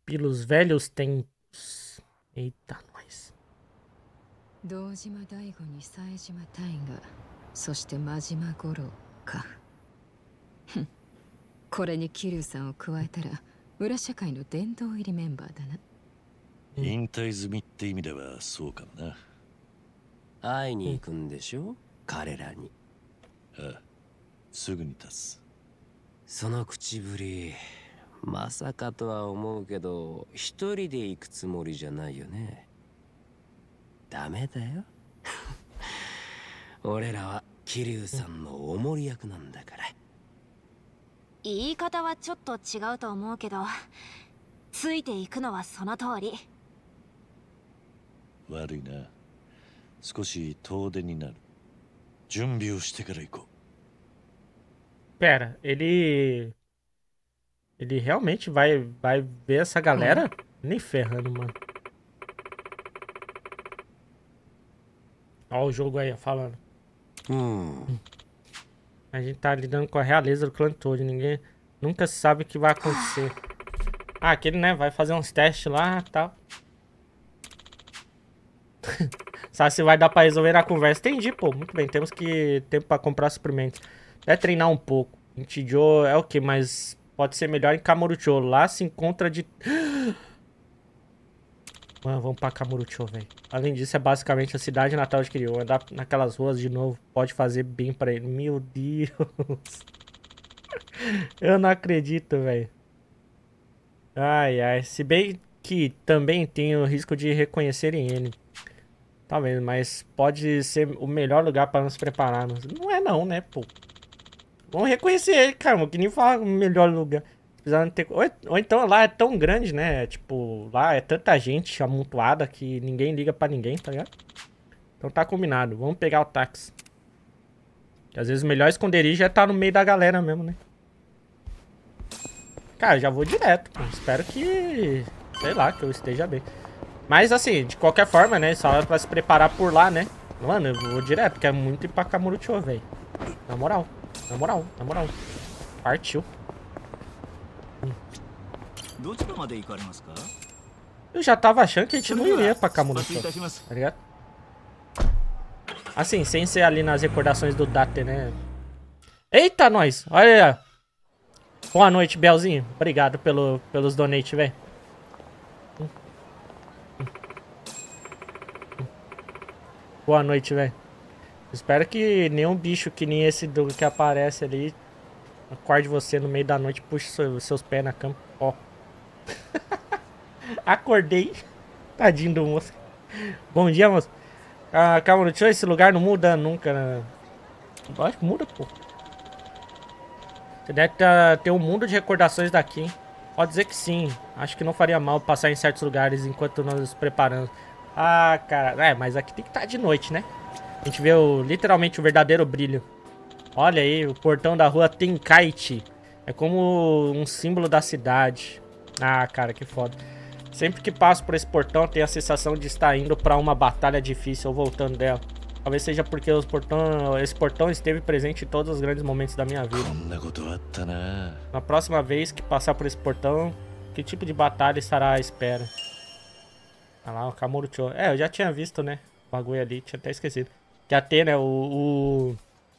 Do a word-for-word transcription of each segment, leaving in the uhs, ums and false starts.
pelos velhos tempos. Eita, nós. 堂島大吾に冴島大河、そして真島五郎か。ふん。これに桐生さんを加えたら裏社会の殿堂入りメンバーだな。 引退済みって意味ではそうかもな。 会いに行くんでしょ、彼らに。 ああ、すぐに立つ。 その口ぶり、まさかとは思うけど、一人で行くつもりじゃないよね。ダメだよ。俺らは桐生さんのおもり役なんだから。 言い方はちょっと違うと思うけど、ついていくのはその通り。 悪いな。少し遠出になる。準備をしてから行こう。 Pera, ele... Ele realmente vai, vai ver essa galera? Nem ferrando, mano. Ó o jogo aí, ó, falando. Hum. A gente tá lidando com a realeza do clã todo. Ninguém nunca sabe o que vai acontecer. Ah, aquele, né? Vai fazer uns testes lá e tal. Sabe se vai dar pra resolver na conversa. Entendi, pô. Muito bem. Temos que tempo pra comprar suprimentos. Deve treinar um pouco. Intijo é o que? Mas pode ser melhor em Kamurocho. Lá se encontra de... Mano, vamos pra Kamurocho, velho. Além disso, é basicamente a cidade natal de Kiryu. Andar naquelas ruas de novo pode fazer bem pra ele. Meu Deus. Eu não acredito, velho. Ai, ai. Se bem que também tem o risco de reconhecerem ele. Talvez, mas pode ser o melhor lugar pra nos prepararmos. Não é não, né, pô. Vamos reconhecer ele, cara. Que nem falar o melhor lugar. Precisando ter... ou, ou então lá é tão grande, né? Tipo, lá é tanta gente amontoada que ninguém liga pra ninguém, tá ligado? Então tá combinado. Vamos pegar o táxi. Que às vezes o melhor esconderijo é estar no meio da galera mesmo, né? Cara, já vou direto, pô. Espero que... sei lá, que eu esteja bem. Mas assim, de qualquer forma, né? Só pra se preparar por lá, né? Mano, eu vou direto, porque é muito ir pra Kamurocho, velho. Na moral. Na moral, na moral. Partiu. Hum. Eu já tava achando que a gente não iria pra Kamurocho, tá ligado? Assim, sem ser ali nas recordações do Date, né? Eita, nós! Olha aí. Boa noite, Belzinho. Obrigado pelo, pelos donates, velho. Hum. Hum. Hum. Boa noite, velho. Espero que nenhum bicho que nem esse do que aparece ali acorde você no meio da noite e puxe seu, seus pés na cama. Ó. Acordei. Tadinho do moço. Bom dia, moço. Ah, calma, deixa eu, esse lugar não muda nunca, né? Eu acho que muda, pô. Você deve ter, ter um mundo de recordações daqui, hein? Pode dizer que sim. Acho que não faria mal passar em certos lugares enquanto nós nos preparamos. Ah, cara. É, mas aqui tem que estar de noite, né? A gente vê o, literalmente o verdadeiro brilho. Olha aí, o portão da rua Tenkaichi. É como um símbolo da cidade. Ah, cara, que foda. Sempre que passo por esse portão, tenho a sensação de estar indo pra uma batalha difícil ou voltando dela. Talvez seja porque os portão, esse portão esteve presente em todos os grandes momentos da minha vida. Na próxima vez que passar por esse portão, que tipo de batalha estará à espera? Ah lá, o Kamurocho. É, eu já tinha visto, né? O bagulho ali, tinha até esquecido. Que ia ter, né, o, o...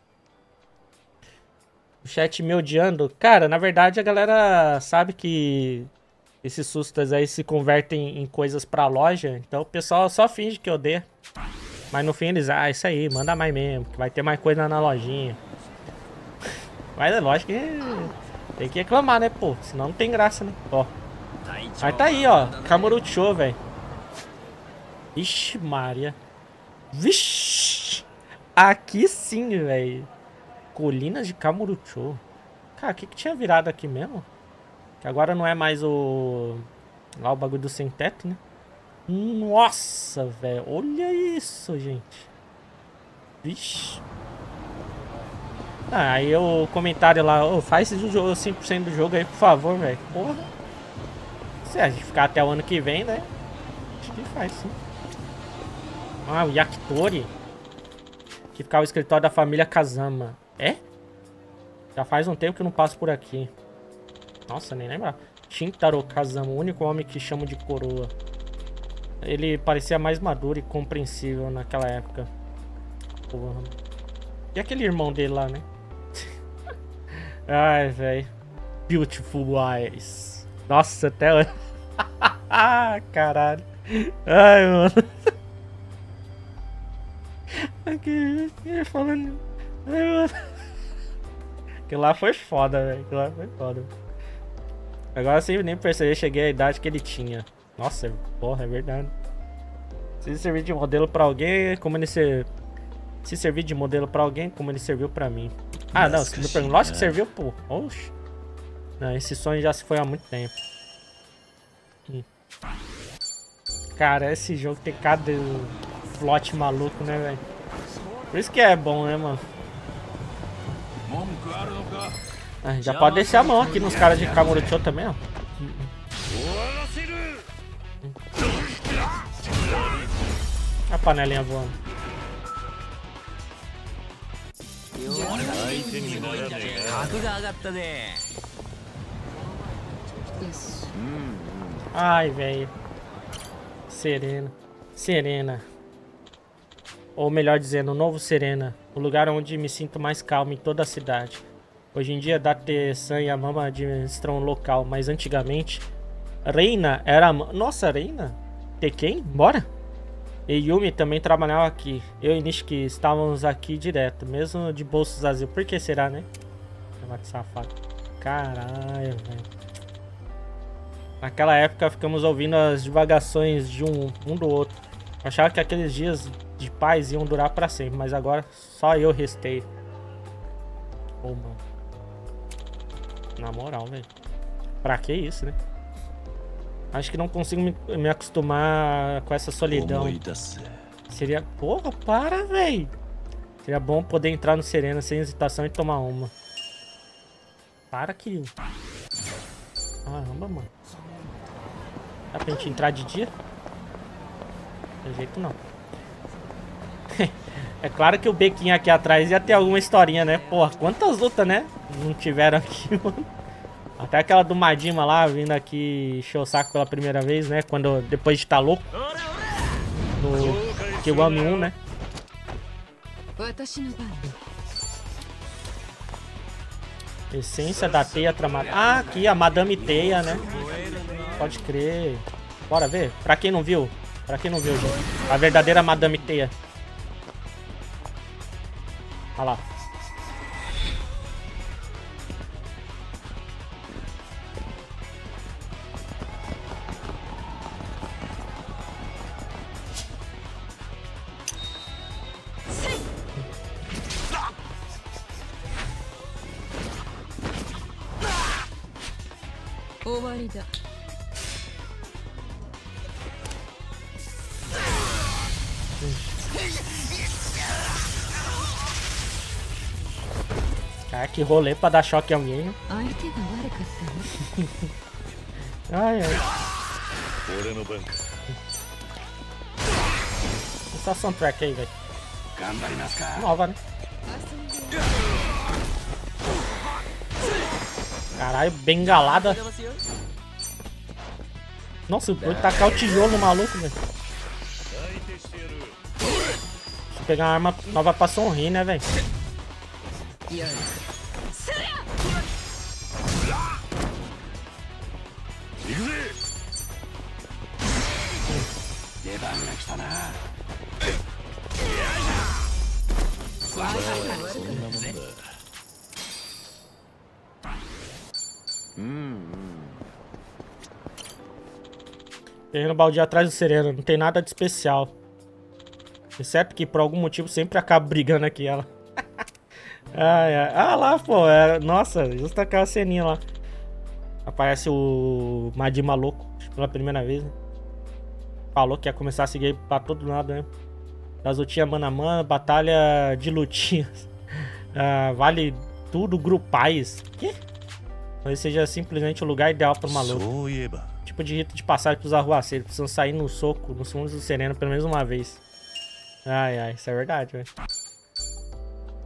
o chat me odiando. Cara, na verdade a galera sabe que esses sustos aí se convertem em coisas pra loja. Então o pessoal só finge que odeia. Mas no fim eles, ah, isso aí, manda mais mesmo. Que vai ter mais coisa na lojinha. Mas é lógico que tem que reclamar, né, pô. Senão não tem graça, né? Ó. Mas tá aí, ó. Kamurocho, velho. Vixe, Maria. Vixe! Aqui sim, velho. Colinas de Kamurocho. Cara, o que que tinha virado aqui mesmo? Que agora não é mais o... lá o bagulho do sem teto, né? Nossa, velho. Olha isso, gente. Vixe. Ah, aí o comentário lá. Oh, faz o jogo, cem por cento do jogo aí, por favor, velho. Porra. Se a gente ficar até o ano que vem, né? Acho que faz, sim. Ah, o Yakitori. Que ficava o escritório da família Kazama. É? Já faz um tempo que eu não passo por aqui. Nossa, nem lembrar. Shintaro Kazama, o único homem que chamo de coroa. Ele parecia mais maduro e compreensível naquela época. Porra. E aquele irmão dele lá, né? Ai, velho. Beautiful eyes. Nossa, até hoje. Caralho. Ai, mano. Aqui, aqui falando. Ai, mano. Aquilo lá foi foda, velho. Aquilo lá foi foda. Agora sem nem perceber, cheguei à idade que ele tinha. Nossa, porra, é verdade. Se servir de modelo pra alguém, como ele ser. Se servir de modelo pra alguém, como ele serviu pra mim. Ah, não, se me pergunta, lógico que serviu, pô. Oxi. Não, esse sonho já se foi há muito tempo. Hum. Cara, esse jogo tem cada plot maluco, né, velho? Por isso que é bom, né, mano? Ah, já pode descer a mão aqui nos caras de Kamurocho também, ó. A panelinha voando. Ai, velho. Serena. Serena. Ou melhor dizendo, o novo Serena. O lugar onde me sinto mais calmo em toda a cidade. Hoje em dia, Date-san e a Mama administram o local, mas antigamente... Reina era a... Nossa, Reina? Tekken? Bora? E Yumi também trabalhava aqui. Eu e Nishiki estávamos aqui direto, mesmo de bolsos vazios. Por que será, né? Que safado. Caralho, velho. Naquela época ficamos ouvindo as divagações de um, um do outro. Achava que aqueles dias de paz iam durar pra sempre, mas agora só eu restei. Pô, mano. Na moral, velho. Pra que isso, né? Acho que não consigo me, me acostumar com essa solidão. Seria... Porra, para, velho. Seria bom poder entrar no Serena sem hesitação e tomar uma. Para, Kiryu. Caramba, mano. Dá pra gente entrar de dia? De jeito não. É claro que o bequinho aqui atrás ia ter alguma historinha, né? Porra, quantas lutas, né? Não tiveram aqui, mano. Até aquela do Majima lá, vindo aqui encher o saco pela primeira vez, né? Quando, depois de estar louco. No Kiwami um, né? Essência da teia tramada. Ah, aqui a Madame Teia, né? Pode crer. Bora ver? Pra quem não viu. Pra quem não viu, gente. A verdadeira Madame Teia. Olha lá. Cara, que rolê pra dar choque em alguém, né? Ai, ai. Essa soundtrack aí, velho. Nova, né? Caralho, bengalada. Nossa, vou tacar o tijolo no maluco, velho. Deixa eu pegar uma arma nova pra sorrir, né, velho? Terreno baldio atrás do Serena, não tem nada de especial. Exceto que por algum motivo sempre acaba brigando aqui ela. Ai, ai. Ah lá, pô, é... nossa, justo aquela ceninha lá. Aparece o Majima louco pela primeira vez, né? Falou que ia começar a seguir pra todo lado, né? Das lutinhas mano a mano, batalha de lutinhas. Ah, vale tudo grupais. Que? Talvez seja simplesmente o lugar ideal para uma luta. Tipo de rito de passagem pros arruaceiros. Precisam sair no soco, nos fundos do Sereno pelo menos uma vez. Ai, ai, isso é verdade, velho.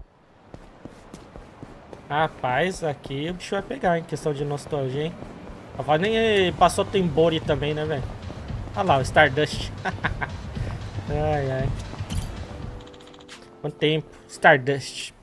Rapaz, aqui o bicho vai pegar em questão de nostalgia, hein? A nem passou Tembori também, né, velho? Olha lá, o Stardust. Ai, ai. Quanto tempo? Stardust.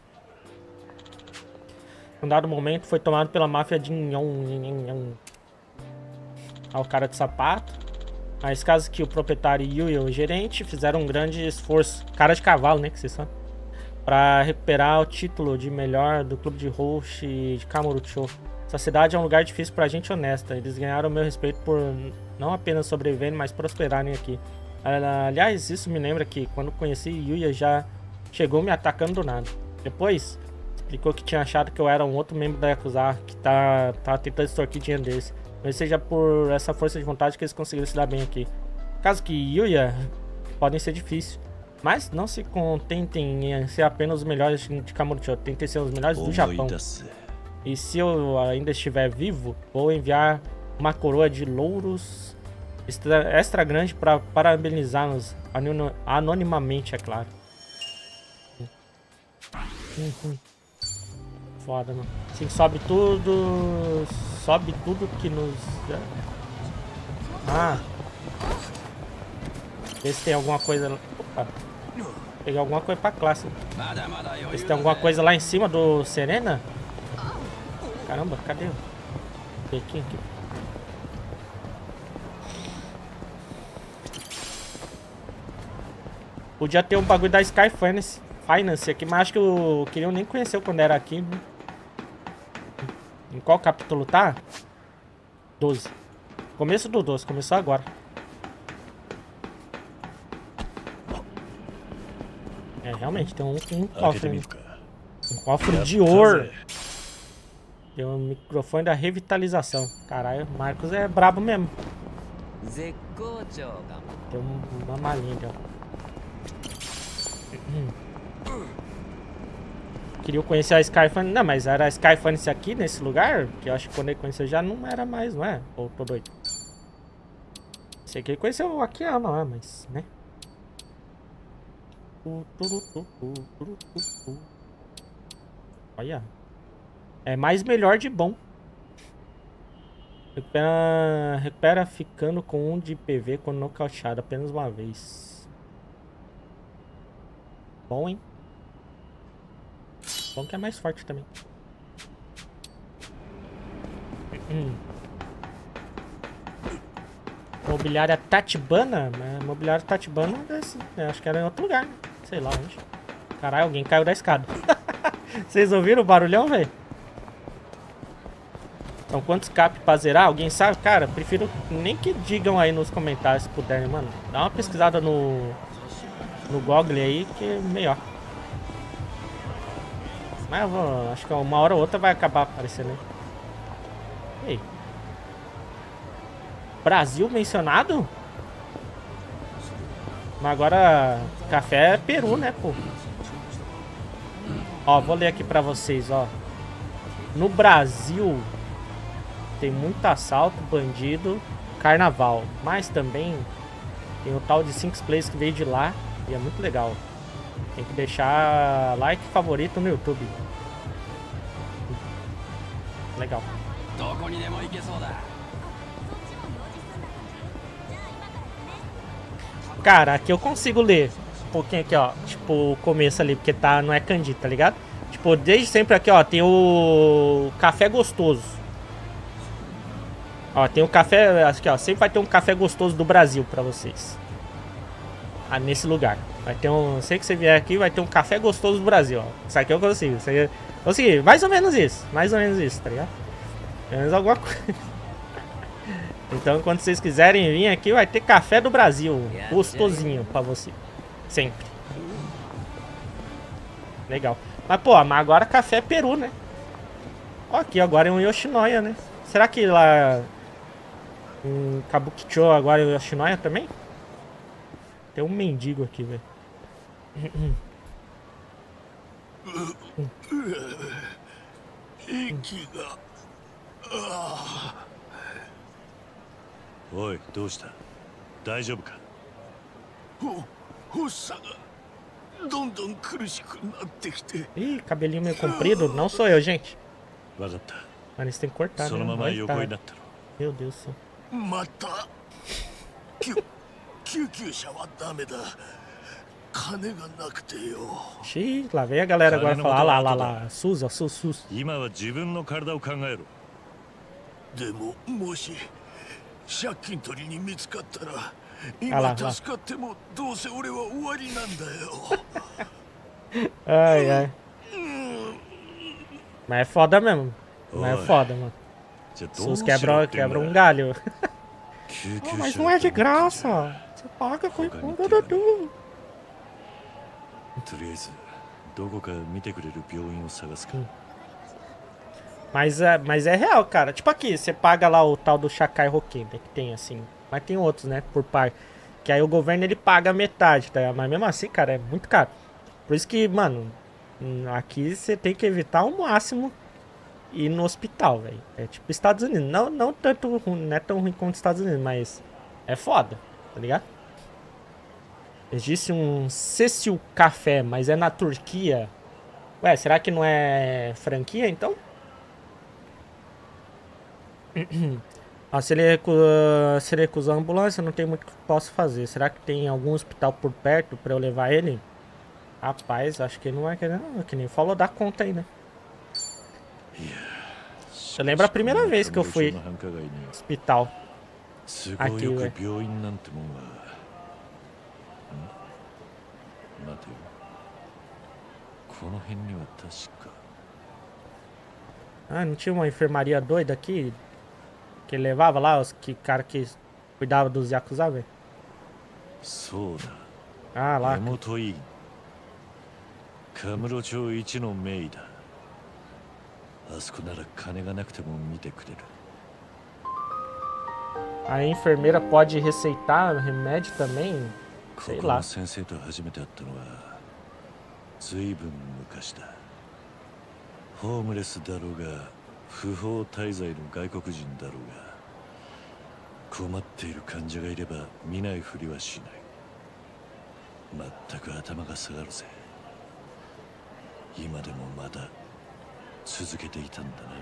Num dado momento foi tomado pela máfia de Nyon. Olha o cara de sapato. Mas caso que o proprietário Yuya e o gerente fizeram um grande esforço. Cara de cavalo, né, que vocês sabem. Pra recuperar o título de melhor do clube de host de Kamurocho. Essa cidade é um lugar difícil pra gente honesta. Eles ganharam o meu respeito por não apenas sobreviverem, mas prosperarem aqui. Aliás, isso me lembra que quando conheci Yuya já chegou me atacando do nada. Depois, explicou que tinha achado que eu era um outro membro da Yakuza que tá, tá tentando extorquir dinheiro deles. Mas seja por essa força de vontade que eles conseguiram se dar bem aqui. Caso que Yuya podem ser difíceis. Mas não se contentem em ser apenas os melhores de Kamurocho. Tentem ser os melhores do Japão. E se eu ainda estiver vivo, vou enviar uma coroa de louros extra, extra grande para parabenizar-nos anonimamente, é claro. Uhum. Foda, mano. Assim, sobe tudo. Sobe tudo que nos... Ah. Vê se tem alguma coisa... Opa. Vou pegar alguma coisa pra classe. Vê se tem alguma coisa lá em cima do Serena. Caramba, cadê? Aqui, aqui. Podia ter um bagulho da Sky Finance, Finance aqui, mas acho que eu queria nem conhecer quando era aqui. Em qual capítulo tá? doze. Começo do doze, começou agora. É, realmente, tem um, um cofre. Um cofre de ouro. Tem um microfone da revitalização. Caralho, Marcos é brabo mesmo. Tem um, uma malinha ali, ó. Hum. Queria conhecer a Skyfan. Não, mas era a Skyfan aqui, nesse lugar? Que eu acho que quando ele conheceu já não era mais, não é? Ou tô doido? Sei que ele conheceu o Akiyama lá, mas, né? Olha. É mais melhor de bom. Recupera, recupera ficando com um de P V quando nocauteado apenas uma vez. Bom, hein? Bom que é mais forte também. Hum. Mobiliária Tatibana? Mobiliária Tatibana, é, acho que era em outro lugar, né? Sei lá onde. Caralho, alguém caiu da escada. Vocês ouviram o barulhão, velho? Então, quantos cap pra zerar? Alguém sabe? Cara, prefiro nem que digam aí nos comentários se puderem, mano. Dá uma pesquisada no no Google aí, que é melhor. Mas eu vou, acho que uma hora ou outra vai acabar aparecendo aí. Ei. Brasil mencionado? Mas agora café é Peru, né, pô? Ó, vou ler aqui pra vocês, ó. No Brasil tem muito assalto, bandido, carnaval. Mas também tem o tal de Six Plays que veio de lá e é muito legal. Tem que deixar like e favorito no YouTube. Legal. Cara, aqui eu consigo ler um pouquinho aqui, ó. Tipo, o começo ali, porque tá, não é kanji, tá ligado? Tipo, desde sempre aqui, ó, tem o café gostoso. Ó, tem o café, aqui, ó, sempre vai ter um café gostoso do Brasil pra vocês. Ah, nesse lugar. Vai ter um, sei que você vier aqui, vai ter um café gostoso do Brasil, ó. Isso aqui eu consigo. Isso aqui, eu consegui, mais ou menos isso. Mais ou menos isso, tá ligado? Pelo menos alguma coisa. Então, quando vocês quiserem vir aqui, vai ter café do Brasil. Gostosinho pra você. Sempre. Legal. Mas, pô, mas agora café é Peru, né? Ó, aqui agora é um Yoshinoya, né? Será que lá em Kabukicho agora é o Yoshinoya também? Tem um mendigo aqui, velho. Oi, どうした? 大丈夫か? 発作がどんどん苦しくなってきて。 Ih, cabelinho meio comprido. Não sou eu, gente. わかった。 Mas eles têm que cortar, そのまま né? 横になったろ。 Meu Deus do céu. また救救急車はダメだ。金がなくてよ。 Xiii, lá vem a galera agora falar, lá, lá, lá, SUS, ó, SUS, SUS. 今は自分の体を考えろ。 でももし借金取りに見つかったら、 あ今ら助かってもどうせ俺は終わりなんだよ。 Ai, ai. Mas é foda mesmo. Mas é Oi. foda, mano. じゃあどう SUS しろ quebra, ってんだ quebra um galho. 救急 Oh, mas 車 não é de だと思ってんじゃん graça. Você paga com Fogo tudo, tudo. とりあえずどこか見てくれる病院を探すか。 Mas é, mas é real, cara. Tipo aqui, você paga lá o tal do Shakai Hoken, né, que tem assim. Mas tem outros, né, por par. Que aí o governo ele paga metade, tá? Mas mesmo assim, cara, é muito caro. Por isso que, mano, aqui você tem que evitar ao máximo ir no hospital, velho. É tipo Estados Unidos. Não, não tanto ruim, não é tão ruim quanto Estados Unidos, mas é foda, tá ligado? Eles disse um Cecil Café, mas é na Turquia. Ué, será que não é franquia, então? Ah, se, ele recu... se ele recusar a ambulância, não tem muito que posso fazer. Será que tem algum hospital por perto pra eu levar ele? Rapaz, acho que ele não vai querer não. Que nem falou da conta aí, né? Eu lembro a primeira vez que eu fui no hospital. Aqui, velho. 病院なんてもんは。ん待てよ。この辺には確か。 Ah, não tinha uma enfermaria doida aqui? Que levava lá os que, cara que cuidava dos Yakuza, velho? そうだ。 Ah, lá. 根本医院。カムロ町一の名医だ。あそこなら金がなくても見てくれる。 A enfermeira pode receitar remédio também? こ Sei こ lá. の先生と初めて会ったのは随分昔だ。ホームレスだろうが不法滞在の外国人だろうが困っている患者がいれば見ないふりはしない。全く頭が下がるぜ。今でもまだ続けていたんだ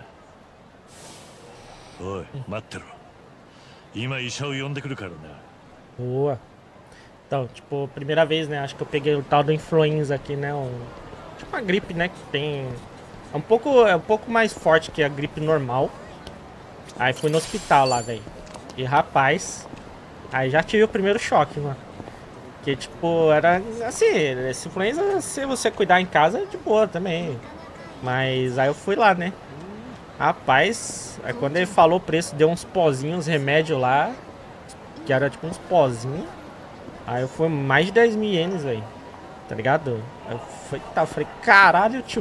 な。おい、待ってろ。今医者を呼んでくるからな。 Boa. Então, tipo, primeira vez, né? Acho que eu peguei o tal do influenza aqui, né? Um, tipo uma gripe, né? Que tem... É um pouco, é um pouco mais forte que a gripe normal. Aí fui no hospital lá, velho. E rapaz, aí já tive o primeiro choque, mano. Que tipo, era assim, esse influenza, se você cuidar em casa, é de boa também. Mas aí eu fui lá, né? Rapaz, aí quando ele falou o preço, deu uns pozinhos, remédio lá. Que era tipo uns pozinhos. Aí eu fui mais de dez mil ienes, velho. Tá ligado? Aí eu fui, tá, eu falei, caralho, tio.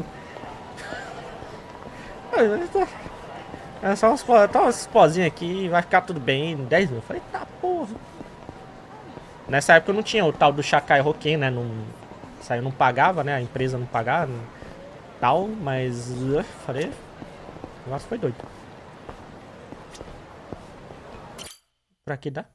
É só uns, tá, uns pozinhos aqui, vai ficar tudo bem, dez mil. Eu falei, tá porra. Nessa época eu não tinha o tal do Shakai Hoken, né? Não, isso aí eu não pagava, né? A empresa não pagava, tal, mas eu falei, o negócio foi doido. Pra que dá?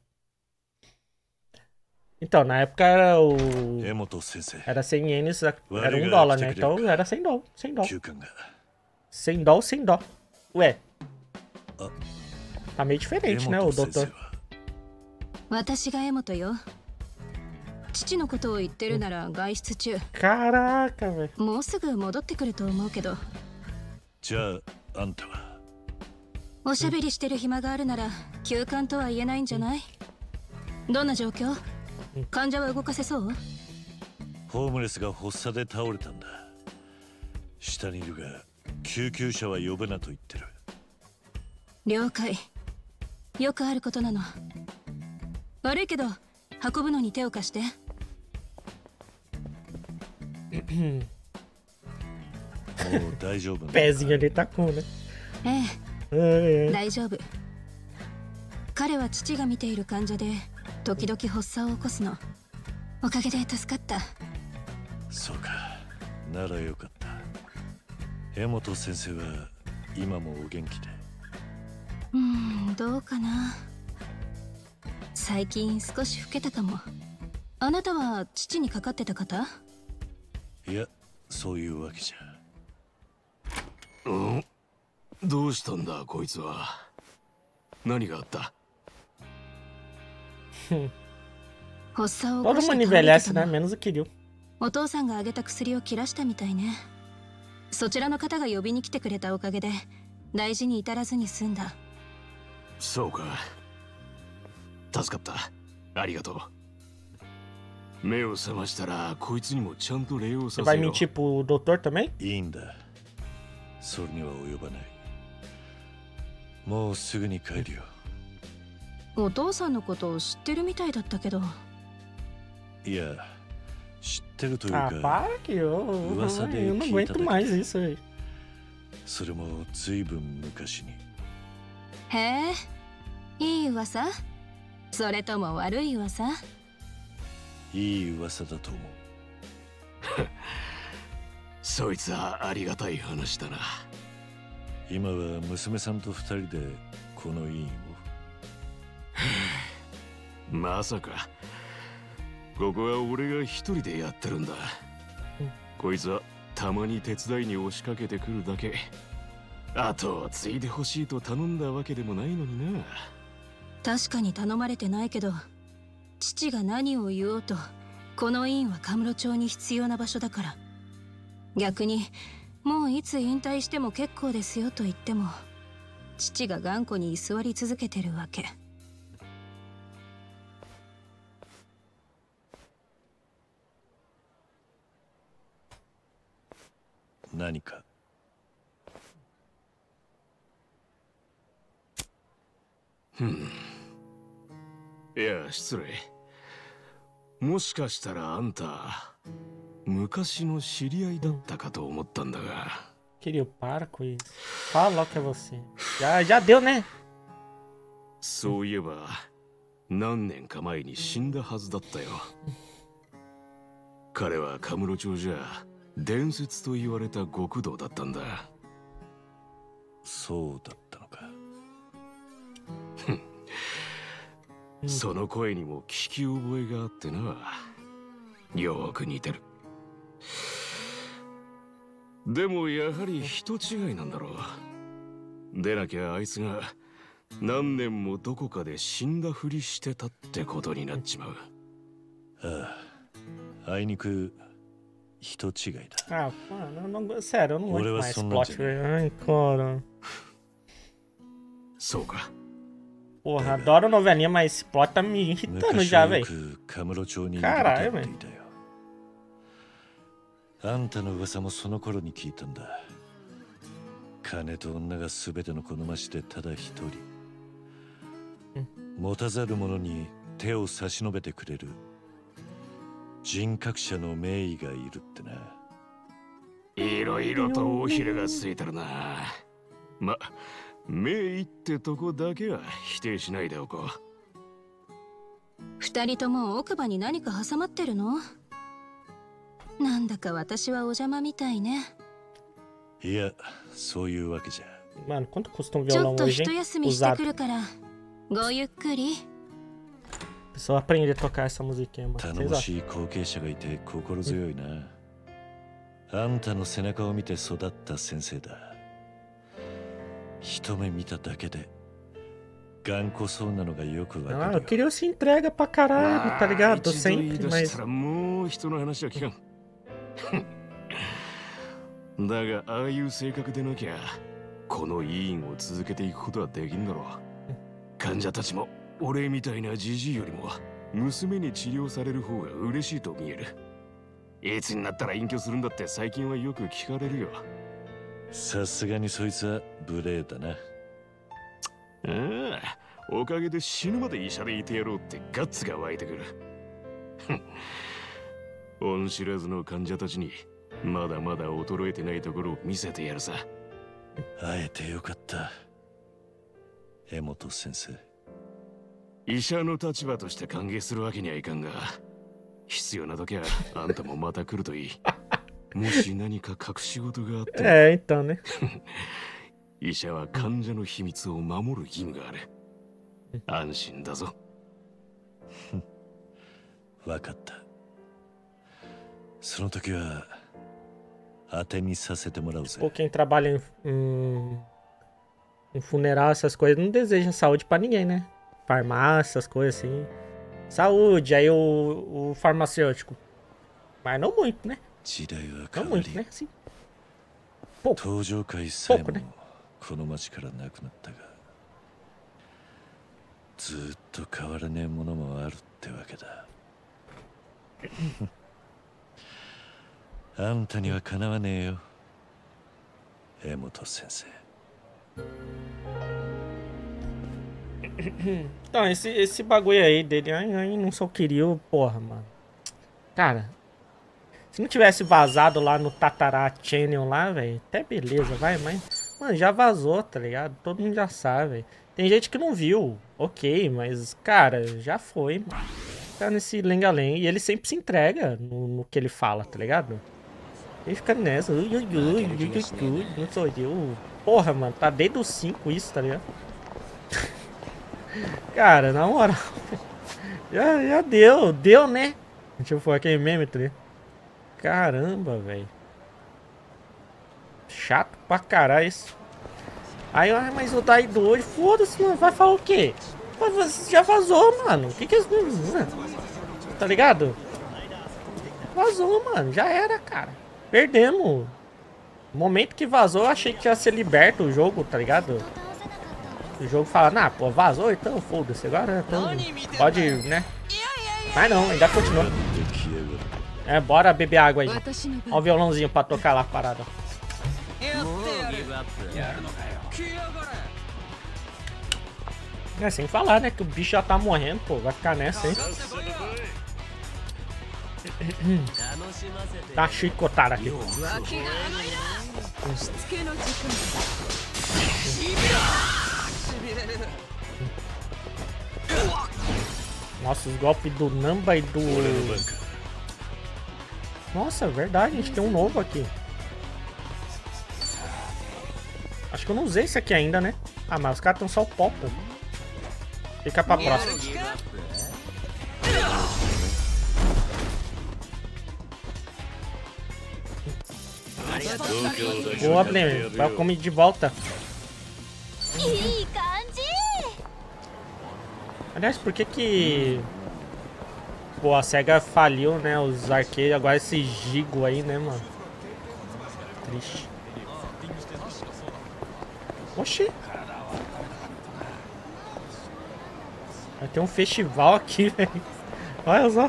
Então, na época era o... Era cem ienes, era um dólar, né? Então era cem dólares, cem dólares. cem dólares, cem dólares. Ué. Tá meio diferente, né, o doutor? 私がエモトよ。父のことを言ってるなら外出中。 Caraca, velho. もうすぐ戻ってくると思うけど。 じゃあ、あんたはおしゃべりしてる暇があるなら休館とは言えないんじゃない？どんな状況？患者は動かせそう？ ホームレスが発作で倒れたんだ。下にいるが救急車は呼ぶなと言ってる。 了解。よくあることなの。悪いけど運ぶのに手を貸して。 もう大丈夫。 Pezinho ali tá com, né? ええ、大丈夫。彼は父が見ている患者で時々発作を起こすの。おかげで助かった。 そうか。ならよかった。江本先生は今もお元気で。 うーん、どうかな。最近少し老けたかも。あなたは父にかかってた方？ いや、そういうわけじゃ。 うん？どうしたんだこいつは。 何があった？ 発作を起 Todo こして mundo 倒れて envelhece, た né? の。 Menos o Kiryu. お父さんがあげた薬を切らしたみたいね。そちらの方が呼びに来てくれたおかげで大事に至らずに済んだ。 そうか。助かった。ありがとう。目を覚ましたらこいつにもちゃんと礼を Você さ vai せよう。 mentir pro doutor também? いいんだ。それには及ばない。もうすぐに帰るよ。 お父さんのことを知ってるみたいだったけど。 いや、知ってるという Ah, か、 para que eu, 噂で eu não 聞いただ aguento け mais isso aí. それもずいぶん昔に。 へえ、いい噂？それとも悪い噂？ いい噂だと思う。 そいつはありがたい話だな。 今は娘さんと二人でこの委員を。 まさかここは俺が一人でやってるんだ。こいつはたまに手伝いに押しかけてくるだけ。後を継いでほしいと頼んだわけでもないのにな。 確かに頼まれてないけど、父が何を言おうとこの院はカムロ町に必要な場所だから。逆にもういつ引退しても結構ですよと言っても、父が頑固に居座り続けてるわけ。 何か。 ふん。いや、失礼。もしかしたらあんた昔の知り合いだったかと思ったんだが。 Kiryu, para com isso. Fala logo que é você. Já, já deu, né? そういえば何年か前に死んだはずだったよ。彼はカムロ町じゃ伝説と言われた極道だったんだ。 そうだったのか。 その声にも聞き覚えがあってな。よく似てる。でもやはり人違いなんだろう。でなきゃあいつが何年もどこかで死んだふりしてたってことになっちまう。 ああ、あいにく人違いだ。 Ah, mano, eu não, sério, eu não aguento Olha, mais esse eu plot, sou velho. Ai, cara. そうか。 Porra, adoro novelinha, mas esse plot tá me irritando 昔 já, は velho. よくカムロ町にいると Caralho, 言っていたよ。あんたの噂もその頃に聞いたんだ。金と女が全ての好ましでただ一人。持たざる者に手を差し伸べてくれる人格者の名医がいるってな。 いろいろと尾ひれがついてるな。ま、名医ってとこだけは否定しないでおこう。 二人とも奥歯に何か挟まってるの？なんだか私はお邪魔みたいね。 いや、そういうわけじゃ。 Mano, quanto custa um ちょ violão っと hoje, 一 hein? 休みしてく Usado. るからごゆっくり。 Só aprender a tocar essa musiquinha, mano. 頼 Vocês も acham? しい後継者がいて心強いな。あんたの背中を見て育った先生だ。一目見ただけで頑固そうなのがよくわ Ah, か eu るよ。 queria se entrega pra caralho, tá ligado? Sempre, 一度言い出 mas. したらもう人の話は聞かん。だがああいう性格でなきゃこの医院を続けていくことはできんだろう。患者たちも俺みたいなジジイよりも娘に治療される方が嬉しいと見える。いつになったら隠居するんだって最近はよく聞かれるよ。 さすがにそいつは無礼だな。 ああ、おかげで死ぬまで医者でいてやろうってガッツが湧いてくる。恩知らずの患者たちにまだまだ衰えてないところを見せてやるさ。 会えてよかった。江本先生。 医者の立場として歓迎するわけにはいかんが、必要な時はあんたもまた来るといい。もし何か隠し事があっても、 É, então, né? 医者は患者の秘密を守る義務がある。安心だぞ。 わかった。その時は当てにさせてもらうぜ。 Ou quem trabalha em, em Um funeral, essas coisas, não deseja saúde pra ninguém, né? Farmácia, essas coisas assim. Saúde, aí o, o farmacêutico. Mas não muito, né? 時代は Não 変わ muito, り né? Assim. Pouco. 登場界さえも pouco, né? この町からなくなったがずーっと変わらねえものもあるってわけだあんたにはかなわねえよ江本先生 Então, esse, esse bagulho aí dele, ai, ai, não sou Kiryu, porra, mano. Cara, se não tivesse vazado lá no Tatara Channel lá, velho, até beleza, vai, mas, mano, já vazou, tá ligado? Todo mundo já sabe, velho. Tem gente que não viu, ok, mas, cara, já foi, mano. Tá nesse lenga-lenga e ele sempre se entrega no, no que ele fala, tá ligado? Ele fica nessa, ui, ui, ui, ui, ui, ui, não sou eu. Porra, mano, tá desde os cinco isso, tá ligado? Cara, na moral, já, já deu, deu, né? Deixa eu falar aquele meme, tá ligado? Caramba, velho. Chato pra caralho isso. Aí, ah, mas o Daido hoje, foda-se, mano, vai falar o quê? Pô, você já vazou, mano. O que que é isso? Tá ligado? Vazou, mano, já era, cara. Perdemos. No momento que vazou, eu achei que ia ser liberto o jogo, tá ligado? O jogo fala, nah, pô, vazou, então foda-se, agora então, pode, né? Mas não, ainda continua. É, bora beber água aí. Ó o violãozinho pra tocar lá, parada. É, sem falar, né, que o bicho já tá morrendo, pô, vai ficar nessa, hein? Tá chicotada aqui. Nossa, os golpes do Namba e do... Nossa, é verdade, a gente tem um novo aqui. Acho que eu não usei esse aqui ainda, né? Ah, mas os caras estão só o pó, pô. Fica pra próxima. Boa, Blame. Welcome de volta. Aliás, por que que... Pô, a SEGA faliu, né? Os arcades, agora esse Gigo aí, né, mano? Triste. Oxi. Vai ter um festival aqui, velho. Olha só.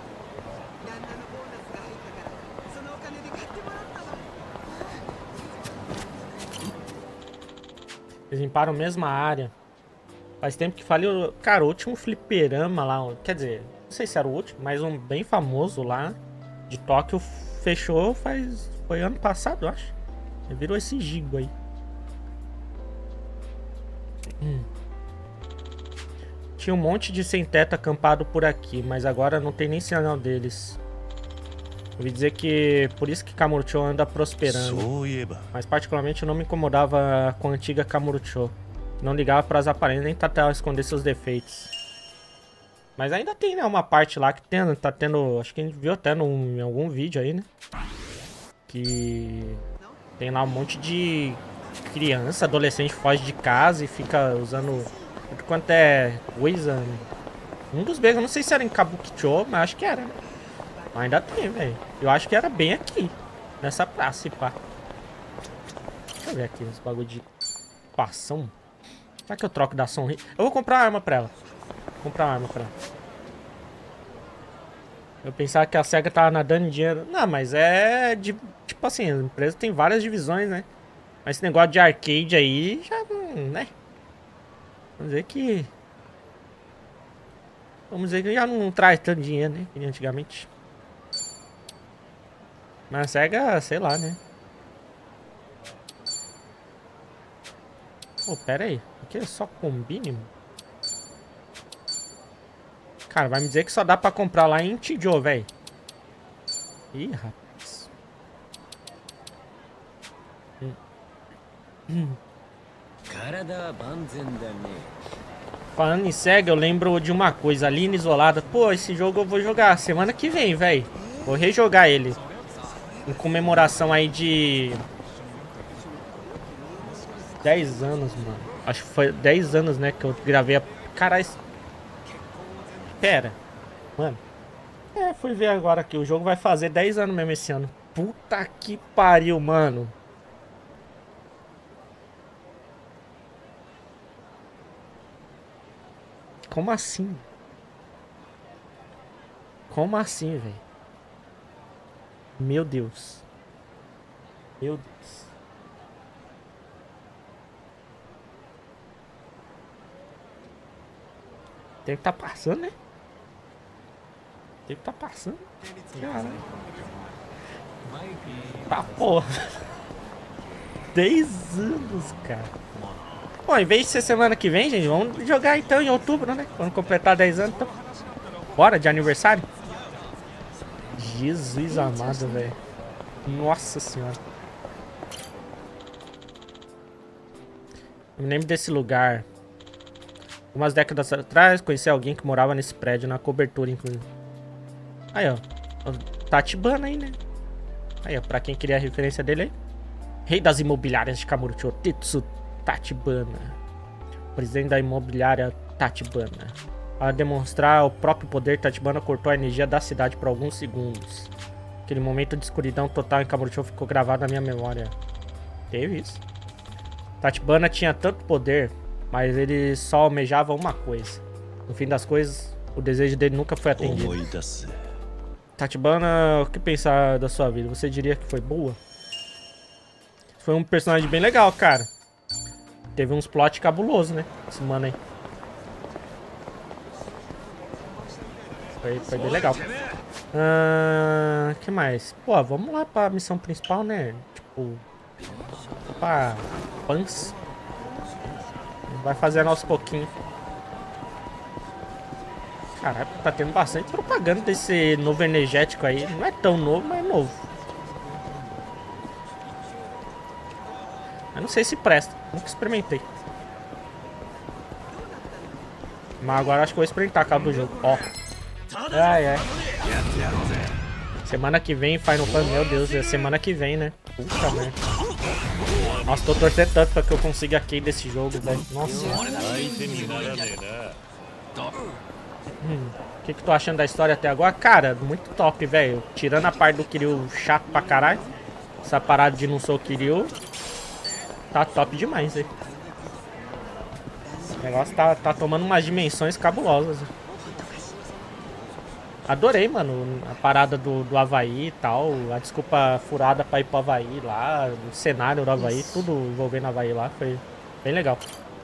Eles limparam a mesma área. Faz tempo que faliu. Cara, o último fliperama lá, quer dizer, não sei se era o último, mas um bem famoso lá de Tóquio fechou faz. Foi ano passado, eu acho. Virou esse Gigo aí. Hum. Tinha um monte de sem-teto acampado por aqui, mas agora não tem nem sinal deles. Ouvi dizer que por isso que Kamurocho anda prosperando. Mas particularmente eu não me incomodava com a antiga Kamurocho. Não ligava para as aparências nem tentava esconder seus defeitos. Mas ainda tem, né, uma parte lá que tem, tá tendo... Acho que a gente viu até num, em algum vídeo aí, né? Que tem lá um monte de criança, adolescente foge de casa e fica usando tudo quanto é coisa. Um dos becos, eu não sei se era em Kabukicho, mas acho que era, né? Mas ainda tem, velho. Eu acho que era bem aqui, nessa praça, pá. Deixa eu ver aqui esse bagulho de passão. Será que eu troco da Sonri? Eu vou comprar uma arma pra ela. Vou comprar uma arma pra ela. Eu pensava que a SEGA tava nadando em dinheiro. Não, mas é de... Tipo assim, a empresa tem várias divisões, né? Mas esse negócio de arcade aí, já... né? Vamos dizer que... Vamos dizer que já não traz tanto dinheiro, né? Que antigamente. Mas a SEGA, sei lá, né? Pô, pera aí. Aqui é só combine, mano. Cara, vai me dizer que só dá pra comprar lá em Chijo, velho. Ih, rapaz. Hum. Hum. Falando em SEGA, eu lembro de uma coisa. Linha Isolada. Pô, esse jogo eu vou jogar semana que vem, velho. Vou rejogar ele. Em comemoração aí de... dez anos, mano. Acho que foi dez anos, né, que eu gravei a... Caralho. Pera. Mano. É, fui ver agora aqui. O jogo vai fazer dez anos mesmo esse ano. Puta que pariu, mano. Como assim? Como assim, velho? Meu Deus. Meu Deus. Tem que tá passando, né? Tem que tá passando. Caralho. Tá porra. dez anos, cara. Bom, em vez de ser semana que vem, gente, vamos jogar então em outubro, né? Quando completar dez anos, então. Bora, de aniversário? Jesus amado, velho. Nossa senhora. Eu me lembro desse lugar. Umas décadas atrás, conheci alguém que morava nesse prédio, na cobertura, inclusive. Aí, ó. Tachibana aí, né? Aí, ó. Pra quem queria a referência dele aí. Rei das imobiliárias de Kamurocho, Tetsu Tachibana. Presidente da imobiliária Tachibana. Para demonstrar o próprio poder, Tachibana cortou a energia da cidade por alguns segundos. Aquele momento de escuridão total em Kamurocho ficou gravado na minha memória. Teve isso. Tachibana tinha tanto poder, mas ele só almejava uma coisa. No fim das coisas, o desejo dele nunca foi atendido. Tachibana, o que pensar da sua vida? Você diria que foi boa? Foi um personagem bem legal, cara. Teve uns plot cabulosos, né? Esse mano aí. Foi, foi bem legal. Ah, que mais? Pô, vamos lá pra missão principal, né? Tipo... Pra... Pans. Vai fazer nosso pouquinho. Caralho, tá tendo bastante propaganda desse novo energético aí. Não é tão novo, mas é novo. Eu não sei se presta. Nunca experimentei. Mas agora acho que vou experimentar a cabo do jogo. Ó. Ai, ai. Semana que vem, Final Fantasy. Meu Deus, é semana que vem, né? Puta merda. Nossa, tô torcendo tanto pra que eu consiga arcade desse jogo, velho. Nossa. Hum, o que que tu achando da história até agora? Cara, muito top, velho. Tirando a parte do Kiryu chato pra caralho. Essa parada de não sou Kiryu. Tá top demais, aí. O negócio tá, tá tomando umas dimensões cabulosas. Adorei, mano, a parada do, do Havaí e tal. A desculpa furada pra ir pro Havaí lá. O cenário do Havaí, tudo envolvendo Havaí lá. Foi bem legal.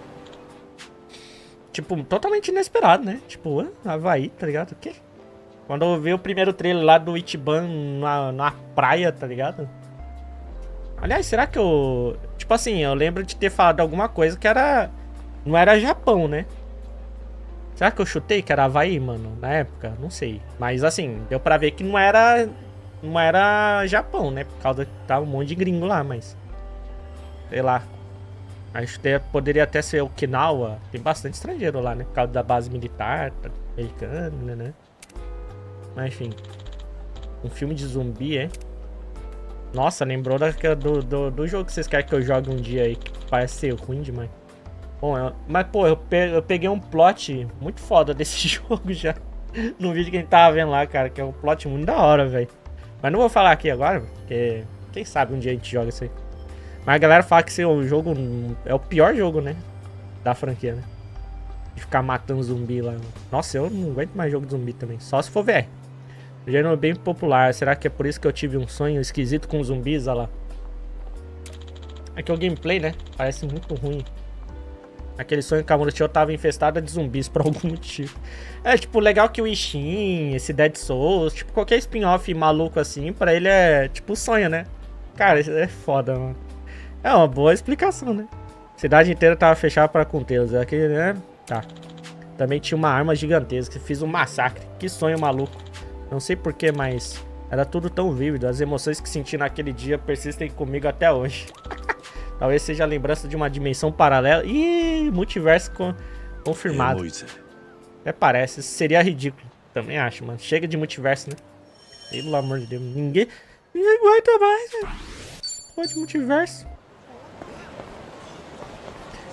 Tipo, totalmente inesperado, né? Tipo, ah, Havaí, tá ligado? O quê? Quando eu vi o primeiro trailer lá do Ichiban na, na praia, tá ligado? Aliás, será que eu... Tipo assim, eu lembro de ter falado alguma coisa que era... Não era Japão, né? Será que eu chutei que era Havaí, mano? Na época? Não sei. Mas assim, deu pra ver que não era... Não era Japão, né? Por causa que tava um monte de gringo lá, mas... Sei lá. Acho que poderia até ser Okinawa. Tem bastante estrangeiro lá, né? Por causa da base militar americana, né? Mas enfim. Um filme de zumbi, é? Nossa, lembrou da, do, do, do jogo que vocês querem que eu jogue um dia aí. Que parece ser ruim demais. Bom, eu, mas pô, eu, pe, eu peguei um plot muito foda desse jogo já. No vídeo que a gente tava vendo lá, cara. Que é um plot muito da hora, velho. Mas não vou falar aqui agora, porque quem sabe um dia a gente joga isso aí. Mas a galera fala que esse é o jogo... É o pior jogo, né? Da franquia, né? De ficar matando zumbi lá. Nossa, eu não aguento mais jogo de zumbi também. Só se for V R. O gênero é bem popular. Será que é por isso que eu tive um sonho esquisito com zumbis? Olha lá. É que o gameplay, né? Parece muito ruim. Aquele sonho que a Kamurocho tava infestada de zumbis por algum motivo. É, tipo, legal que o Ishin, esse Dead Souls, tipo, qualquer spin-off maluco assim, pra ele é tipo sonho, né? Cara, isso é foda, mano. É uma boa explicação, né? A cidade inteira tava fechada para contê-los. Aquele, né? Tá. Também tinha uma arma gigantesca. Fiz um massacre. Que sonho maluco. Não sei porquê, mas era tudo tão vívido. As emoções que senti naquele dia persistem comigo até hoje. Talvez seja a lembrança de uma dimensão paralela. Ih, multiverso con confirmado. Até parece. Isso seria ridículo. Também acho, mano. Chega de multiverso, né? Pelo amor de Deus. Ninguém, ninguém aguenta mais, velho. Pô, de multiverso.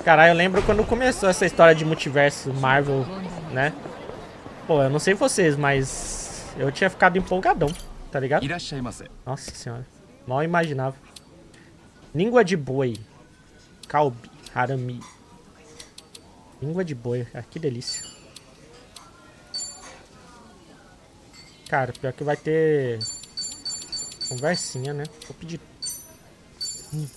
Caralho, eu lembro quando começou essa história de multiverso Marvel, né? Pô, eu não sei vocês, mas eu tinha ficado empolgadão, tá ligado? Nossa senhora, mal imaginava. Língua de boi. Kalbi, harami. Língua de boi, ah, que delícia. Cara, pior que vai ter conversinha, né? Vou pedir. Hum.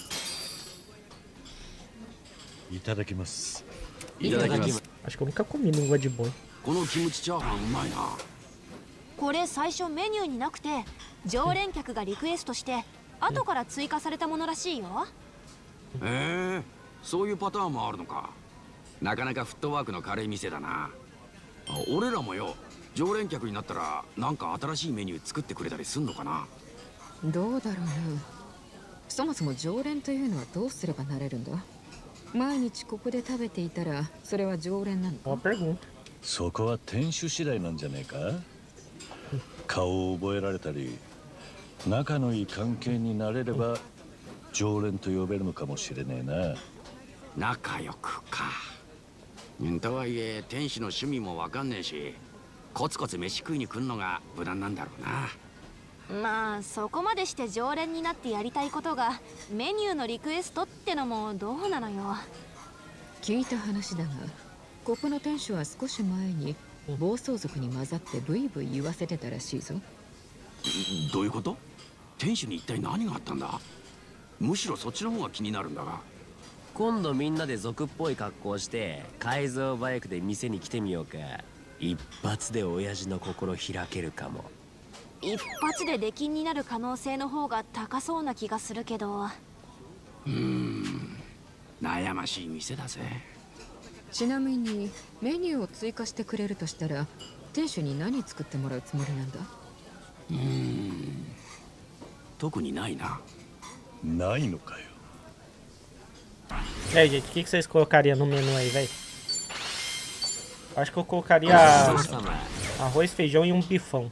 いただきます。 いただきます。 Acho que eu nunca comi língua de boi. このキムチチャーハンうまいな。 これ最初メニューになくて常連客がリクエストして後から追加されたものらしいよ。 へえ、そういうパターンもあるのか。なかなかフットワークの軽い店だな。俺らもよ、常連客になったらなんか新しいメニュー作ってくれたりすんのかな。 どうだろうな。そもそも常連というのはどうすればなれるんだ。毎日ここで食べていたらそれは常連なのか。 Boa pergunta. そこは店主次第なんじゃねえか。顔を覚えられたり仲のいい関係になれれば常連と呼べるのかもしれねえな。 仲良くか。とはいえ店主の趣味もわかんねえし、コツコツ飯食いに来んのが無難なんだろうな。 まあそこまでして常連になってやりたいことがメニューのリクエストってのもどうなのよ。 聞いた話だが、ここの店主は少し前に暴走族に混ざってブイブイ言わせてたらしいぞ。 どういうこと？店主に一体何があったんだ？むしろそっちの方が気になるんだが。 今度みんなで族っぽい格好をして改造バイクで店に来てみようか。一発で親父の心開けるかも。 一発で出禁になる可能性の方が高そうな気がするけど。 うーん、悩ましい店だぜ。 ちなみにメニューを追加してくれるとしたら店主に何作ってもらうつもりなんだ。 うーん、特にないな。 ないのかよ。 E aí, gente, o que vocês colocariam no menu aí, velho? Acho que eu colocaria arroz, feijão e um bifão.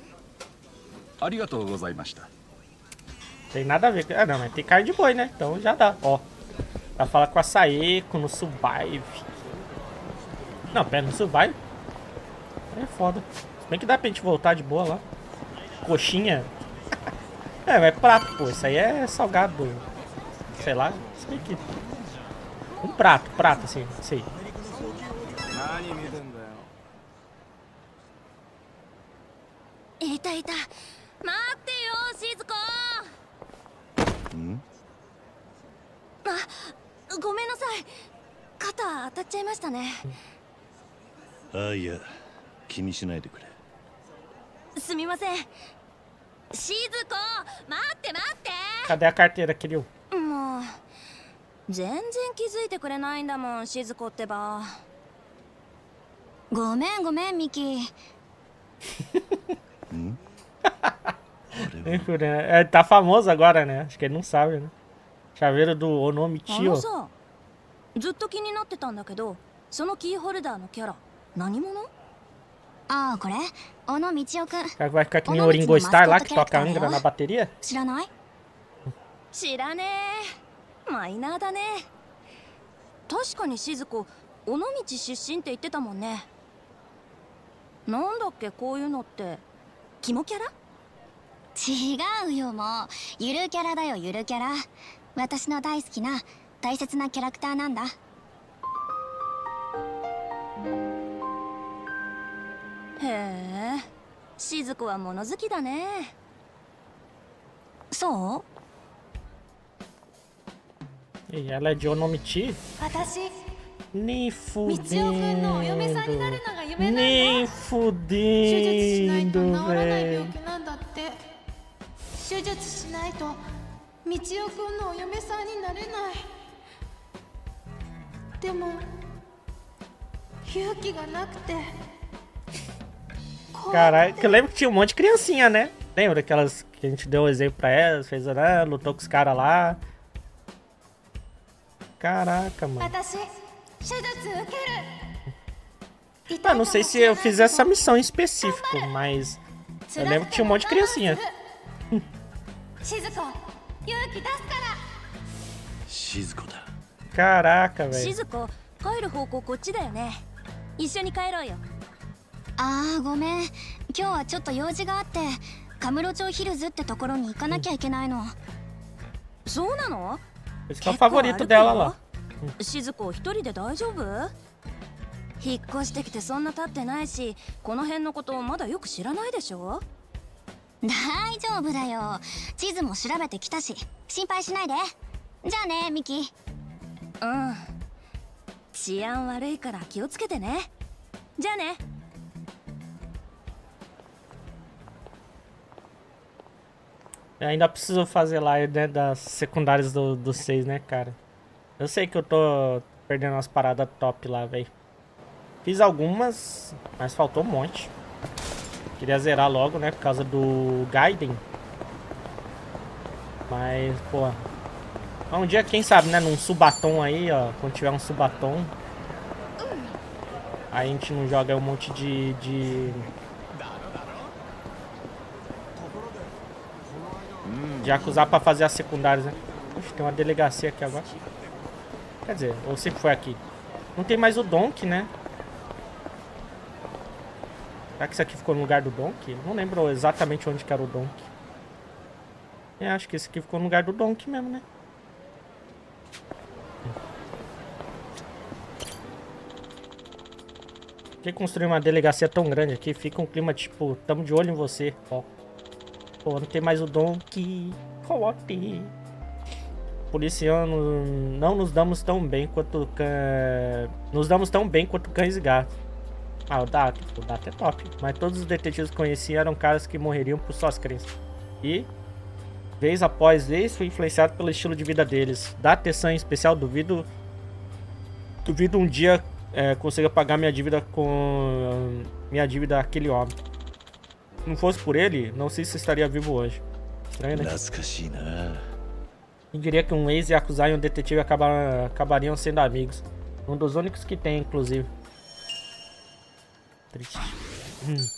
Tem nada a ver. Ah, não, mas tem carne de boi, né? Então já dá. Ó, vai falar com açaí, com no survive. Não, pera, no survive é foda. Se bem que dá pra gente voltar de boa lá. Coxinha. É, mas é prato, pô. Isso aí é salgado. Sei lá. Se bem que... Um prato, prato, assim, isso aí. いたいた。待ってよ、しずこ。 ん？ あ、ごめんなさい。肩当たっちゃいましたね。 ああ、いや、気にしないでくれ。 すみません。しずこ、待って待って。 Cadê a carteira, Kiryu? もう全然気づいてくれないんだもん、しずこってば。ごめんごめん、ミキ。 ん？ É, tá famoso agora, né? Acho que ele não sabe, né? Chaveiro do Onomi あ Chio. のさ、ずっと気になってたんだけど、そのキーホルダーのキャラ何者？ああ、これ小野道夫くん。 Será que vai ficar que nem o Ringo Starr lá que toca Angra na bateria? 知らない？知らねえ。マイナーだね。確かにしずこ、尾道出身って言ってたもんね。なんだっけ、こういうのって。キモキャラ？違うよ、もうゆるキャラだよ、ゆるキャラ。私の大好きな大切なキャラクターなんだ。へえ、しずこは物好きだね。そう？ E ela é de Onomichi? 私 Nem 道夫くんのお嫁さんになる fudendo. のが夢なんだ。 Nem 手術しないと fudendo, 治らない病 velho. 気なんだって。手術しないと道夫くんのお嫁さんになれない。でも勇気がなくて。 Caralho, eu lembro que tinha um monte de criancinha, né? Lembra aquelas que a gente deu um exemplo pra elas, fez, né? Lutou com os caras lá. Caraca, mano. 私手術受ける。 Ah, não sei se eu fiz essa missão em específico, mas eu lembro que tinha um monte de criancinha. しずこ、勇気出すから。 静子だ。 Caraca, velho. 静子、帰る方向こっちだよね。一緒に帰ろうよ。 ああ、ごめん。今日はちょっと用事があって、カムロ町ヒルズってところに行かなきゃいけないの。 そうなの？ Esse que é o favorito dela lá. 静子一人で大丈夫？引っ越してきてそんな経ってないし、この辺のことまだよく知らないでしょ？ 大丈夫だよ。地図も調べてきたし、心配しないで。じゃあね、ミキ。 うん。治安悪いから気をつけてね。じゃあね。 Ainda preciso fazer lá, né, das secundárias do, do seis, né, cara? Eu sei que eu tô perdendo umas paradas top lá, velho. Fiz algumas, mas faltou um monte. Queria zerar logo, né, por causa do Gaiden. Mas, pô... Um dia, quem sabe, né, num subatom aí, ó. Quando tiver um subatom, aí a gente não joga um monte de... de... de acusar pra fazer as secundárias, né? Puxa, tem uma delegacia aqui agora. Quer dizer, ou sempre foi aqui. Não tem mais o Donk, né? Será que isso aqui ficou no lugar do Donk? Não lembro exatamente onde que era o Donk. É, acho que esse aqui ficou no lugar do Donk mesmo, né? Por que construir uma delegacia tão grande aqui? Fica um clima tipo, tamo de olho em você, ó. Pô, não tem mais o Donk. Coloque. Policiano, não nos damos tão bem quanto cã... nos damos tão bem quanto cães e gatos. Ah, o Dato, o Dato é top. Mas todos os detetives que conheci eram caras que morreriam por suas crenças. E, vez após vez, fui influenciado pelo estilo de vida deles. Da atenção em especial, duvido... Duvido um dia é, consiga pagar minha dívida com... Minha dívida àquele homem. Se não fosse por ele, não sei se estaria vivo hoje. Estranho, né? Quem diria que um ex-yakuza e um detetive acabar, acabariam sendo amigos. Um dos únicos que tem, inclusive. Triste. Hum.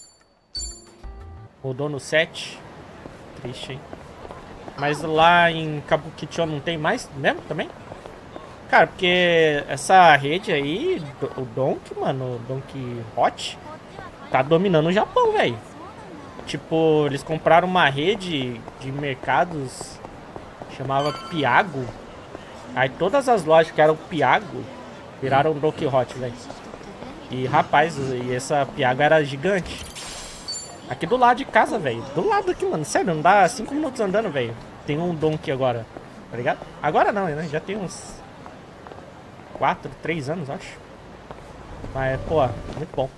Mudou no sete. Triste, hein? Mas lá em Kabukicho não tem mais mesmo também? Cara, porque essa rede aí, o Donk, mano, o Donk Hot, tá dominando o Japão, velho. Tipo, eles compraram uma rede de mercados, chamava Piago. Aí todas as lojas que eram Piago viraram Donk Hot, velho. E rapaz, e essa Piago era gigante. Aqui do lado de casa, velho. Do lado aqui, mano. Sério, não dá cinco minutos andando, velho. Tem um Donk agora, tá ligado? Agora não, né? Já tem uns quatro, três anos, acho. Mas, pô, muito bom.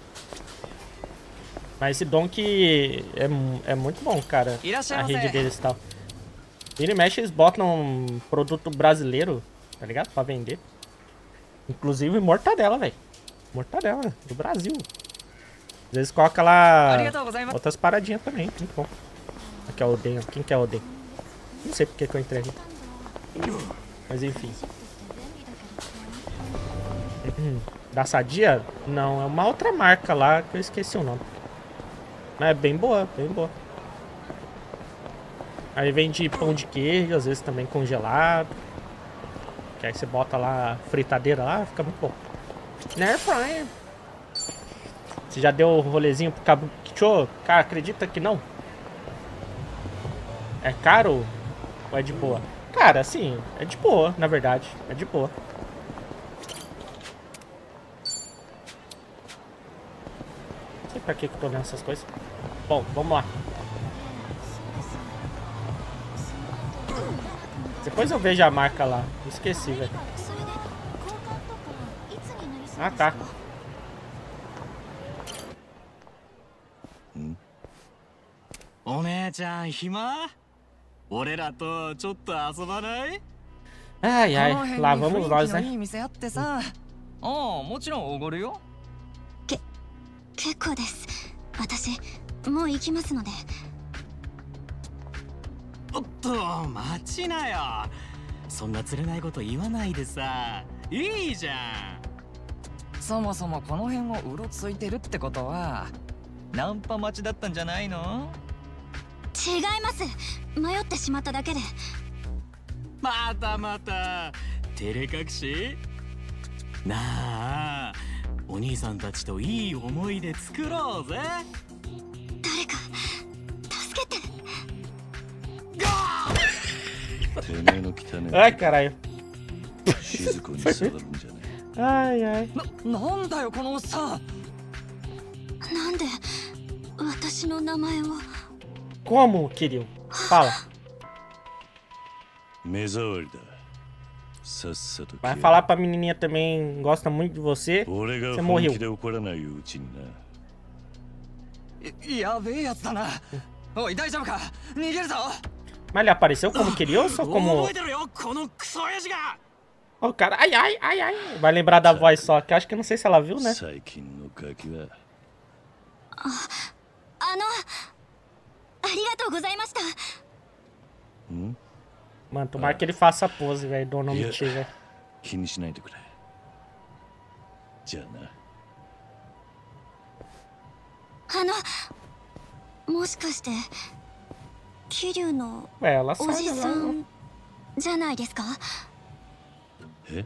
Mas esse Donk é, é muito bom, cara. A rede deles e tal. Vira e mexe, eles botam um produto brasileiro, tá ligado? Pra vender. Inclusive mortadela, velho. Mortadela, do Brasil. Às vezes coloca lá outras paradinhas também, muito bom. Aqui é o Oden, quem que é o Oden? Não sei porque que eu entrei aqui. Mas enfim. Da Sadia? Não, é uma outra marca lá que eu esqueci o nome. Mas é bem boa, bem boa. Aí vende pão de queijo, às vezes também congelado. Que aí você bota lá a fritadeira lá, fica muito bom. Air fryer. Você já deu o rolezinho pro Kabukicho? Cara, acredita que não? É caro ou é de boa? Cara, assim, é de boa, na verdade. É de boa. Não sei pra que que eu tô olhando essas coisas. Bom, vamos lá. Depois eu vejo a marca lá. Esqueci, velho. Ah, tá. Ai, ai, lá vamos nós, né? け、結構です。私、もう行きますので。 おっと、待ちなよ。そんな釣れないこと言わないでさ。いいじゃん。そもそもこの辺をうろついてるってことはナンパ待ちだったんじゃないの？ 違います。迷ってしまっただけで。 またまた照れ隠しなあ、お兄さんたちといい思い出作ろうぜ。 誰か助けて。 てめえの汚ね。 Ai, caralho. 静子に下がるんじゃねえ。 Ai, ai. な、なんだよこのおっさん。 なんで私の名前を。 Como, Kiryu? Fala. 目障りだ。さっさと。 Vai falar pra menininha também, gosta muito de você. 俺が Você 本 morreu. 気で怒らないうちにな。 やべえやつだな。おい大丈夫か、逃げるぞ。 Mas ele apareceu como Kiryu ou só como... 覚えてるよこのクソ親父が。 Oh, cara, ai, ai, ai, ai. Vai lembrar da voz só, que eu acho que eu não sei se ela viu, né? 最近のガキは。 あ、あのありがとうございました。 ん Mano, tomara que ele faça a pose, velho, do nome Yeah. T, velho. 気にしないでくれ。じゃあな。 あのもしかして桐生の Ué, ela お sabe, じさ ela... んじゃないですか。やっえ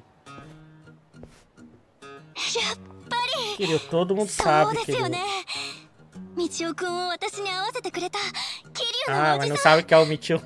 ぱり Kiryu, todo mundo そう sabe, ですよ Kiryu. ね。道夫くんを私に会わせてくれた桐生 Ah, のお mas じ não さん。 sabe que é o Michio.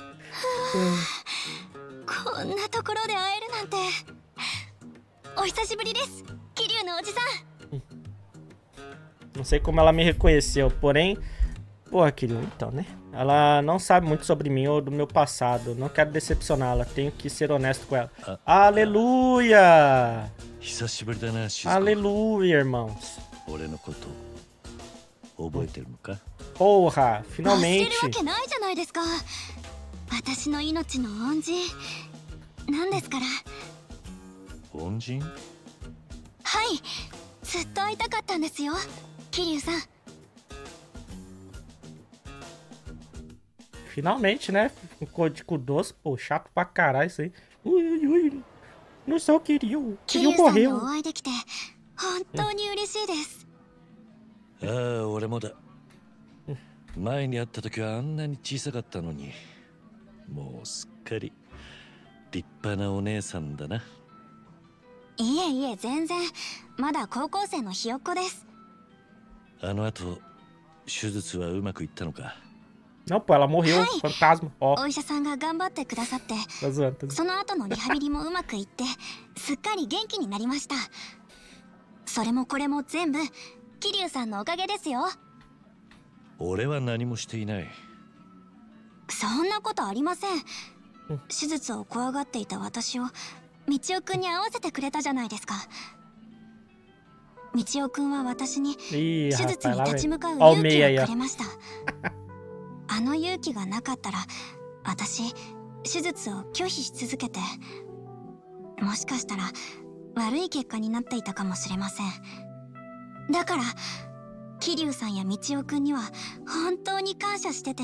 こんなところで会えるなんてお久しぶりです、桐生のおじさん。 Não sei como ela me reconheceu, porém... Porra, Kiryu, então, né? Ela não sabe muito sobre mim ou do meu passado. Não quero decepcioná-la. Tenho que ser honesto com ela. Aleluia! 久しぶりだな、静子。 Aleluia, irmãos. 俺のこと覚えてるのか？ Porra, 忘れ finalmente. るわけないじゃないですか。私の命の恩人なんですから。 恩人？ はい、ずっと会いたかったんですよ、桐生さん。 Finalmente, né? Um código doce, pô, chato pra caralho isso aí. Ui, ui, ui. Não sou o Kiryu. 桐 Kiryu 生さんに morreu. お会いできて本当に嬉しいです。 ああ、俺もだ。前に会った時はあんなに小さかったのに、もうすっかり立派なお姉さんだな。 いえいえ、全然まだ高校生のひよっこです。 あの後手術はうまくいったのか？ Não, pô, ela morreu. Fantasma. Ó, お医者さんが頑張ってくださって、 tá zoando, tá zoando. その後のリハビリもうまくいってすっかり元気になりました。それもこれも全部桐生さんのおかげですよ。 俺は何もしていない。 そんなことありません。手術を怖がっていた私を道夫くんに会わせてくれたじゃないですか。道夫くんは私に Ih, 手術 rapaz, に lá 立ち vem. 向かう Ó o 勇気 meia aí, を ó. くれました。あの勇気がなかったら私手術を拒否し続けて、もしかしたら悪い結果になっていたかもしれません。だから桐生さんや道夫くんには本当に感謝してて、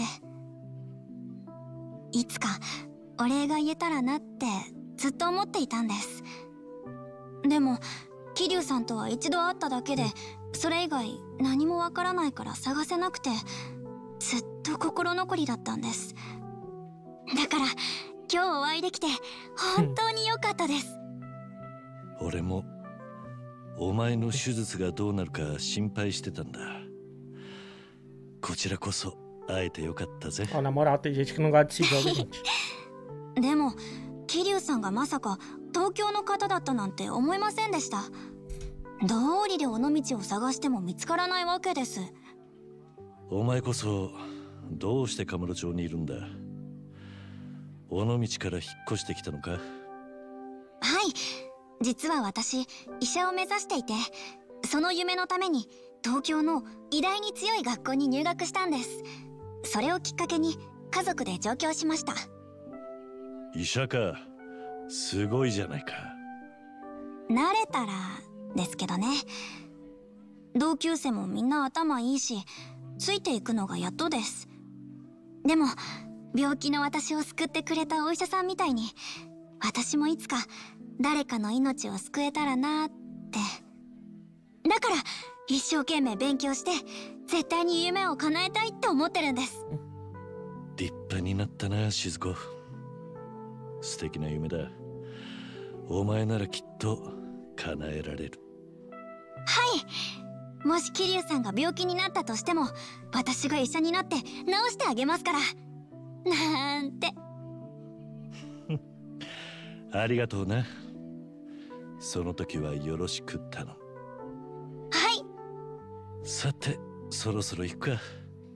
いつかお礼が言えたらなってずっと思っていたんです。でも桐生さんとは一度会っただけで、それ以外何もわからないから探せなくて、ずっと心残りだったんです。だから今日お会いできて本当に良かったです。 俺もお前の手術がどうなるか心配してたんだ。こちらこそ会えてよかったぜ。 Ó, na moral, tem gente que não gosta desse jogo, gente. でも桐生さんがまさか東京の方だったなんて思いませんでした。どうりで尾道を探しても見つからないわけです。 お前こそどうしてカムロ町にいるんだ？尾道から引っ越してきたのか？ はい、実は私医者を目指していて、その夢のために東京の医大に強い学校に入学したんです。それをきっかけに家族で上京しました。 医者か、すごいじゃないか。 慣れたらですけどね。同級生もみんな頭いいし、ついていくのがやっとです。でも病気の私を救ってくれたお医者さんみたいに、私もいつか誰かの命を救えたらなーって。だから一生懸命勉強して絶対に夢を叶えたいって思ってるんです。 立派になったな、静子。素敵な夢だ。 お前ならきっと叶えられる。 はい、もし桐生さんが病気になったとしても私が医者になって治してあげますからなんて。 ありがとうな。その時はよろしく頼む。 はい。 さてそろそろ行くか。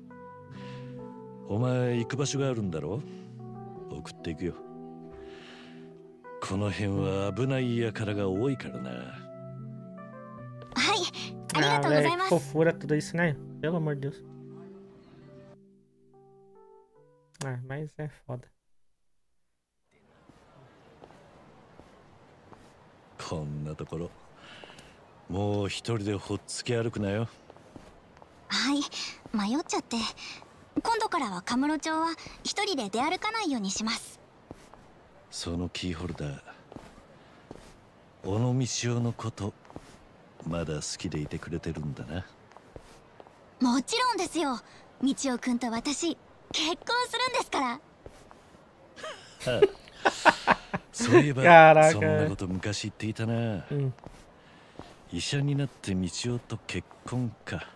お前行く場所があるんだろう。送っていくよ。この辺は危ない輩が多いからな。 はい、ありがとうございます。 Fofura tudo isso, né? Pelo amor de Deus. Ah, mas é foda. こんなところもう一人でほっつき歩くなよ。 はい、迷っちゃって。今度からはカムロ町は一人で出歩かないようにします。 そのキーホルダー、小野道夫のことまだ好きでいてくれてるんだな。 もちろんですよ。道夫くんと私結婚するんですから。 そういえばそんなこと昔言っていたな、うん、医者になって道夫と結婚か。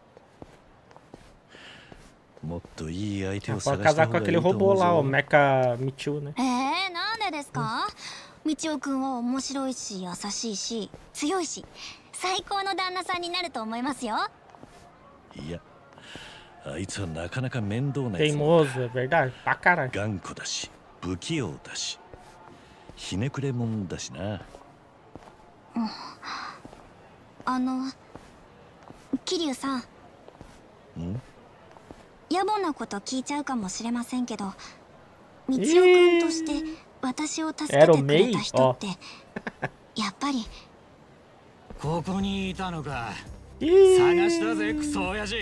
もっといい相手を探した方がいいと思うぞ。 roubou lá o Mecha Michiu, né? えー、なんでですか？道夫くんは面白いし優しいし強いし最高の旦那さんになると思いますよ。 いや、あいつはなかなか面倒なやつ。 Teimoso, é verdade. Pra caralho. 頑固だし、不器用だし、ひねくれ者だしな。 うん、あの、桐生さん。ん？野暮なこと聞いちゃうかもしれませんけど、道夫くんとして私を助けてくれた人ってやっぱり。 ここにいたのか。探したぜクソ親父。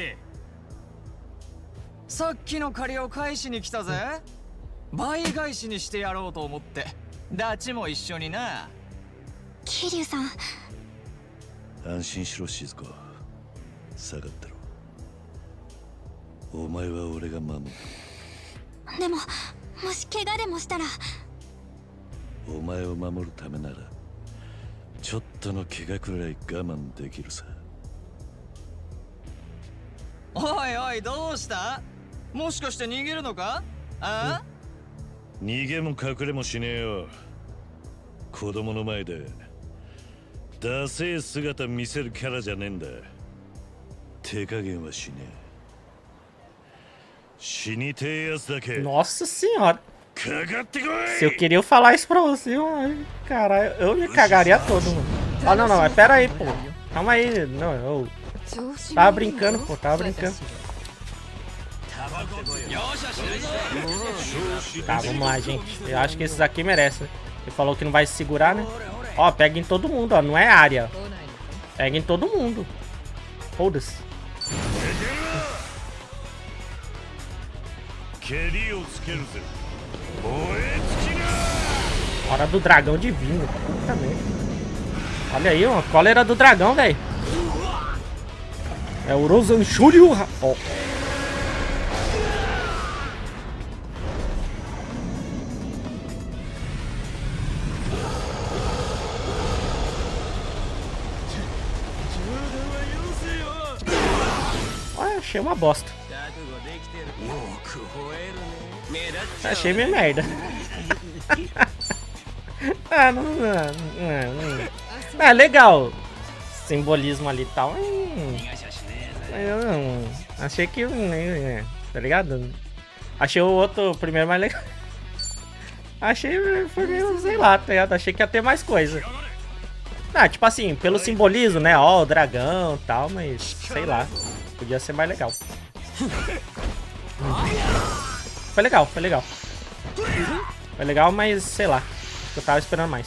さっきの借りを返しに来たぜ。倍返しにしてやろうと思って。ダチも一緒にな。 桐生さん、 安心しろ静子。下がってろ。お前は俺が守る。 でももし怪我でもしたら。 お前を守るためならちょっとの怪我くらい我慢できるさ。 おいおい、どうした？もしかして逃げるのか？ああ？ 逃げも隠れもしねえよ。子供の前でダセえ姿見せるキャラじゃねえんだ。手加減はしねえ。死にてえやつだけ。 Nossa senhora! かかってこい! Se eu queria falar isso pra você, mano, caralho, eu me cagaria todo, mano. Ah, não, não, mas pera aí, pô. Calma aí, não, eu tava brincando, pô, tava brincando. Tá, vamos lá, gente. Eu acho que esses aqui merecem. Ele falou que não vai se segurar, né? Ó, pega em todo mundo, ó. Não é área. Pega em todo mundo. Foda-se. Hora do dragão divino. Puta merda. Olha aí, ó. Cólera do dragão, velho. É o Rosan Shuryu. Ó. Achei uma bosta. Achei meio merda. Ah, não, não, não, não. É legal. Simbolismo ali e tal. Hum, eu não, achei que. Tá ligado? Achei o outro primeiro mais legal. Achei. Foi meio, sei lá, tá ligado? Achei que ia ter mais coisa. Ah, tipo assim, pelo simbolismo, né? Ó, o dragão e tal, mas sei lá. Podia ser mais legal. Foi legal, foi legal. Foi legal, mas sei lá. Eu tava esperando mais.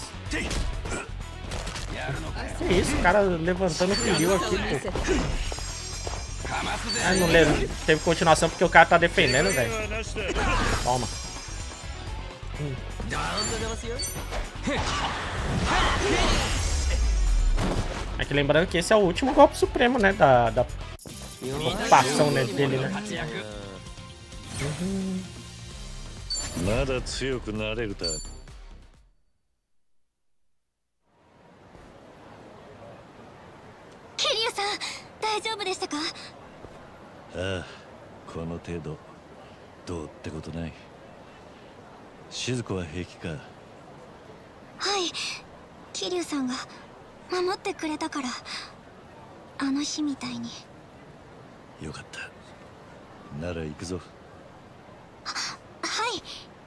Que isso, o cara levantando o fio aqui, pô. Ah, não lembro. Teve continuação porque o cara tá defendendo, velho. Toma. Hum. É que lembrando que esse é o último golpe supremo, né? Da, da ocupação, né, dele, né? Uhum. 大丈夫でしたか？ ああ、この程度どうってことない。静子は平気か？ はい、桐生さんが守ってくれたから、あの日みたいに。 よかった。なら行くぞ。 は、はい。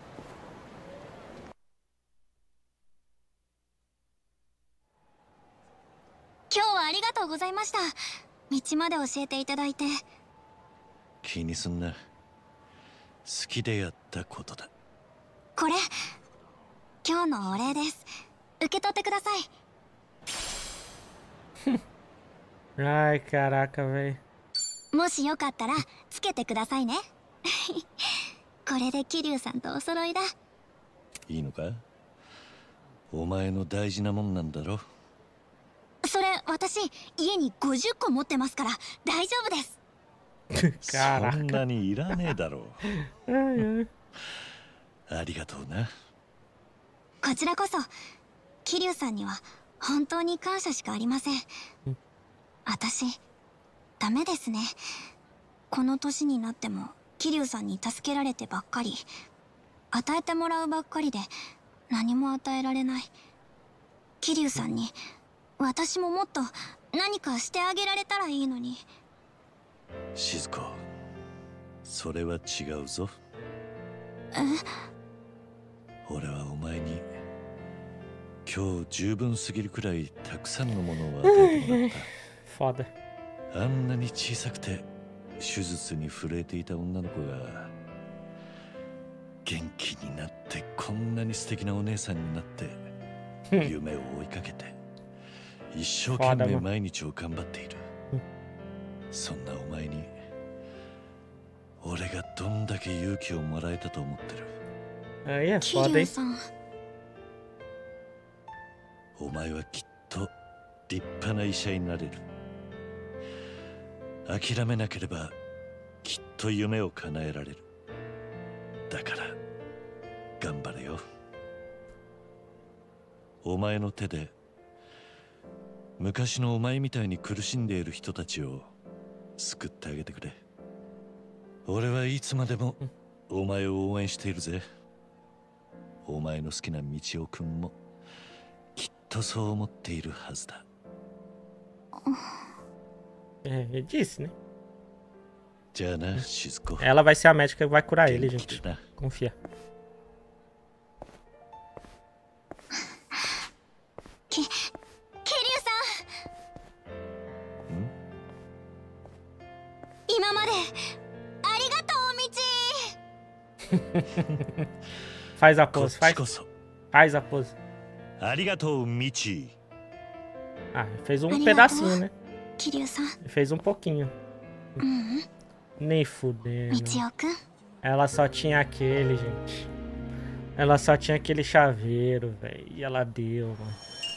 今日はありがとうございました。道まで教えていただいて。 気にすんな。好きでやったことだ。 これ今日のお礼です。受け取ってください。 Ai, caraca, velho. もしよかったらつけてくださいね。これで桐生さんとお揃いだ。 いいのか？お前の大事なもんなんだろ。 それ私家にごじゅっこ持ってますから大丈夫です。 そんなにいらねえだろう。ありがとうな。 こちらこそ桐生さんには本当に感謝しかありません。私ダメですね。この年になっても桐生さんに助けられてばっかり、与えてもらうばっかりで何も与えられない。桐生さんに私ももっと何かしてあげられたらいいのに。 静子、それは違うぞ。 え？ 俺はお前に今日十分すぎるくらいたくさんのものを与えてもらった。 Foda. あんなに小さくて手術に震えていた女の子が元気になってこんなに素敵なお姉さんになって夢を追いかけて一生懸命毎日を頑張っている。そんなお前に俺がどんだけ勇気をもらえたと思ってる。 Ah, é 桐 foda, 生 hein? さん、 お前はきっと立派な医者になれる。諦めなければきっと夢を叶えられる。だから頑張れよ。お前の手で昔のお前みたいに苦しんでいる人たちを救ってあげてくれ。俺はいつまでもお前を応援しているぜ。お前の好きな道夫くんもきっとそう思っているはずだ。 É, ele disse, né? じゃあな、静子。 Ela vai ser a médica que vai curar ele, gente. Confia. Ki- Kiryuさん。 ん？ 今までありがとう、ミチ。 Faz a pose, こっち faz. こそ Faz a pose. ありがとう、ミチ。 Ah, fez um Arigatou. pedacinho, né? 桐生さん。 Fez um pouquinho. ううん。 Nem fudendo. ミチオくん。 Ela só tinha aquele, gente. Ela só tinha aquele chaveiro, velho. E ela deu, mano.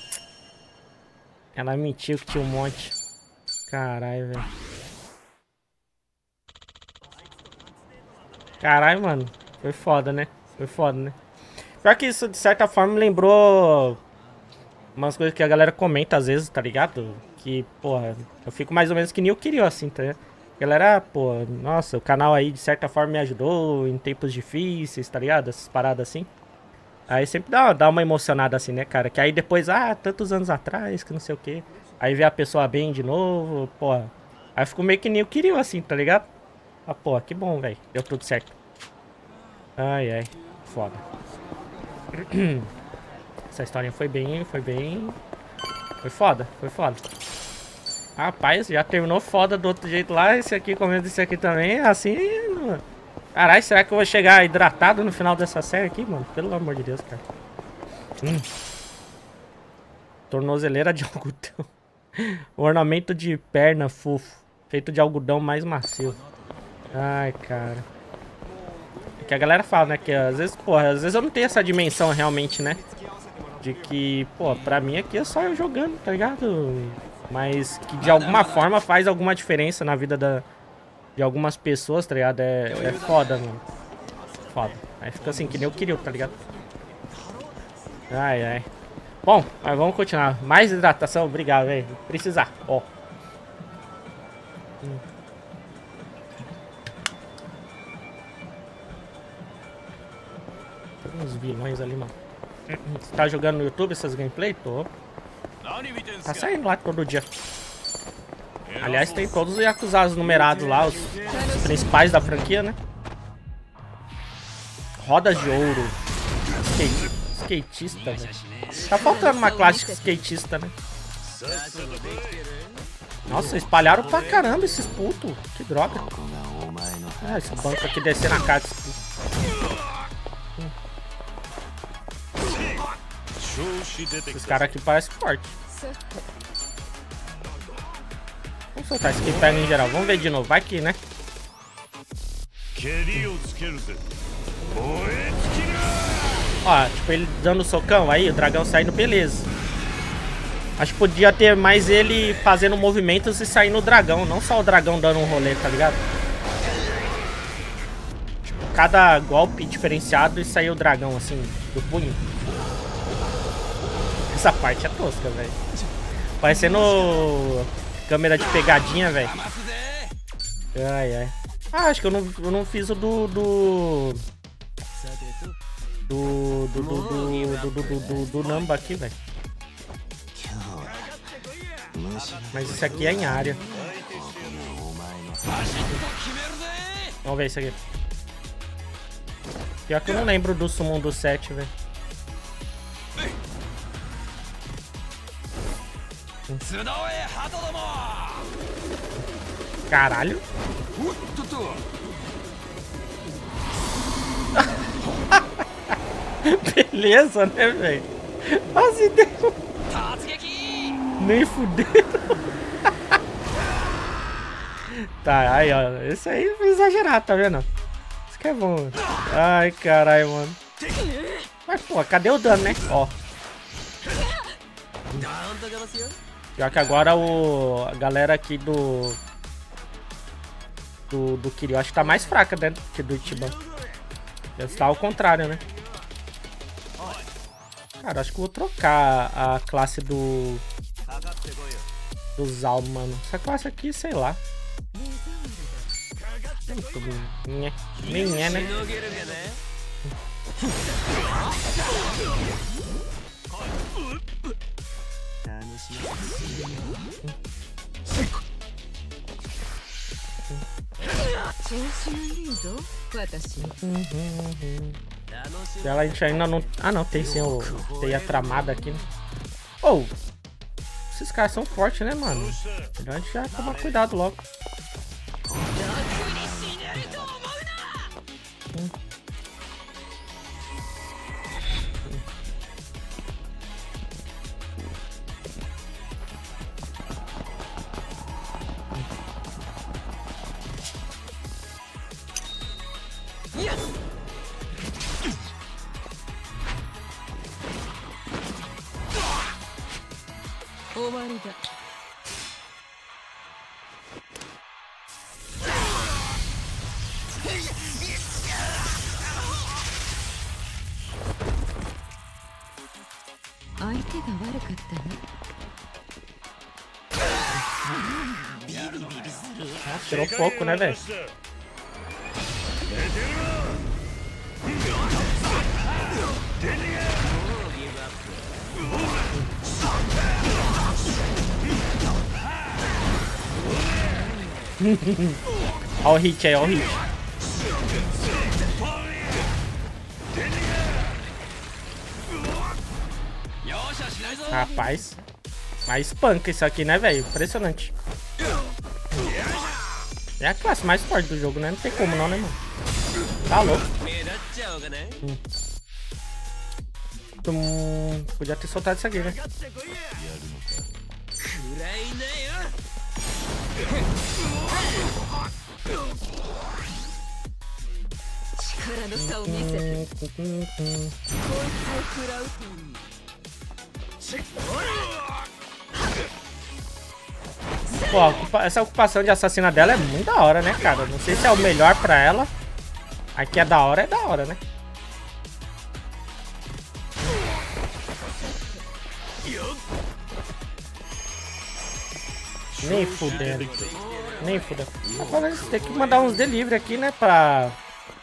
Ela mentiu que tinha um monte. Caralho, velho. Caralho, mano. Foi foda, né? Foi foda, né? Pior que isso, de certa forma, me lembrou umas coisas que a galera comenta às vezes, tá ligado? Que, porra, eu fico mais ou menos que nem eu queria, assim, tá ligado? Galera, pô, nossa, o canal aí de certa forma me ajudou em tempos difíceis, tá ligado? Essas paradas assim. Aí sempre dá, dá uma emocionada assim, né, cara? Que aí depois, ah, tantos anos atrás, que não sei o que. Aí vê a pessoa bem de novo, pô. Aí ficou meio que nem eu queria, assim, tá ligado? Ah, pô, que bom, velho. Deu tudo certo. Ai, ai. Foda. Essa historinha foi bem, foi bem... Foi foda, foi foda. Rapaz, já terminou foda do outro jeito lá. Esse aqui, comendo esse aqui também. Assim, mano. Caralho, será que eu vou chegar hidratado no final dessa série aqui, mano? Pelo amor de Deus, cara. Hum. Tornozeleira de algodão. Ornamento de perna fofo. Feito de algodão mais macio. Ai, cara. É que a galera fala, né? Que às vezes, porra, às vezes eu não tenho essa dimensão realmente, né? De que, pô, pra mim aqui é só eu jogando, tá ligado? Mas que de alguma forma faz alguma diferença na vida da, de algumas pessoas, tá ligado? É, é foda, mano. Foda. Aí fica assim, que nem eu queria, tá ligado? Ai, ai. Bom, mas vamos continuar. Mais hidratação, obrigado, velho. Precisar, ó. Hum. Tem uns vilões ali, mano. Você tá jogando no YouTube essas gameplay? Tô. Tá saindo lá todo dia. Aliás, tem todos os Yakuza's numerados lá, os, os principais da franquia, né? Rodas de ouro. Skate, skatista, velho. Tá faltando uma classe de skatista, né? Nossa, espalharam pra caramba esses putos. Que droga. Ah, esse banco aqui descer na cara desse puto. Hum. Esses caras aqui parecem fortes. Vamos soltar esse aqui, pega em geral. Vamos ver de novo. Vai aqui, né? Ó, tipo, ele dando socão aí, o dragão saindo, beleza. Acho que podia ter mais ele fazendo movimentos e saindo o dragão, não só o dragão dando um rolê, tá ligado? Tipo, cada golpe diferenciado e sair o dragão, assim, do punho. Essa parte é tosca, velho. Parecendo câmera de pegadinha, velho. Ai, ai. Ah, acho que eu não, eu não fiz o do... do... Do... Do... Do... Do... Do... Do... Do... Do Namba aqui, velho. Mas isso aqui é em área. Vamos ver isso aqui. Pior que eu não lembro do Summon do sete, velho. Caralho. Beleza, né, velho? Nossa, deu... Nem fuderam. Tá, aí, ó. Esse aí foi exagerado, tá vendo? Isso que é bom. Ai, caralho, mano. Mas, pô, cadê o dano, né? Ó. Pior que agora o... a galera aqui do... Do, do Kiryu, acho que tá mais fraca, né? Que do Ichiban. Deve estar ao contrário, né? Cara, acho que eu vou trocar a classe do... Do Zal, mano. Essa classe aqui, sei lá. Nem, nem é, né? Ela a gente ainda não... Ah, não. Tem sim o... Tem a tramada aqui, né? Oh! Esses caras são fortes, né, mano? Então a gente já toma cuidado logo. Hum. Ah, tirou pouco, né, velho? Olha o hit aí, olha o hit. Rapaz, mais panca isso aqui, né, velho? Impressionante. É a classe mais forte do jogo, né? Não tem como não, né, mano? Tá louco. Hum. Tum. Podia ter soltado isso aqui, né? Pô, essa ocupação de assassina dela é muito da hora, né, cara? Não sei se é o melhor pra ela. Aqui é da hora, é da hora, né? Nem fudendo. Nem foda. Agora a gente tem que mandar uns delivery aqui, né? Pra...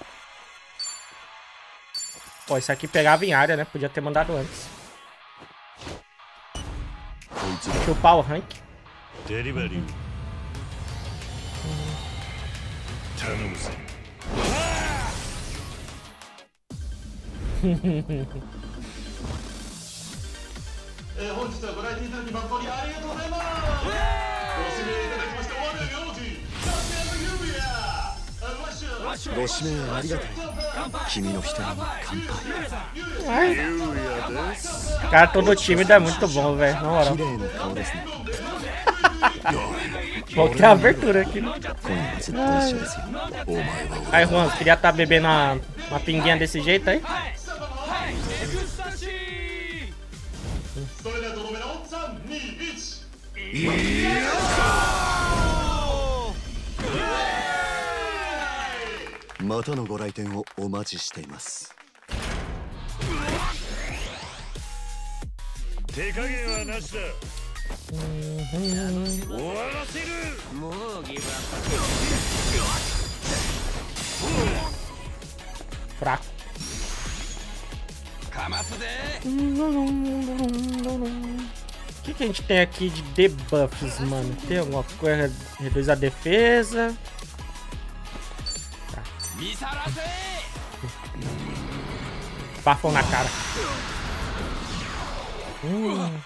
Pô, isso aqui pegava em área, né? Podia ter mandado antes. Deixa eu upar o rank. Delivery. Cara, todo tímido é muito bom, velho. Na moral. Vou ter a abertura aqui. Aí, Juan, queria estar tá bebendo uma, uma pinguinha desse jeito aí? Fraco. O que, que a gente tem aqui de debuffs, mano? Tem alguma coisa? Reduz a defesa. Tá. Bafão na cara. Hum.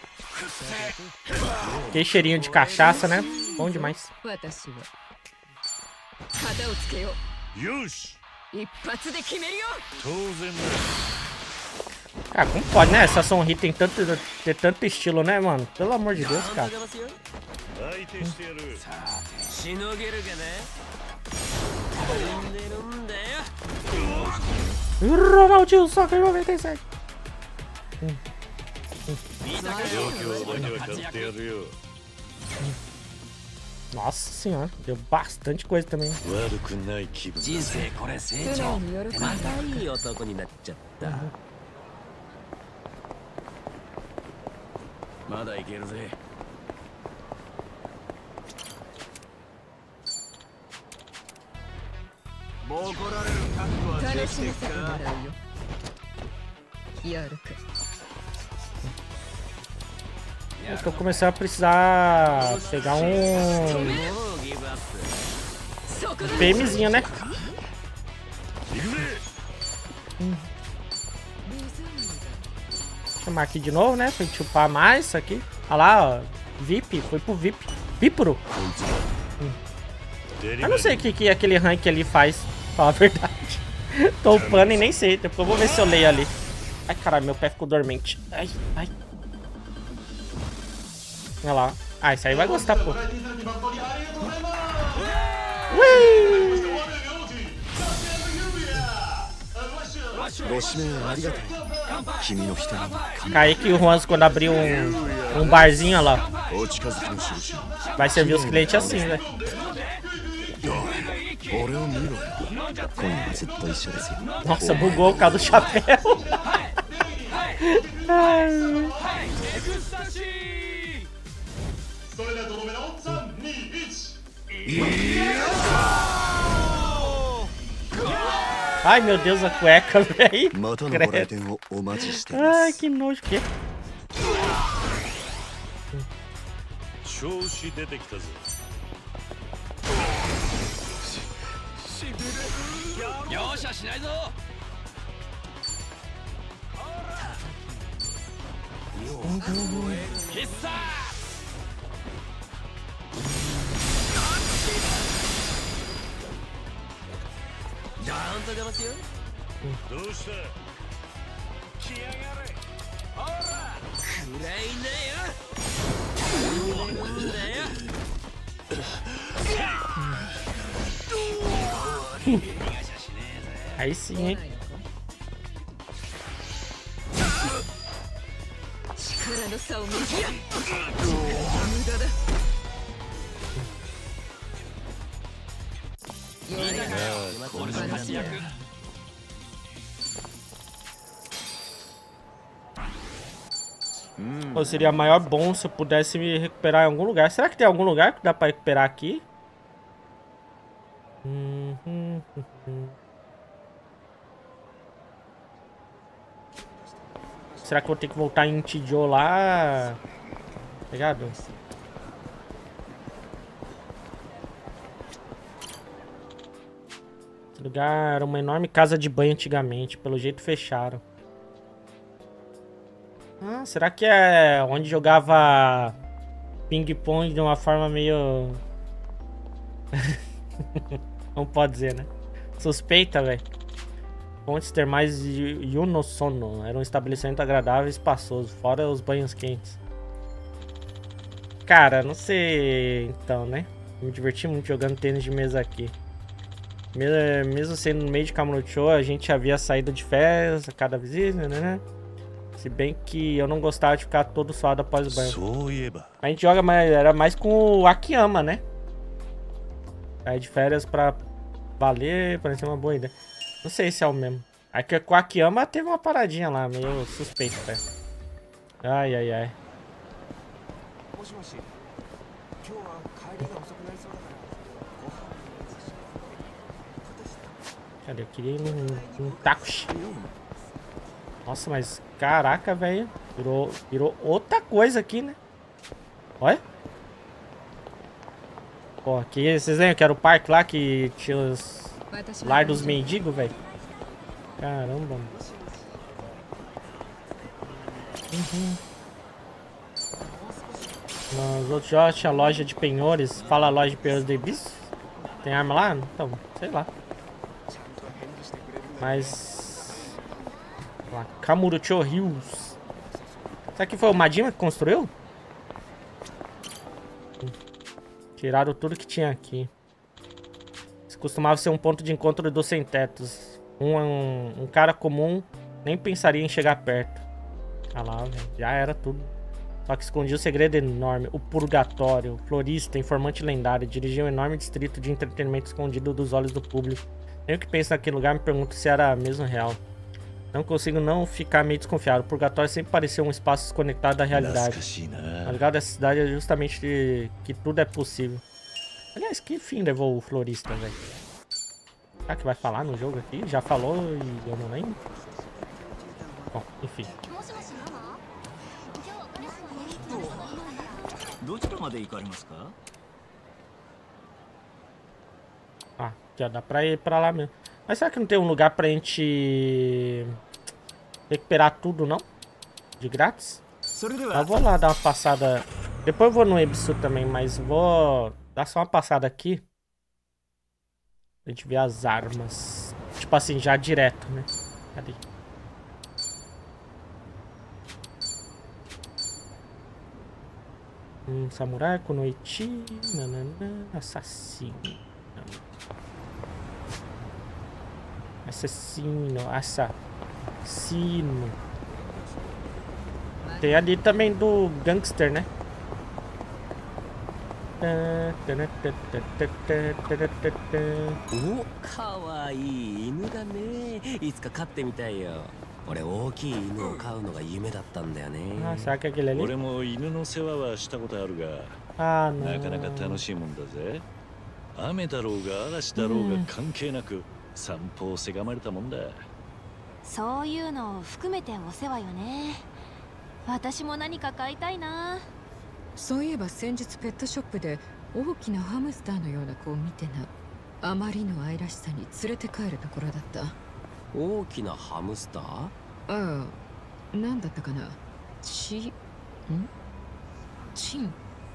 Que cheirinho de cachaça, né? Bom demais. Cara, como pode, né? Essa Sonri tem tanto, ter tanto estilo, né, mano? Pelo amor de Deus, cara. Ronaldinho, só que noventa e sete. Hum. Nossa senhora, deu bastante coisa também. Eu tô começando a precisar pegar um PMzinho, né? Hum. Vou chamar aqui de novo, né? Pra gente upar mais isso aqui. Olha lá, ó. V I P, foi pro V I P. Vipro. Hum. Eu não sei o que, que aquele rank ali faz, pra falar a verdade. Tô upando e nem sei. Depois eu vou ver se eu leio ali. Ai, caralho, meu pé ficou dormente. Ai, ai. Olha lá. Ah, isso aí vai gostar, pô. Ui! Kaique e o Juan, quando abrir um, um barzinho, olha lá. Vai servir os clientes assim, velho. Nossa, bugou o cara do chapéu. Ai. Ai, meu Deus, a cueca, velho. Ai, que nojo, que? Aí sim, hein? Pô, seria maior bom se eu pudesse me recuperar em algum lugar. Será que tem algum lugar que dá pra recuperar aqui? Uhum. Será que eu vou ter que voltar em Chijo lá? Ligado? Esse lugar era uma enorme casa de banho antigamente. Pelo jeito fecharam. Ah, será que é onde jogava ping-pong de uma forma meio... Não pode dizer, né? Suspeita, velho. Fontes termais Yunosono. Era um estabelecimento agradável e espaçoso, fora os banhos quentes. Cara, não sei então, né? Me diverti muito jogando tênis de mesa aqui. Mesmo sendo no meio de Kamurocho, a gente havia saído de férias a cada visita, né? Se bem que eu não gostava de ficar todo suado após o banho. A gente joga mais, era mais com o Akiyama, né? Aí de férias pra valer, parece uma boa ideia. Não sei se é o mesmo. Aqui com o Akiyama teve uma paradinha lá, meio suspeito, velho. Ai, ai, ai. Cadê? Eu queria ir num, num takushi. Nossa, mas caraca, velho. Virou, virou outra coisa aqui, né? Olha. Pô, aqui, vocês lembram que era o parque lá que tinha os lar dos mendigos, velho? Caramba, mano. Uhum. Nos outros jogos tinha loja de penhores. Fala loja de penhores de bis. Tem arma lá? Então, sei lá. Mas... lá, Kamurocho Hills. Será que foi o Majima que construiu? Tiraram tudo que tinha aqui. Isso costumava ser um ponto de encontro dos sem-tetos. Um, um, um cara comum nem pensaria em chegar perto. Ah lá, véio, já era tudo. Só que escondia o segredo enorme. O purgatório, florista, informante lendário. Dirigia um enorme distrito de entretenimento escondido dos olhos do público. Nem o que penso naquele lugar me pergunto se era mesmo real. Não consigo não ficar meio desconfiado. O purgatório sempre pareceu um espaço desconectado da realidade. O legal dessa cidade é justamente que, que tudo é possível. Aliás, que fim levou o florista, velho? Será que vai falar no jogo aqui? Já falou e eu não lembro? Bom, enfim. Ah, já dá pra ir pra lá mesmo. Mas será que não tem um lugar pra gente recuperar tudo, não? De grátis? Eu vou lá dar uma passada. Depois eu vou no Ebisu também, mas vou dar só uma passada aqui. Pra gente ver as armas. Tipo assim, já direto, né? Cadê? Um samurai, kunoichi, nanana, assassino. Assassino, assassino. Tem ali também do gangster, né? Oh, kawaii inu da ne. Itsuka katte mitai yo. Ore ookii inu o kau no ga yume datta n da yo ne. Ah, será que é aquele ali? 俺も犬の世話はしたことあるが、 Ah, não. なかなか楽しいもんだぜ。雨だろうが嵐だろうが関係なく散歩をせがまれたもんだ。 そういうのを含めてお世話よね。私も何か買いたいな。 そういえば先日ペットショップで大きなハムスターのような子を見てな。あまりの愛らしさに連れて帰るところだった。 大きなハムスター？ ああ、なんだったかな。チんチン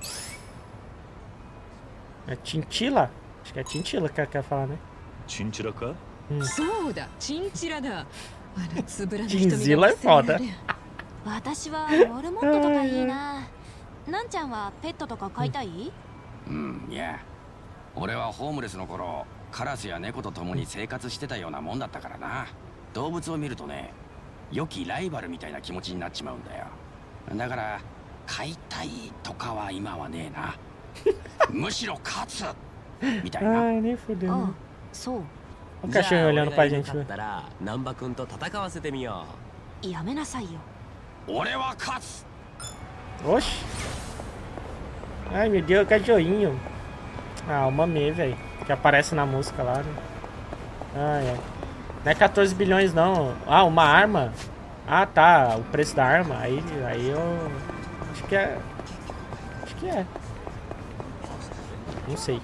É Chinchila? Acho que é Chinchila que ela quer falar, né? チンチラか？ そうだ、チンチラだ。あのつぶらな Chinchila é foda. 私はモルモットとかいいな。なんちゃんはペットとか飼いたい？ うん、いや。俺はホームレスの頃、カラスや猫と共に生活してたようなもんだったからな。動物を見るとね、良きライバルみたいな気持ちになっちまうんだよ。だから飼いたいとかは今はねえな。むしろ勝つみたいな。 Ai, nem fudeu. あ、そう。 O cachorro olhando pra gente. 南波君と戦わせてみよう。 やめなさいよ。 俺は勝つ。 Oxi. Ai, meu Deus, cachorrinho. Ah, o Mame, velho. Que aparece na música lá, né? Ai, ai. Não é quatorze bilhões, não. Ah, uma arma? Ah, tá. O preço da arma. Aí, aí eu... Acho que é... Acho que é. Não sei.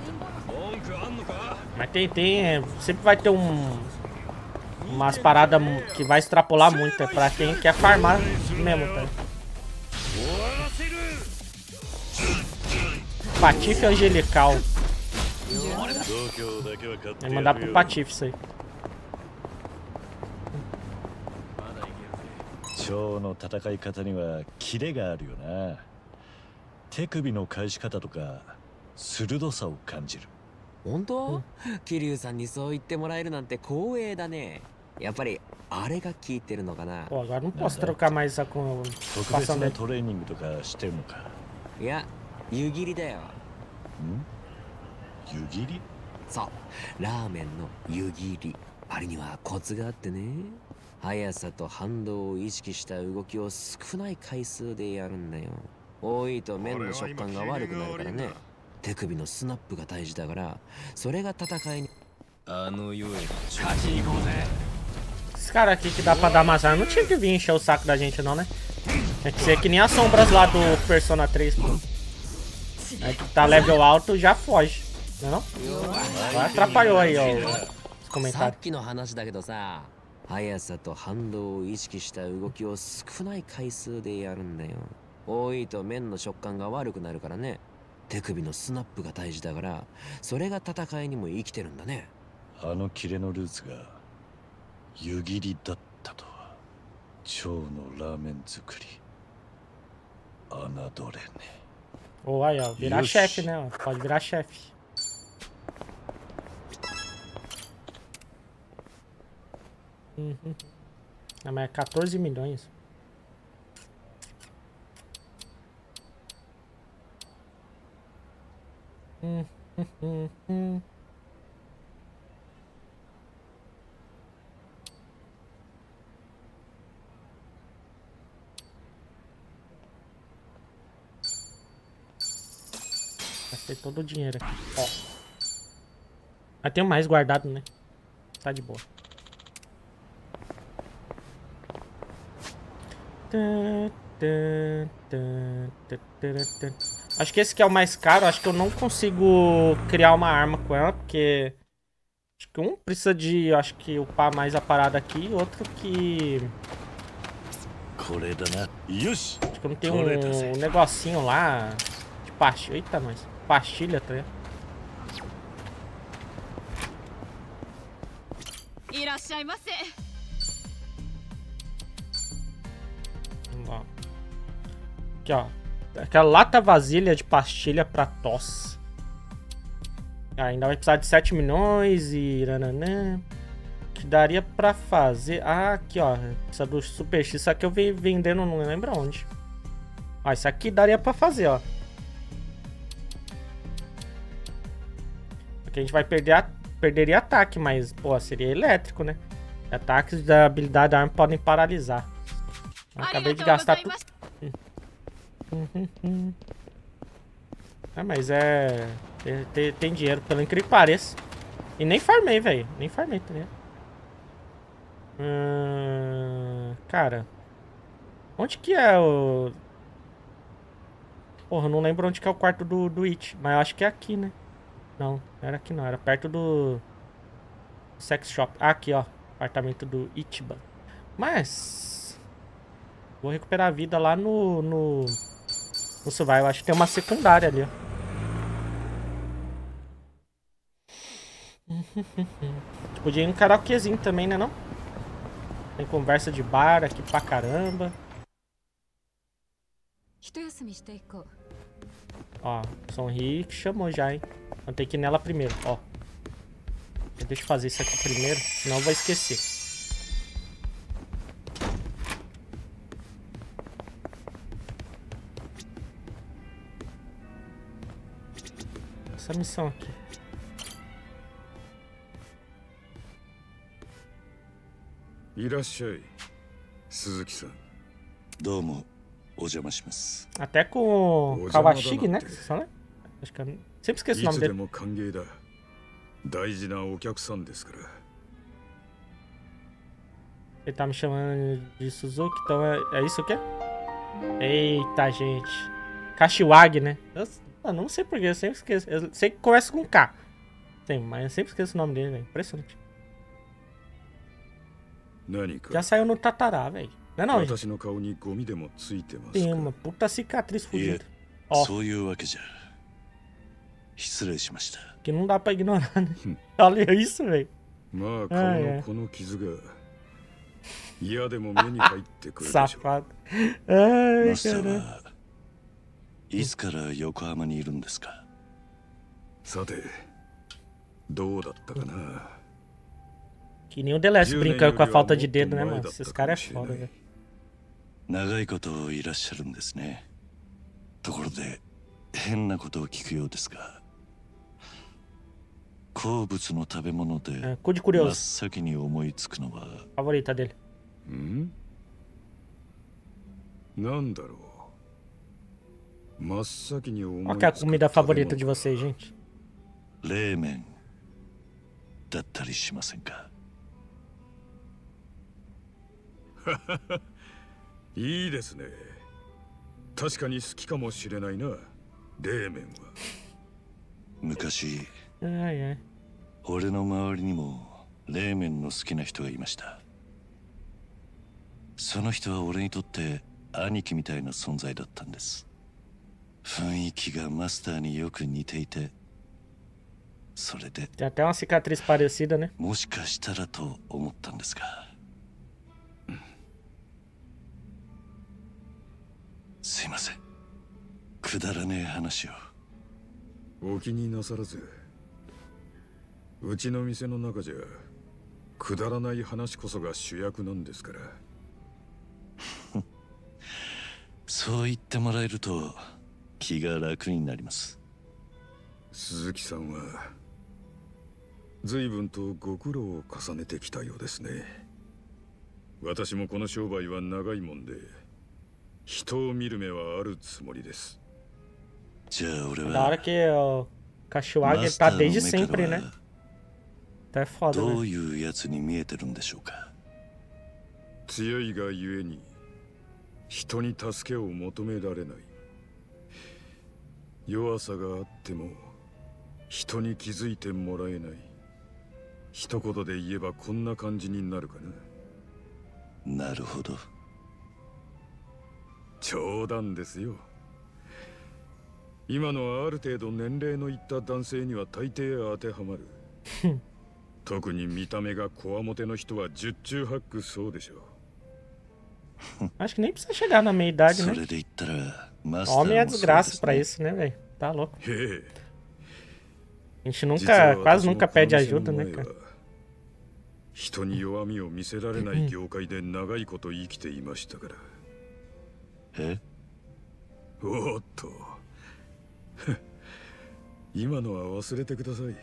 Mas tem, tem... Sempre vai ter um... Umas paradas que vai extrapolar muito. É pra quem quer farmar mesmo, tá? Patife angelical. Vai mandar pro Patife isso aí. 蝶の戦い方にはキレがあるよな。手首の返し方とか鋭さを感じる。 本当？桐生さんにそう言ってもらえるなんて光栄だね。やっぱりあれが効いてるのかな。 Pô, agora não posso trocar mais essa com 特別なトレーニングとかしてるのか。 いや、湯切りだよ。 ん？湯切り？ そう、ラーメンの湯切り。あれにはコツがあってね。速さと反動を意識した動きを少ない回数でやるんだよ。多いと麺の食感が悪くなるからね。手首のスナップが大事だから、それが戦いに。あの世へ勝ちに行こうぜ。 Esse cara aqui que dá pra dar mais arma não tinha que vir encher o saco da gente, não, né? Tem que ser que nem as sombras lá do Persona três, pô. Aí que tá level alto já foge, não é não? Agora atrapalhou aí, ó, os comentários. 速さと反動を意識した動きを少ない回数でやるんだよ。多いと麺の食感が悪くなるからね。手首のスナップが大事だから、それが戦いにも生きてるんだね。 あのキレのルーツが湯切りだったとは。蝶のラーメン作り侮れね。 Ou aí, ó, virar chefe, né? Ó, pode virar chefe. Uhum. Ah, mas é quatorze milhões. Hum, hum, hum, hum. Gastei todo o dinheiro aqui. Ó. Mas tem mais guardado, né? Tá de boa. Acho que esse que é o mais caro. Acho que eu não consigo criar uma arma com ela, porque acho que um precisa de, acho que upar mais a parada aqui, outro que acho que não tem um, um negocinho lá de pastilha. Eita, nós. Pastilha, tá ligado? Vamos lá. Aqui, ó. Aquela lata vasilha de pastilha pra tosse. Ah, ainda vai precisar de sete milhões e... Rananã. Que daria pra fazer... Ah, aqui, ó. Precisa do Super X. Isso aqui eu venho vendendo, não lembro onde. Ó, isso aqui daria pra fazer, ó. Aqui a gente vai perder a... Perderia ataque, mas, pô, seria elétrico, né? Ataques da habilidade da arma podem paralisar. Acabei de gastar tudo. Ah, mas é... Tem, tem dinheiro, pelo incrível que pareça. E nem farmei, velho. Nem farmei, tá ligado? Hum, cara. Onde que é o... Porra, eu não lembro onde que é o quarto do, do It. Mas eu acho que é aqui, né? Não, não era aqui não. Era perto do... Sex Shop. Ah, aqui, ó. Apartamento do Ichiban. Mas... Vou recuperar a vida lá no... No, no Survival. Acho que tem uma secundária ali, ó. Podia ir em karaokezinho também, né não? Tem conversa de bar aqui pra caramba. Ó, Sonri chamou já, hein? Então tem que ir nela primeiro, ó. Deixa eu fazer isso aqui primeiro, senão eu vou esquecer. Essa missão aqui. Até com o Kawashige, né? Acho que eu sempre esqueço o nome dele. 大事なお客さんですから。 Ele tá me chamando de Suzuki, então é, é isso que é? Eita, gente. Kashiwagi, né? Eu, eu não sei porquê, eu sempre esqueço. Eu sei que começa com K. Sim, mas eu sempre esqueço o nome dele, velho. Impressionante. Já saiu no Tatará, velho. Não é não, gente? Tem uma puta cicatriz fudida. Ó. Que não dá pra ignorar, né? Olha isso, velho. Ah, é. Safado. Ai, cara. いつから横浜にいるんですか? さて、どうだったかな? Que nem o Deleste brincando com a falta de dedo, né, mano? Esses caras é foda, velho. 長いこといらっしゃるんですね。ところで変なことを聞くようですが、好物の食べ物で真っ先に思いつくのは favorita dele. ん？なんだろう。真っ先に思いつく。 Qual que é a comida favorita de vocês, gente? 冷麺だったりしませんか? いいですね。確かに好きかもしれないな、冷麺は。 昔、 ai, ai. 俺の周りにも冷麺の好きな人がいました。その人は俺にとって兄貴みたいな存在だったんです。雰囲気がマスターによく似ていて、それで Tem até uma cicatriz parecida, né? もしかしたらと思ったんですが。すいません。くだらねえ話を。 お気になさらず。うちの店の中じゃくだらない話こそが主役なんですから。 そう言ってもらえると気が楽になります。 鈴木さんは随分とご苦労を重ねてきたようですね。私もこの商売は長いもんで、人を見る目はあるつもりです。 じゃあ俺は Da hora que o Kashiwagi tá desde sempre, né? Tá é foda, どういうやつに見えてるんでしょうか。 強いがゆえに人に助けを求められない。弱さがあっても人に気づいてもらえない。一言で言えばこんな感じになるかな。 なるほど。 冗談ですよ。今のはある程度年齢のいった男性には大抵当てはまる。特に見た目がこわもての人は十中八九そうでしょう。 Acho que nem precisa chegar na meia idade, né? Homem é desgraça pra isso, né, velho? Tá louco. A gente nunca, quase nunca pede ajuda, né, cara? 人に弱みを見せられない業界で長いこと生きていましたから。 え？ おっと。今のは忘れてください。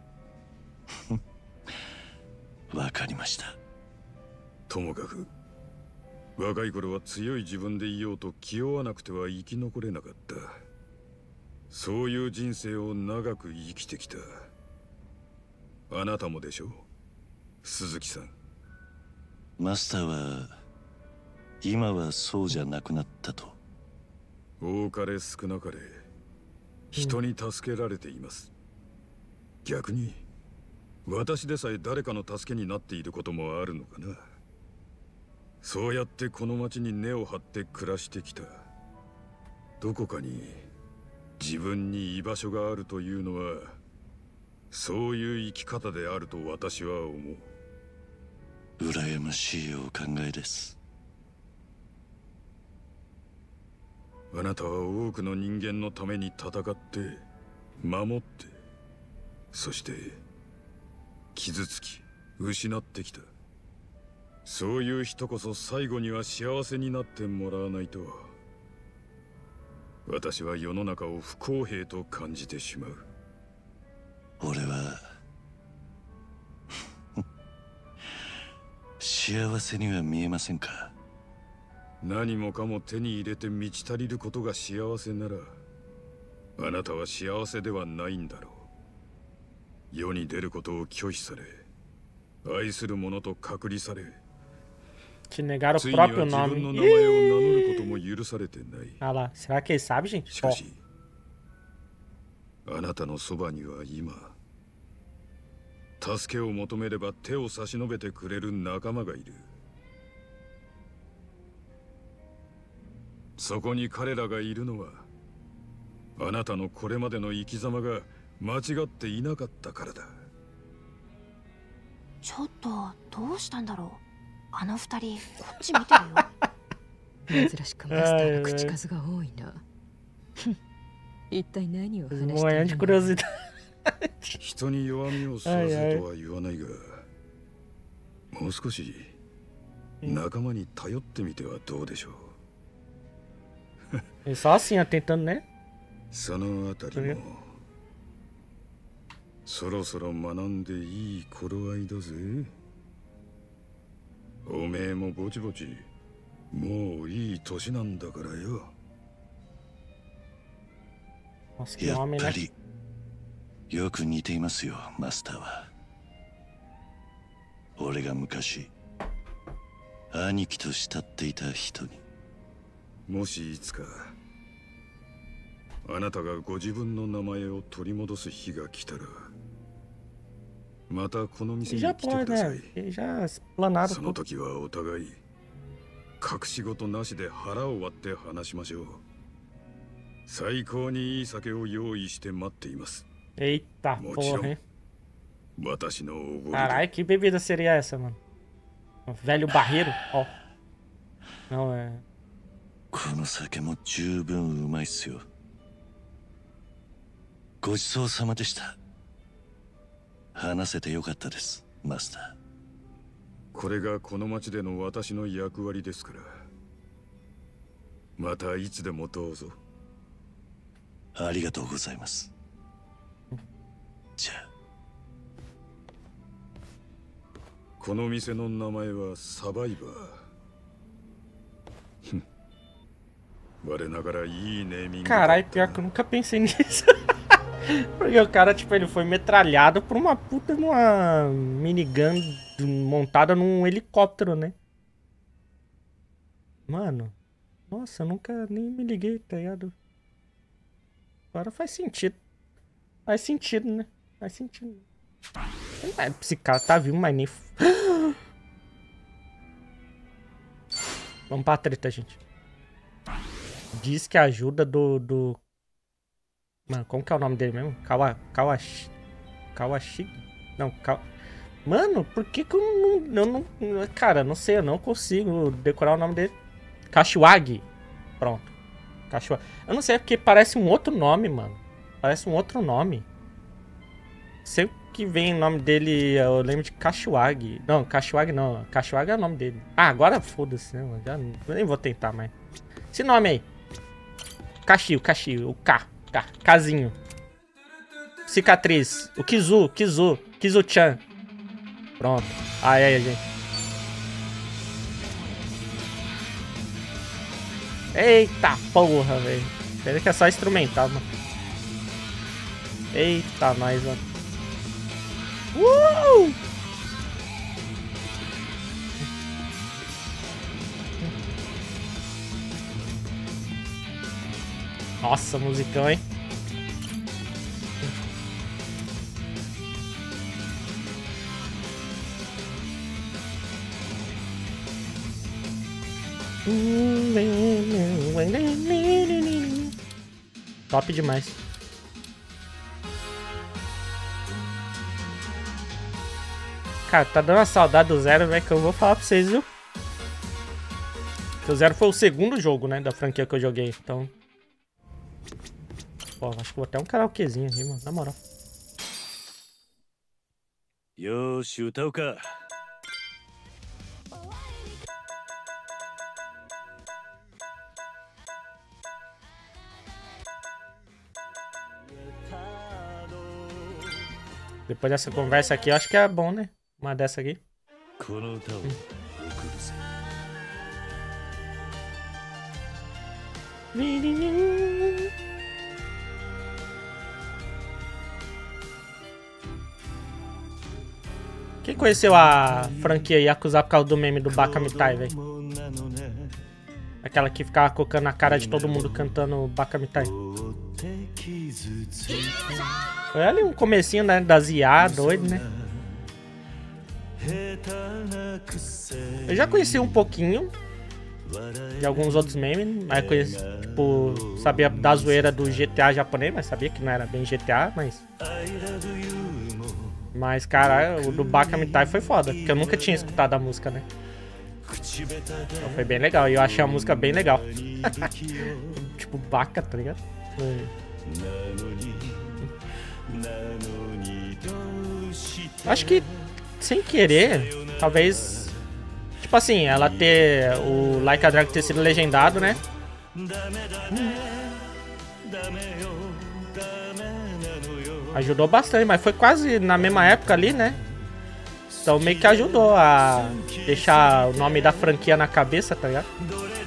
わかりました。 ともかく若い頃は強い自分でいようと気負わなくては生き残れなかった。そういう人生を長く生きてきた。あなたもでしょう、鈴木さん。 マスターは今はそうじゃなくなったと。 多かれ少なかれ人に助けられています。逆に私でさえ誰かの助けになっていることもあるのかな。そうやってこの町に根を張って暮らしてきた。どこかに自分に居場所があるというのはそういう生き方であると私は思う。 羨ましいお考えです。 あなたは多くの人間のために戦って守って、そして傷つき失ってきた。そういう人こそ最後には幸せになってもらわないと、私は世の中を不公平と感じてしまう。 俺は幸せには見えませんか。 何もかも手に入れて満ち足りることが幸せなら、あなたは幸せではないんだろう。 世に出ることを拒否され、愛する者と隔離され、 Te negaram o próprio nome. Ah lá, será que ele sabe, gente? しかし、あなたのそばには今、助けを求めれば手を差し伸べてくれる仲間がいる。そこに彼らがいるのは、あなたのこれまでの生き様が間違っていなかったからだ。 ちょっとどうしたんだろう。あの二人こっち見てるよ。 珍しくマスターの口数が多いな。一体何を話しているの？ 人に弱みをさせとは言わないが、もう少し仲間に頼ってみてはどうでしょう。 Só assim, tentando, né? そのあたりもそろそろ学んでいい頃合いだぜ。おめえもぼちぼちもういい年なんだからよ。 やっぱりよく似ていますよ、マスターは。俺が昔兄貴と慕っていた人に。 もしいつかあなたがご自分の名前を取り戻す日が来たら、またこの店に来てください。その時はお互い隠し事なしで腹を割って話しましょう。最高にいい酒を用意して待っています。 Eita porra, hein? 私のおごりで。 Caralho, que bebida seria essa, mano? Um velho barreiro? Ó. Não é. この酒も十分うまいっすよ。ごちそうさまでした。話せてよかったです、マスター。 これがこの町での私の役割ですから。またいつでもどうぞ。 ありがとうございます。じゃあ。 この店の名前はサバイバー。我ながらいいネーミング。 Caralho, pior que eu nunca pensei nisso. Porque o cara, tipo, ele foi metralhado por uma puta de uma minigun montada num helicóptero, né? Mano, nossa, eu nunca nem me liguei, tá ligado? Agora faz sentido. Faz sentido, né? Faz sentido. É, esse cara tá vivo, mas nem... Vamos pra treta, gente. Diz que a ajuda do... do... Mano, como que é o nome dele mesmo? Kawa... Kawashi... Kawashi... Não, Kawa... Mano, por que que eu não, eu não... Cara, não sei, eu não consigo decorar o nome dele. Kashiwagi. Pronto. Kashiwagi. Eu não sei, porque parece um outro nome, mano. Parece um outro nome. Sempre que vem o nome dele, eu lembro de Kashiwagi. Não, Kashiwagi não. Kashiwagi é o nome dele. Ah, agora foda-se, né, mano? Já nem vou tentar mais. Esse nome aí. Kashi, o Kashi, o K. K. Kazinho. Cicatriz. O Kizu, Kizu. Kizu-chan. Pronto. Aí, aí, gente. Eita porra, velho. Pena que é só instrumental, mano. Eita, nós, mano. Uh! Nossa, musicão, hein? Top demais. Cara, tá dando uma saudade do Zero, velho, que eu vou falar pra vocês, viu? Que o Zero foi o segundo jogo, né, da franquia que eu joguei, então... Pô, acho que vou até um karaokezinho aqui, mano, na moral. Yoshi, utau ka? Depois dessa conversa aqui, eu acho que é bom, né? Uma dessa aqui. Hum. Quem conheceu a franquia Yakuza por causa do meme do Baka Mitai, velho? Aquela que ficava colocando na cara de todo mundo cantando Baka Mitai. Foi ali um comecinho, né, das I A, doido, né? Eu já conheci um pouquinho de alguns outros memes, mas conheci, tipo, sabia da zoeira do G T A japonês, mas sabia que não era bem G T A, mas... Mas, cara, o do Baka Mitai foi foda, porque eu nunca tinha escutado a música, né? Então foi bem legal, e eu achei a música bem legal. Tipo, Baka, tá ligado? Foi... Acho que, sem querer, talvez... Tipo assim, ela ter o Like a Dragon ter sido legendado, né? Ajudou bastante, mas foi quase na mesma época ali, né? Então meio que ajudou a deixar o nome da franquia na cabeça, tá ligado?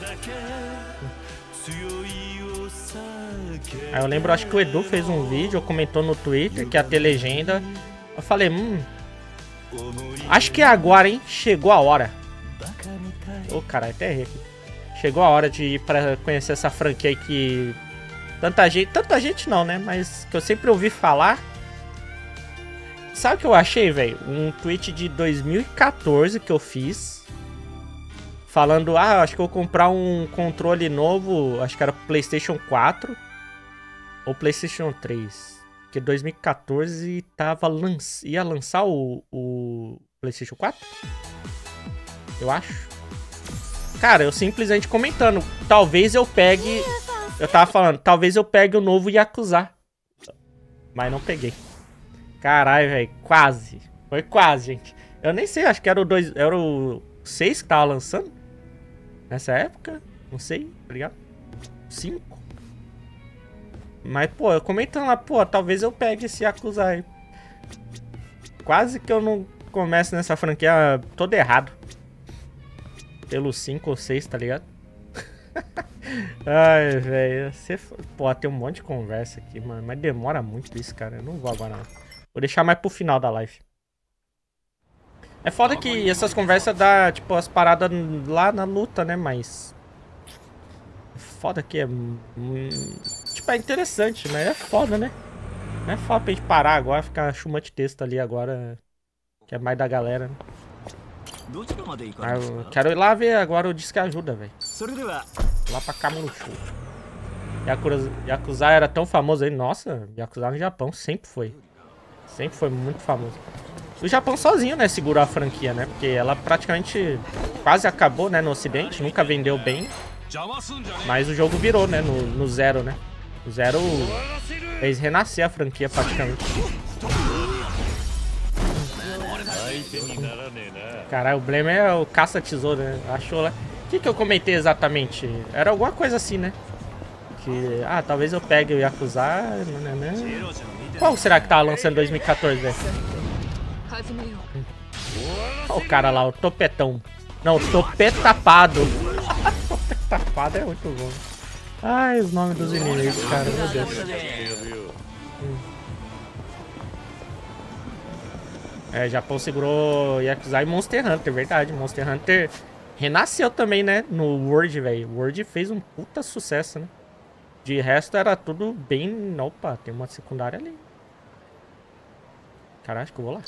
Aí eu lembro, acho que o Edu fez um vídeo, comentou no Twitter que ia ter legenda. Eu falei, hum... Acho que é agora, hein? Chegou a hora. Ô, oh, caralho, até errei aqui. Chegou a hora de ir pra conhecer essa franquia aí que... Tanta gente... Tanta gente não, né? Mas que eu sempre ouvi falar. Sabe o que eu achei, velho? Um tweet de dois mil e quatorze que eu fiz. Falando, ah, acho que eu vou comprar um controle novo. Acho que era PlayStation quatro. Ou PlayStation três. Porque dois mil e quatorze tava lan... ia lançar o, o PlayStation quatro? Eu acho. Cara, eu simplesmente comentando. Talvez eu pegue... Eu tava falando, talvez eu pegue o novo Yakuza. Mas não peguei. Caralho, velho. Quase. Foi quase, gente. Eu nem sei, acho que era o dois, era o seis que tava lançando. Nessa época. Não sei, tá ligado? cinco. Mas, pô, eu comentando lá, pô, talvez eu pegue esse Yakuza aí. Quase que eu não começo nessa franquia todo errado. Pelo cinco ou seis, tá ligado? Ai, velho. Você... Pô, tem um monte de conversa aqui, mano. Mas demora muito isso, cara. Eu não vou agora, não. Vou deixar mais pro final da live. É foda que essas conversas dá, tipo, as paradas lá na luta, né? Mas... Foda que é... Hum... Tipo, é interessante, mas é foda, né? Não é foda pra gente parar agora, ficar chumando de texto ali agora. Que é mais da galera, né? Ah, eu quero ir lá ver agora o Disque Ajuda, velho. Lá pra Kamurocho. Yakuza, Yakuza era tão famoso aí. Nossa, Yakuza no Japão sempre foi. Sempre foi muito famoso. O Japão sozinho, né, segurou a franquia, né? Porque ela praticamente quase acabou, né, no ocidente. Nunca vendeu bem. Mas o jogo virou, né, no, no Zero, né? O Zero fez renascer a franquia praticamente. Caralho, o Blame é o caça-tesouro, né? Achou lá. O que que eu comentei exatamente? Era alguma coisa assim, né? Que, ah, talvez eu pegue o Yakuza. Né? Qual será que tava lançando em dois mil e quatorze, velho? Olha o cara lá, o topetão. Não, o topetapado. Topetapado é muito bom. Ai, os nomes dos inimigos, cara, meu Deus. Hum. É, Japão segurou Yakuza e Monster Hunter, verdade. Monster Hunter renasceu também, né? No World, velho. O World fez um puta sucesso, né? De resto era tudo bem... Opa, tem uma secundária ali. Caralho, acho que eu vou lá.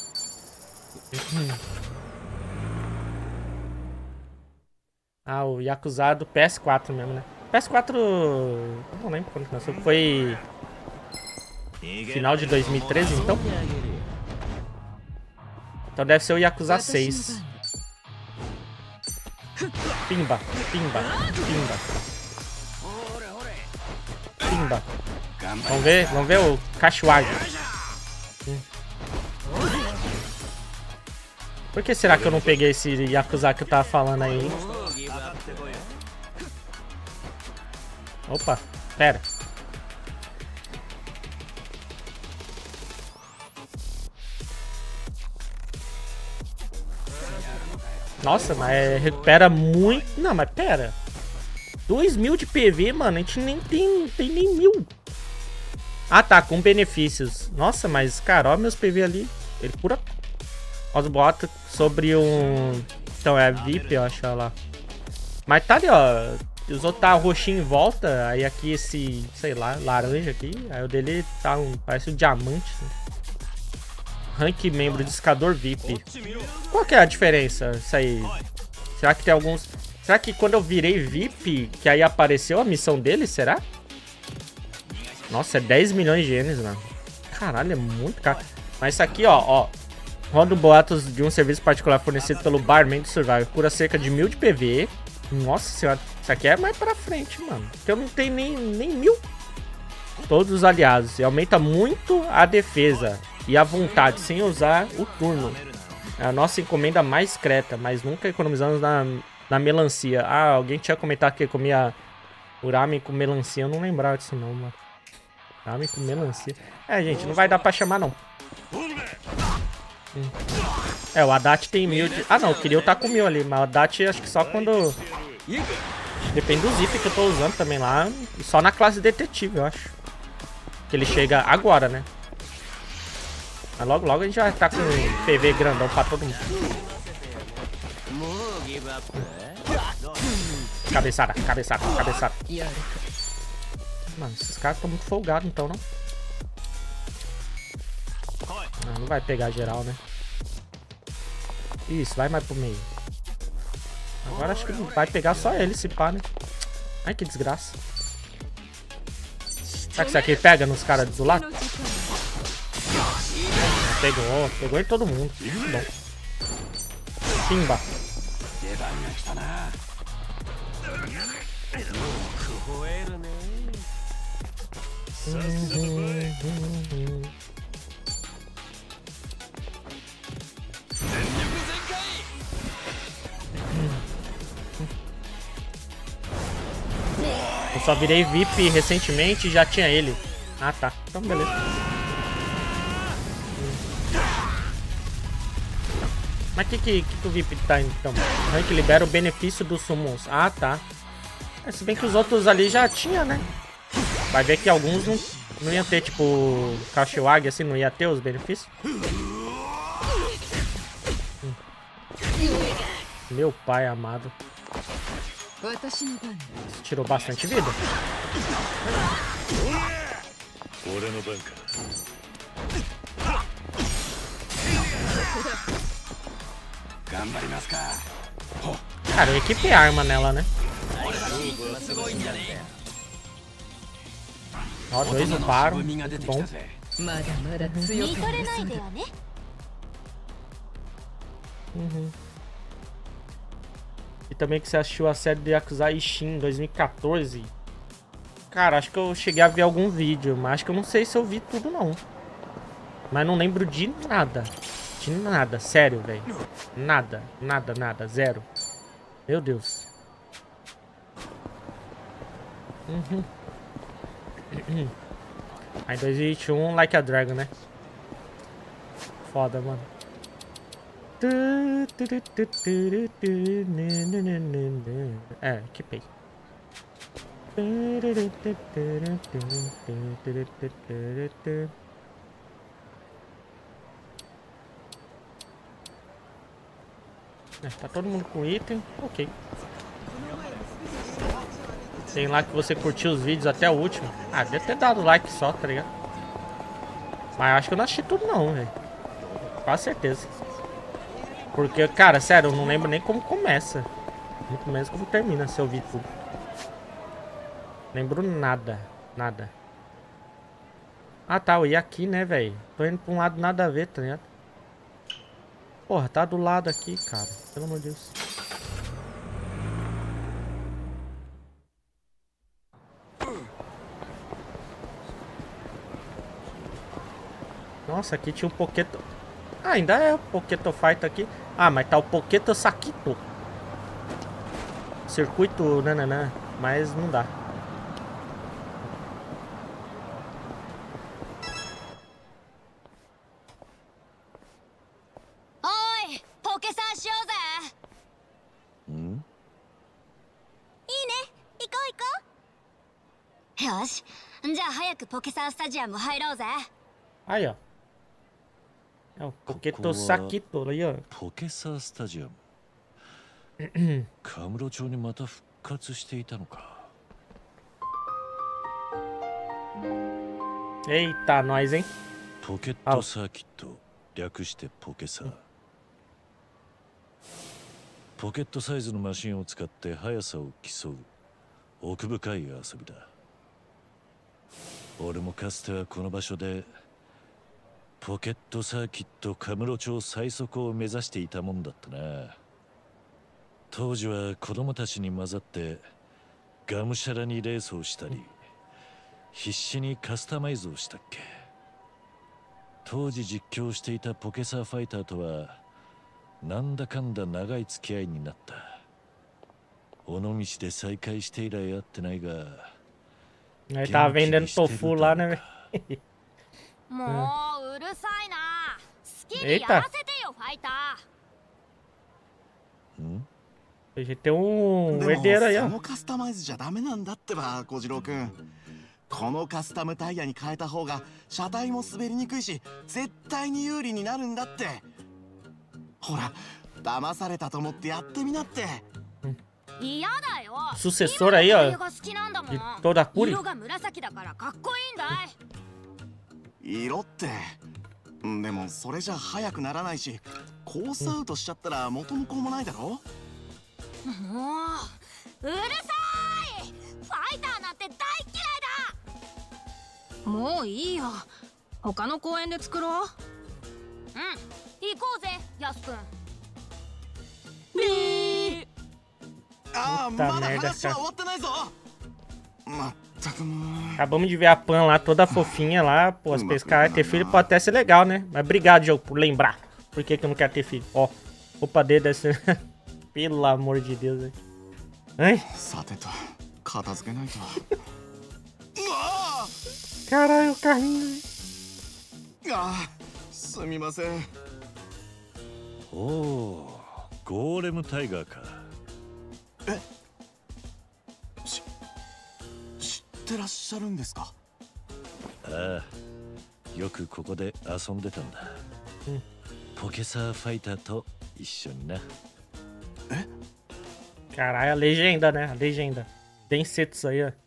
Ah, o Yakuza do P S quatro mesmo, né? P S quatro... Eu não lembro quando lançou. Foi... Final de dois mil e treze, então? Então deve ser o Yakuza seis. Pimba, pimba, pimba. Pimba. Vamos ver, vamos ver o Kashiwagi. Hum. Por que será que eu não peguei esse Yakuza que eu tava falando aí, hein? Opa, pera. Nossa, mas recupera muito... Não, mas pera. dois mil de P V, mano. A gente nem tem, tem nem mil. Ah, tá. Com benefícios. Nossa, mas, cara, ó meus P V ali. Ele cura... Os boatos sobre um... Então, é V I P, eu acho, olha lá. Mas tá ali, ó. Os outros tá roxinho em volta. Aí aqui esse, sei lá, laranja aqui. Aí o dele tá um... Parece um diamante. Né? Rank membro de escador V I P. Qual que é a diferença? Isso aí. Será que tem alguns... Será que quando eu virei V I P, que aí apareceu a missão dele, será? Nossa, é dez milhões de ienes, mano. Caralho, é muito caro. Mas isso aqui, ó, ó. Roda boatos de um serviço particular fornecido pelo Barman do Survival. Cura cerca de mil de P V. Nossa senhora. Isso aqui é mais pra frente, mano. Porque eu não tenho nem, nem mil. Todos os aliados. E aumenta muito a defesa e a vontade, sem usar o turno. É a nossa encomenda mais creta, mas nunca economizamos na, na melancia. Ah, alguém tinha comentado que comia ramen com melancia. Eu não lembrava disso não, mano. Ramen com melancia. É, gente, não vai dar pra chamar, não. Hum. É, o Haddad tem mil de... Ah, não, eu queria estar com mil ali, mas o Haddad acho que só quando... Depende do zip que eu tô usando também lá. E só na classe detetive, eu acho. Que ele chega agora, né? Mas logo, logo a gente já tá com P V grandão pra todo mundo. Cabeçada, cabeçada, cabeçada. Mano, esses caras estão muito folgados, então, não? Não, não vai pegar geral, né? Isso, vai mais pro meio. Agora acho que vai pegar só ele, se pá, né? Ai, que desgraça. Será que isso aqui pega nos caras do lado? Pegou, pegou em todo mundo. Muito bom. Pimba. Eu só virei V I P recentemente e já tinha ele. Ah, tá. Então, beleza. Mas que que, que que o V I P tá então? O rank libera o benefício dos summons. Ah, tá. É, se bem que os outros ali já tinha, né? Vai ver que alguns não, não iam ter, tipo, Kashiwagi, assim, não ia ter os benefícios. Hum. Meu pai amado. Tirou bastante vida. Cara, eu equipei arma nela, né? Ó, dois no paro. Muito bom. Uhum. E também que você assistiu a série de Yakuza Ishin em dois mil e quatorze. Cara, acho que eu cheguei a ver algum vídeo, mas acho que eu não sei se eu vi tudo, não. Mas não lembro de nada. De nada, sério, velho. Nada, nada, nada, zero. Meu Deus. Uhum. Aí dois mil e vinte e um, Like a Dragon, né? Foda, mano. É, equipei. É, tá todo mundo com item, ok. Tem lá que você curtiu os vídeos até o último. Ah, deve ter dado like só, tá ligado? Mas eu acho que eu não assisti tudo não, velho. Quase certeza. Porque, cara, sério, eu não lembro nem como começa. Muito menos como termina se eu vi tudo. Lembro nada, nada. Ah tá, eu ia aqui, né, velho? Tô indo pra um lado nada a ver, tá ligado? Porra, tá do lado aqui, cara. Pelo amor de Deus. Nossa, aqui tinha um Poketo... Ah, ainda é o Poketo Fight aqui. Ah, mas tá o Poketo Sakito. Circuito, nananã. Mas não dá. Oi, Poke-san しようぜ。ん？いいね。行こう行こう。よし。じゃあ早くポケサンスタジアム入ろうぜ。 Aí, ó. É o Poketo Sakito ali, ó. ポケサースタジアム。カムロ町にまた復活していたのか。 Eita, nós, hein? ポケットサーキット、略してポケサー。ポケットサイズのマシンを使って速さを競う奥深い遊びだ。俺もかつてはこの場所でポケットサーキットカムロ町最速を目指していたもんだったな。当時は子供たちに混ざってがむしゃらにレースをしたり、必死にカスタマイズをしたっけ。当時実況していたポケサーファイターとはなんだかんだ長い付き合いになった。尾道で再会して以来会ってないが。 Ele tava vendendo tofu lá, né, velho? もううるさいな。好きにやらせてよ、ファイター。 ん ？Hoje tem um herdeiro aí, ó. そのカスタマイズじゃダメなんだってば、小次郎くん。このカスタムタイヤに変えた方が車体も滑りにくいし、絶対に有利になるんだって。ほら、騙されたと思ってやってみなって。 嫌だよ。 Sucessor aí, ó. De toda a Curi. 色が紫だからかっこいいんだい。 色って。でもそれじゃ速くならないし、コースアウトしちゃったら元も子もないだろ。 もううるさい。ファイターなんて大嫌いだ。 もういいよ。他の公園で作ろう。うん、 行こうぜ、ヤスくん。 ねえ。ああ、まだ話は終わってないぞ。まったくもう。 Acabamos de ver a Pan lá, toda fofinha lá. Pô, as pescar ter filho pode até ser legal, né? Mas obrigado, jogo, por lembrar. Por que que eu não quero ter filho? Ó, roupa dele deve ser... Pelo amor de Deus, velho. Hein? Caralho, o carrinho. Ah, sumimasen. Oh, Golem Tiger か。 え、し、知ってらっしゃるんですか？ ああ、よくここで遊んでたんだ。うん、ポケサーファイターと一緒にな。 え？ Caralho, a legenda, né? A legenda. Densetsu aí, ó.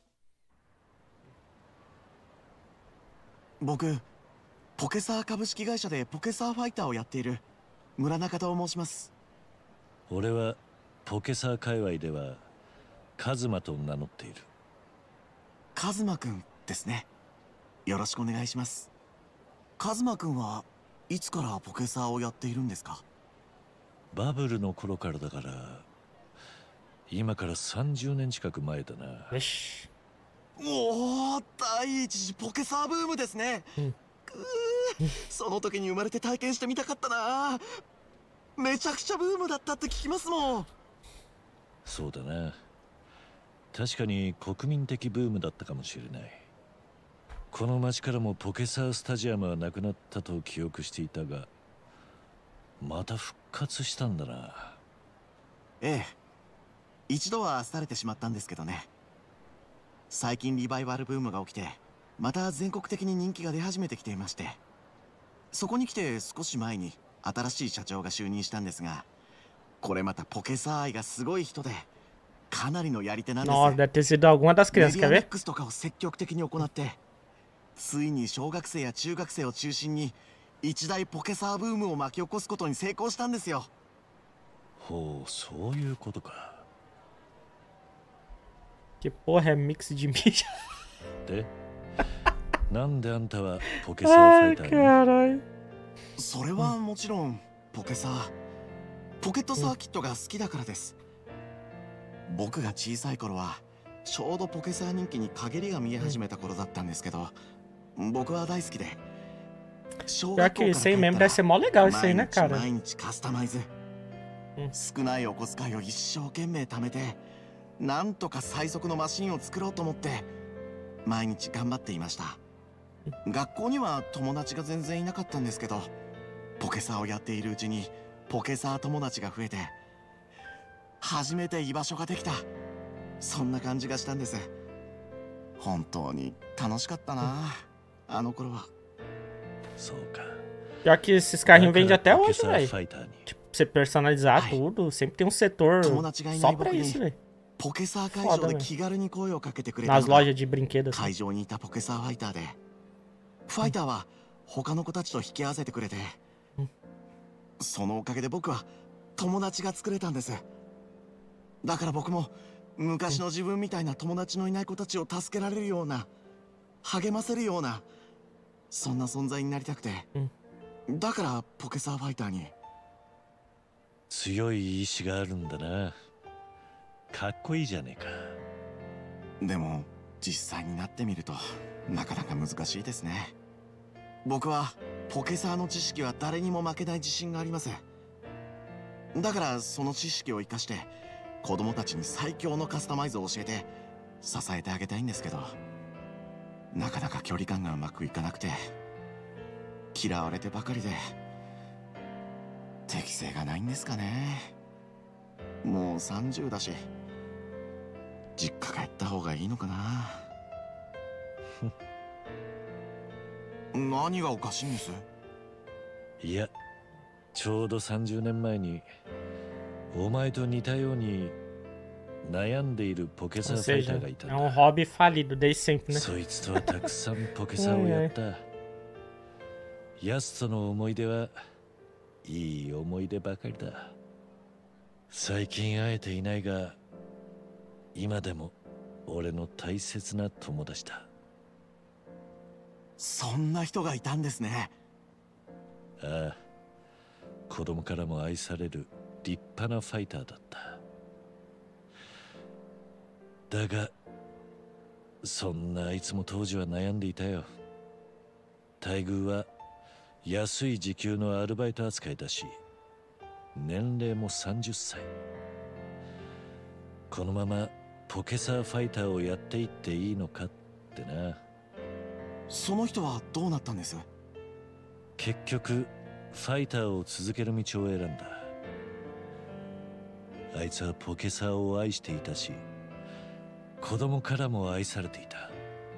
僕、ポケサー株式会社でポケサーファイターをやっている村中と申します。 俺はポケサー界隈ではカズマと名乗っている。 カズマくんですね。よろしくお願いします。カズマくんはいつからポケサーをやっているんですか？ バブルの頃からだから、今からさんじゅうねん近く前だな。 よし。 おお、第一次ポケサーブームですね。うん、その時に生まれて体験してみたかったな。めちゃくちゃブームだったって聞きますもん。 そうだな。確かに国民的ブームだったかもしれない。この町からもポケサースタジアムはなくなったと記憶していたが、また復活したんだな。 ええ、一度は廃れてしまったんですけどね。最近リバイバルブームが起きて、また全国的に人気が出始めてきていまして、そこに来て少し前に新しい社長が就任したんですが、これまたポケサー愛がすごい人で、かなりのやり手なんです。 Nossa, deve ter sido alguma das crianças, quer ver? メディアミックスとかを積極的に行って、ついに小学生や中学生を中心に一大ポケサーブームを巻き起こすことに成功したんですよ。 ほう、そういうことか。 Que porra é mix de mídia? で、なんであんたはポケサーファイターに？ Caralho. それはもちろんポケサー、ポケットサーキットが好きだからです。僕が小さい頃はちょうどポケサー人気に陰りが見え始めた頃だったんですけど、僕は大好きで。 Pior que isso aí mesmo deve ser mó legal isso aí, né, cara? 毎日カスタマイズ。少ないお小遣いを一生懸命貯めて、なんとか最速のマシンを作ろうと思って毎日頑張っていました。学校には友達が全然いなかったんですけど、ポケサーをやっているうちにポケサー友達が増えて、初めて居場所ができた、そんな感じがしたんです。本当に楽しかったな、あの頃は。 そうか。 Pior que esses carrinhos vendem até hoje, velho. Tipo, pra você personalizar tudo, sempre tem um setor só pra isso, velho. Foda, velho. Nas lojas de brinquedos. Assim. ファイターは他の子たちと引き合わせてくれて、そのおかげで僕は友達が作れたんです。だから僕も昔の自分みたいな友達のいない子たちを助けられるような、励ませるような、そんな存在になりたくて、だからポケサーファイターに。 強い意志があるんだな。かっこいいじゃねえか。 でも実際になってみるとなかなか難しいですね。僕はポケサーの知識は誰にも負けない自信があります。だからその知識を生かして子供たちに最強のカスタマイズを教えて支えてあげたいんですけど、なかなか距離感がうまくいかなくて、嫌われてばかりで適性がないんですかね。もうさんじゅうだし、実家帰った方がいいのかな。何がおかしいんです？ いや、ちょうどさんじゅうねんまえにお前と似たように悩んでいるポケサーファイターがいたんだ。 É um hobby falido desde sempre, né? そいつとはたくさんポケサーをやった。ヤスとの思い出はいい思い出ばかりだ。最近会えていないが、今でも俺の大切な友達だ。 そんな人がいたんですね。 ああ、子供からも愛される立派なファイターだった。だがそんなあいつも当時は悩んでいたよ。待遇は安い時給のアルバイト扱いだし、年齢もさんじゅっさい。このままポケサーファイターをやっていっていいのかってな。 その人はどうなったんです？ 結局ファイターを続ける道を選んだ。あいつはポケサーを愛していたし、子供からも愛されていた。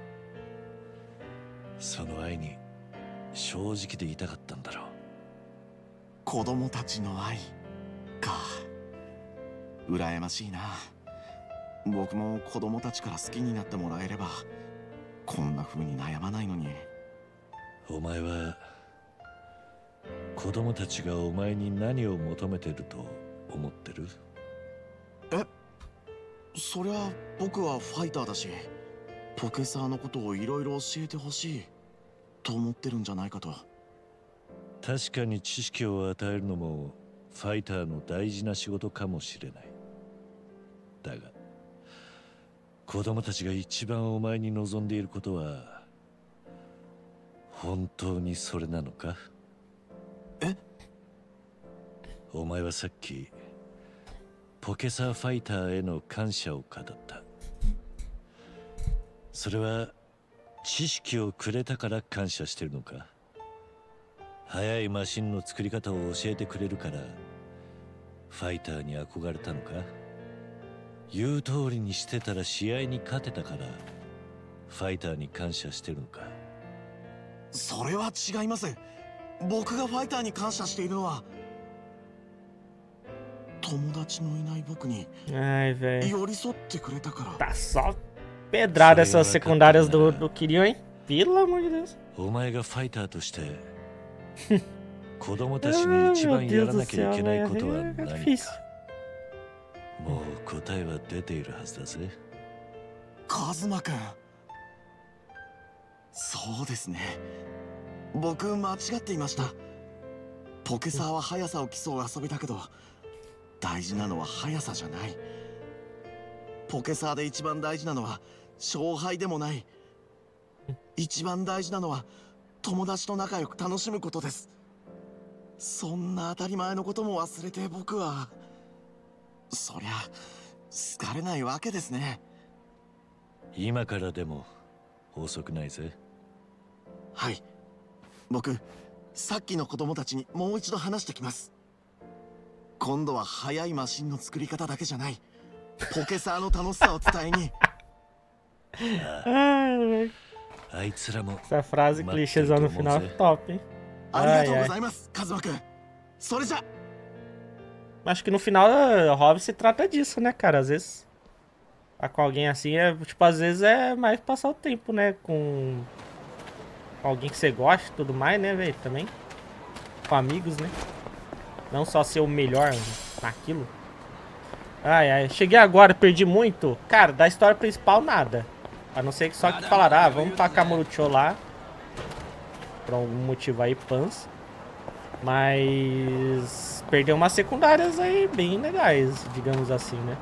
その愛に正直でいたかったんだろう。 子供たちの愛か。羨ましいな。僕も子供たちから好きになってもらえればこんな風に悩まないのに。 お前は子供たちがお前に何を求めてると思ってる？ え、そりゃ僕はファイターだし、ポケサーのことをいろいろ教えてほしいと思ってるんじゃないかと。 確かに知識を与えるのもファイターの大事な仕事かもしれない。だが子供たちが一番お前に望んでいることは本当にそれなのか？ え？ お前はさっきポケサーファイターへの感謝を語った。それは知識をくれたから感謝してるのか？速いマシンの作り方を教えてくれるからファイターに憧れたのか？言う通りにしてたら試合に勝てたからファイターに感謝してるのか？ それは違います。僕がファイターに感謝しているのは友達のいない僕に寄り添ってくれたから。 Tá só pedrada essas secundárias do, do Kiryu, hein? Pelo amor de Deus. お前がファイターとして子供たちに一番やらなきゃいけないことは何か？もう答えは出ているはずだぜ。 カズマくん。そうですね。僕間違っていました。ポケサーは速さを競う遊びだけど、大事なのは速さじゃない。ポケサーで一番大事なのは勝敗でもない。一番大事なのは友達と仲良く楽しむことです。そんな当たり前のことも忘れて僕は、そりゃ好かれないわけですね。 今からでも遅くないぜ。 はい、僕さっきの子供たちにもう一度話してきます。今度は速いマシンの作り方だけじゃない、ポケサーの楽しさを伝えに。 あいつらも Essa frase clichêzão no final é top, hein? Ai, ai. Acho que no final a Hobby se trata disso, né, cara? Às vezes tá com alguém assim, é, tipo, às vezes é mais passar o tempo, né? Com alguém que você gosta e tudo mais, né, velho? Também. Com amigos, né? Não só ser o melhor naquilo. Ai, ai. Cheguei agora, perdi muito. Cara, da história principal, nada. A não ser que só que falaram, ah, vamos pra Kamurocho lá. Por algum motivo aí, Pans. Mas perdeu umas secundárias aí bem legais, digamos assim, né?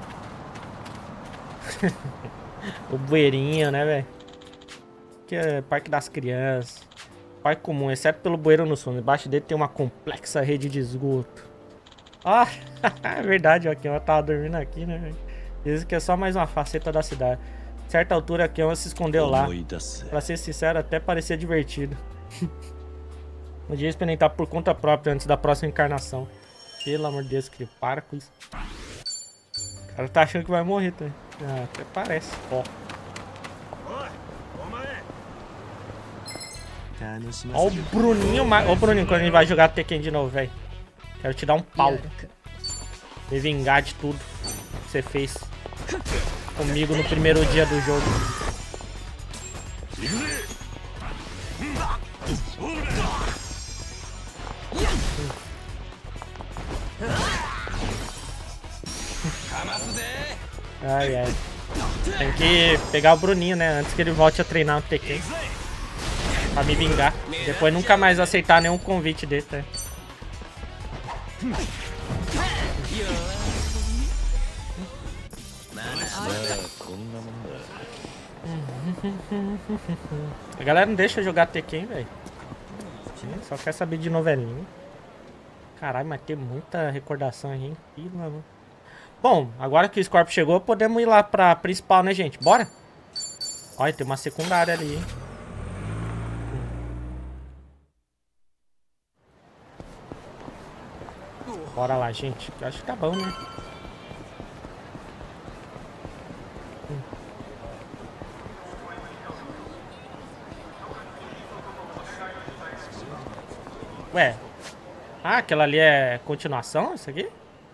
O bueirinho, né, velho? Que é Parque das Crianças. Parque comum, exceto pelo bueiro no sul. Embaixo dele tem uma complexa rede de esgoto. Ah, é verdade, o Akiyama tava dormindo aqui, né, velho? Dizem que é só mais uma faceta da cidade. Certa altura, Akiyama se escondeu lá. Pra ser sincero, até parecia divertido. Um dia experimentar por conta própria antes da próxima encarnação. Pelo amor de Deus, que para com isso. O cara tá achando que vai morrer também. Ah, até parece, ó. Ó o Bruninho, ó o Bruninho quando ele vai jogar Tekken de novo, velho. Quero te dar um pau. Me vingar de tudo que você fez comigo no primeiro dia do jogo. Ai, ai. Tem que pegar o Bruninho, né? Antes que ele volte a treinar no Tekken. Pra me vingar. Depois nunca mais aceitar nenhum convite dele, tá? A galera não deixa eu jogar Tekken, velho. Só quer saber de novelinha. Caralho, mas tem muita recordação aí, hein? Ih, mano. Bom, agora que o Scorpio chegou, podemos ir lá pra principal, né, gente? Bora? Olha, tem uma secundária ali, hein? Bora lá, gente. Eu acho que tá bom, né? Hum. Ué. Ah, aquela ali é continuação, isso aqui?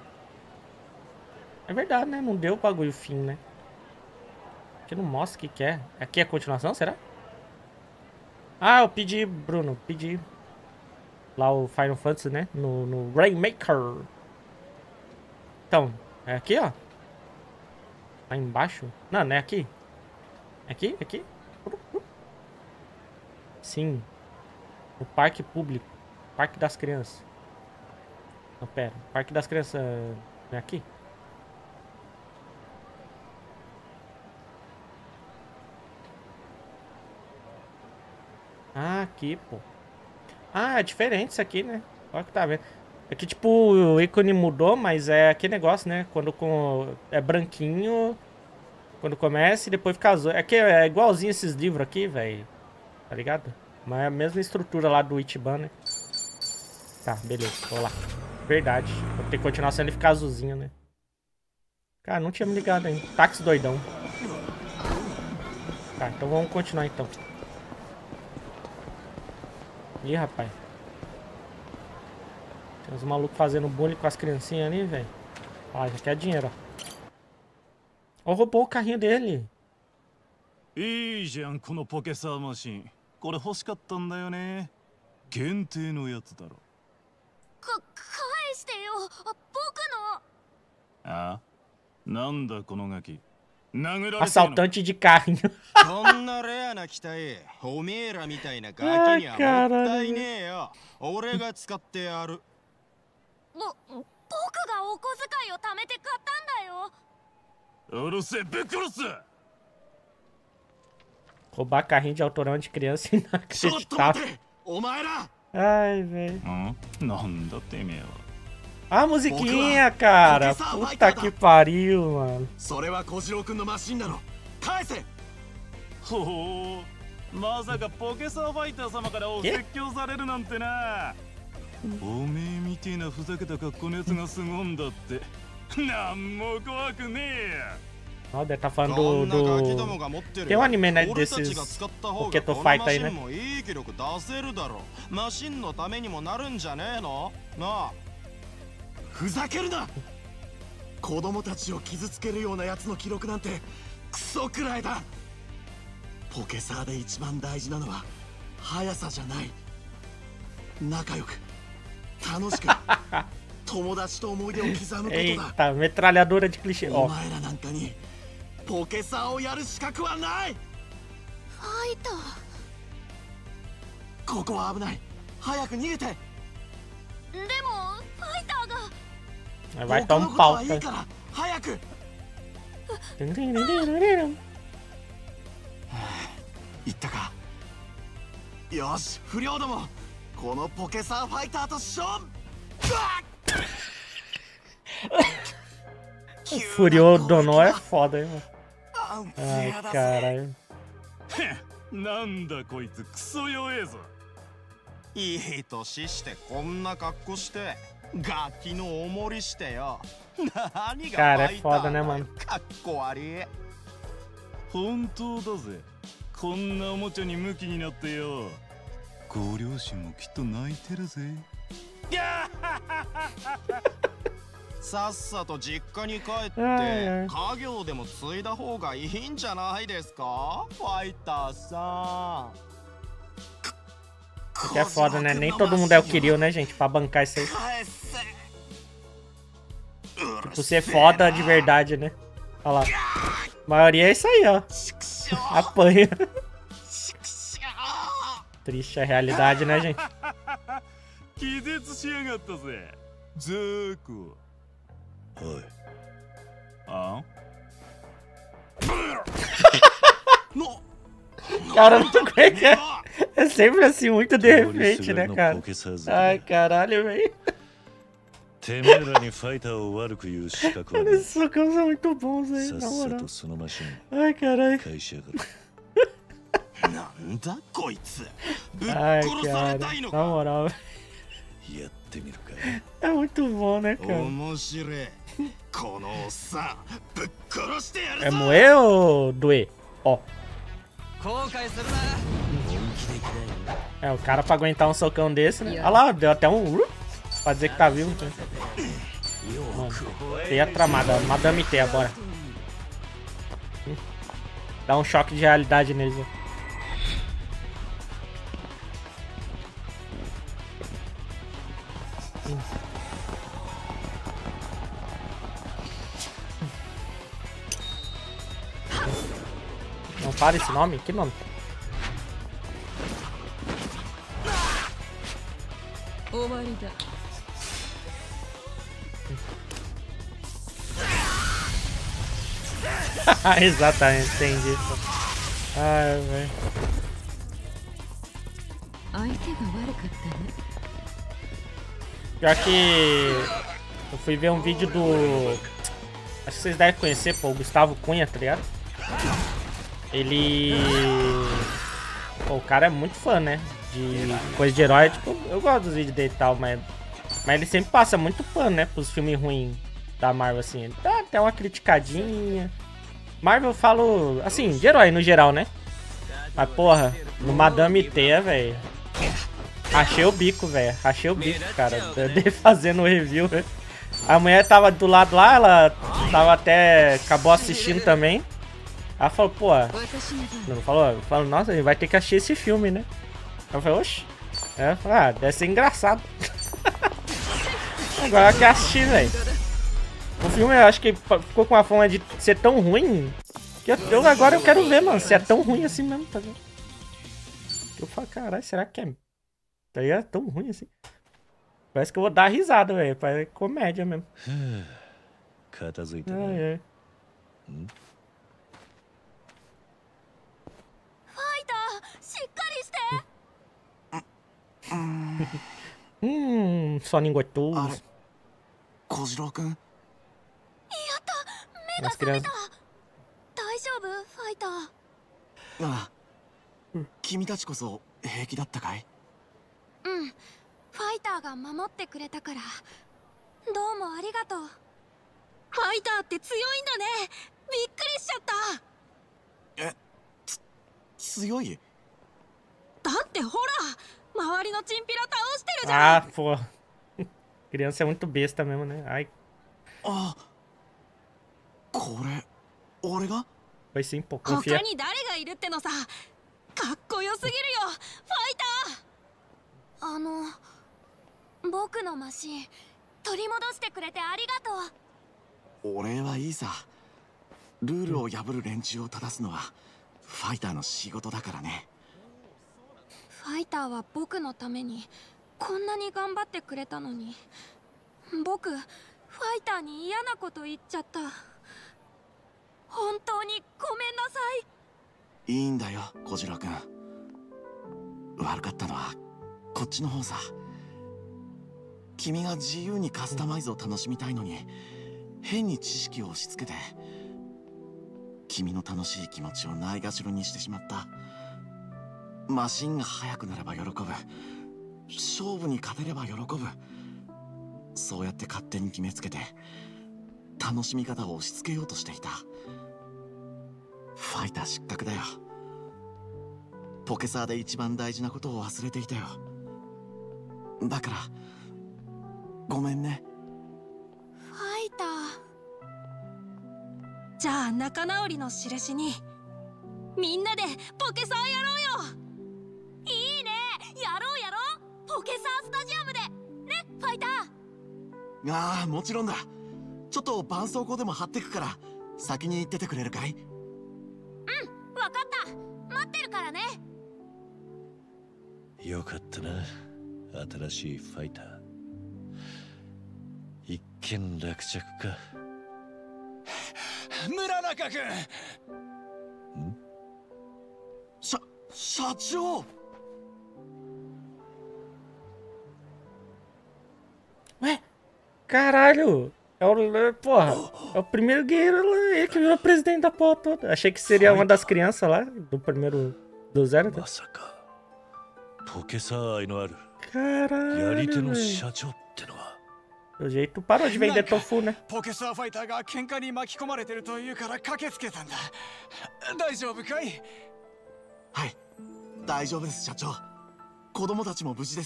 É verdade, né? Não deu o bagulho fim, né? Aqui não mostra o que que é. Aqui é a continuação, será? Ah, eu pedi, Bruno. Pedi lá o Final Fantasy, né? No, no Rainmaker. Então, é aqui, ó. Lá embaixo. Não, não é aqui. É aqui? É aqui? Sim. O parque público. Parque das Crianças. Não, pera. Parque das Crianças é aqui? Ah, aqui, pô. Ah, é diferente isso aqui, né? Olha que tá vendo. Aqui, tipo, o ícone mudou, mas é aquele negócio, né? Quando com... é branquinho, quando começa e depois fica azul. É que é igualzinho esses livros aqui, velho. Tá ligado? Mas é a mesma estrutura lá do Ichiban, né? Tá, beleza. Vou lá. Verdade. Vou ter que continuar sendo ele ficar azulzinho, né? Cara, não tinha me ligado ainda. Táxi doidão. Tá, então vamos continuar então. Ih, rapaz. Tem uns malucos fazendo bullying com as criancinhas ali, velho. Ó, já quer dinheiro, ó. Ó, roubou o carrinho dele. いいじゃんこのポケサーマシン。これ欲しかったんだよね。限定のやつだろ。 か返してよ。僕の。 ああ、なんだこのガキ。殴られてるの。 Assaltante de carrinho. こんなレアな機体、おめえらみたいなガキにはもったいねえよ。俺が使ってやる。 ぼ、僕がお小遣いを貯めて買ったんだよ。 うるせえ、ぶっ殺す。 Roubar carrinho de autorão de criança inacreditável. Ai, velho. Ah, a musiquinha, cara. Puta que pariu, mano. Ó, deve tá falando do, do... Tem um anime, né, desses Pokéto Fight aí, né? ふざけるな。子供たちを傷つけるようなやつの記録なんてクソくらいだ。ポケサーで一番大事なのは速さじゃない。仲良く楽しく友達と思い出を刻むことだ。 Eita, metralhadora de clichê. Ó. お前らなんかにポケサーをやる資格はない。 ファイター。 ここは危ない。早く逃げて。でもファイターが Vai tomar um pau. Tá? 言ったか。よし、不良ども、このポケサーファイターと勝負。 Furiodono é foda, hein, mano. Ai, caralho. なんだこいつクソ弱えぞ。 いい年してこんな格好してガキのおもりしてよ。何が Cara, é foda, né, mano? かっこ悪い。 本当だぜ。こんなおもちゃにムキになってよ。ご両親もきっと泣いてるぜ。 さっさと実家に帰って家業でも継いだ方がいいんじゃないですか、ファイターさん。 Que é foda, né? Nem todo mundo é o Kiryu, né, gente? Pra bancar isso aí. Tipo, ser foda de verdade, né? Olha lá. A maioria é isso aí, ó. Apanha. Triste a realidade, né, gente? 気絶しやがったぜ。ザーコ。 おい。 あ Cara, não como é que é. É sempre assim, muito de repente, né, cara? Ai, caralho, velho. Esses socão são muito bons aí, na moral. Ai, caralho. Ai, cara, na moral. É muito bom, né, cara? É moer ou doer? Ó. É, o cara pra aguentar um socão desse, né? Olha lá, deu até um... Uh, pra dizer que tá vivo. Né? Mano, tem a tramada, Madame T, bora. Dá um choque de realidade neles. Né? Não fala esse nome? Que nome? Exatamente, entendi. Ai, velho. Pior que eu fui ver um vídeo do... Acho que vocês devem conhecer, pô, o Gustavo Cunha, tá ligado? Ele... Pô, o cara é muito fã, né? De coisa de herói, tipo, eu gosto dos vídeos dele e tal, mas... Mas ele sempre passa muito pano, né? Pros filmes ruins da Marvel, assim. Ele dá até uma criticadinha. Marvel eu falo, assim, de herói no geral, né? Mas, porra, no Madame T, velho... Rachei o bico, velho. Rachei o bico, cara. De fazendo o review, velho. A mulher tava do lado lá, ela tava até... Acabou assistindo também. Ela falou, pô... Não falou? Falou, nossa, a gente vai ter que assistir esse filme, né? Eu falei, oxe. É, ah, deve ser engraçado. Agora ela quer assistir, velho. O filme, eu acho que ficou com a fama de ser tão ruim... Que eu, eu agora eu quero ver, mano. Se é tão ruim assim mesmo, tá vendo? Eu falo, caralho, será que é... Tá ligado? É tão ruim assim. Parece que eu vou dar risada, velho. Parece comédia mesmo. Ai, ai. Hum? Hum, soninho gostoso. Kojiro-kun. As crianças. Ah, 君たちこそ平気だったかい？ うん、ファイターが守ってくれたからどうもありがとう。 ファイターって強いんだね。 びっくりしちゃった。 え、つ強い？ だってほら、周りのチンピラ倒してるじゃん。 Ah, pô. Criança é muito besta mesmo, né? Ai. あ、これ俺が？ Foi sim, pô. Confia. 他に誰がいるってのさ。かっこよすぎるよ、ファイター。 あの、僕のマシン取り戻してくれてありがとう。 お礼はいいさ。ルールを破る連中を正すのはファイターの仕事だからね。 ファイターは僕のためにこんなに頑張ってくれたのに、僕ファイターに嫌なこと言っちゃった。本当にごめんなさい。 いいんだよ、小次郎くん。悪かったのはこっちの方さ。君が自由にカスタマイズを楽しみたいのに変に知識を押し付けて君の楽しい気持ちをないがしろにしてしまった。マシンが速くなれば喜ぶ、勝負に勝てれば喜ぶ、そうやって勝手に決めつけて楽しみ方を押し付けようとしていた。ファイター失格だよ。ポケサーで一番大事なことを忘れていたよ。だからごめんね。 ファイター。じゃあ仲直りの印にみんなでポケサーやろうよ。 いいね、やろうやろう。ポケサースタジアムでね、ファイター。 ああ、もちろんだ。ちょっと絆創膏でも貼ってくから先に行っててくれるかい？ うん、わかった。待ってるからね。 よかったな、新しいファイター。一件落着か。 村中君。 ん？社社長。 Ué, caralho. É o, porra, é o primeiro guerreiro lá, ele que virou presidente da porra toda. Achei que seria uma das crianças lá, do primeiro, do zero. Tá? Caralho, o jeito parou de vender tofu, né? ポケサーファイターが喧嘩に巻き込まれてるというから駆けつけたんだ。大丈夫かい？ はい、大丈夫です社長。子供たちも無事です。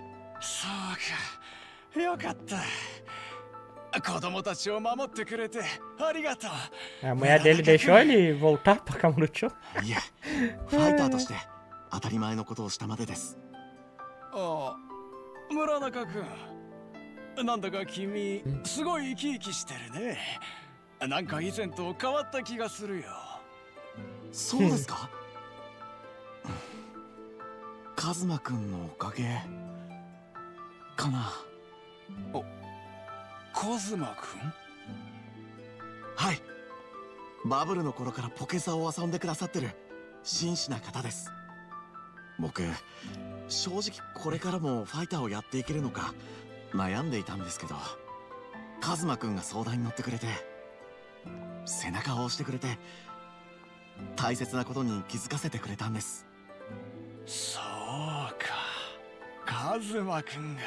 そうか、よかった。子供たちを守ってくれてありがとう。 A mulher dele deixou ele voltar pra Kamurocho? いえ、ファイターとして当たり前のことをしたまでです。 ああ、村中君。なんだか君、すごい生き生きしてるね。なんか以前と変わった気がするよ。 そうですか？カズマくんのおかげかな。 お、カズマくん？ はい。バブルの頃からポケサを遊んでくださってる真摯な方です。僕、正直これからもファイターをやっていけるのか悩んでいたんですけど、カズマくんが相談に乗ってくれて、背中を押してくれて、大切なことに気づかせてくれたんです。 そうか、カズマくんが。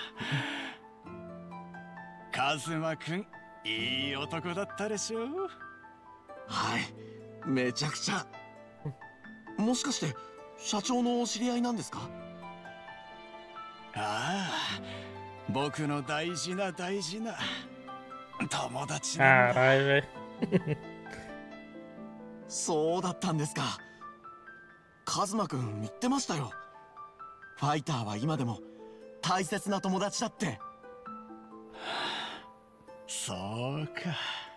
カズマくん、いい男だったでしょ？ はい、めちゃくちゃ。もしかして社長のお知り合いなんですか？ ああ、僕の大事な大事な友達なんだ。 Caralho, velho. そうだったんですか。カズマくん言ってましたよ。ファイターは今でも大切な友達だって。 そうか。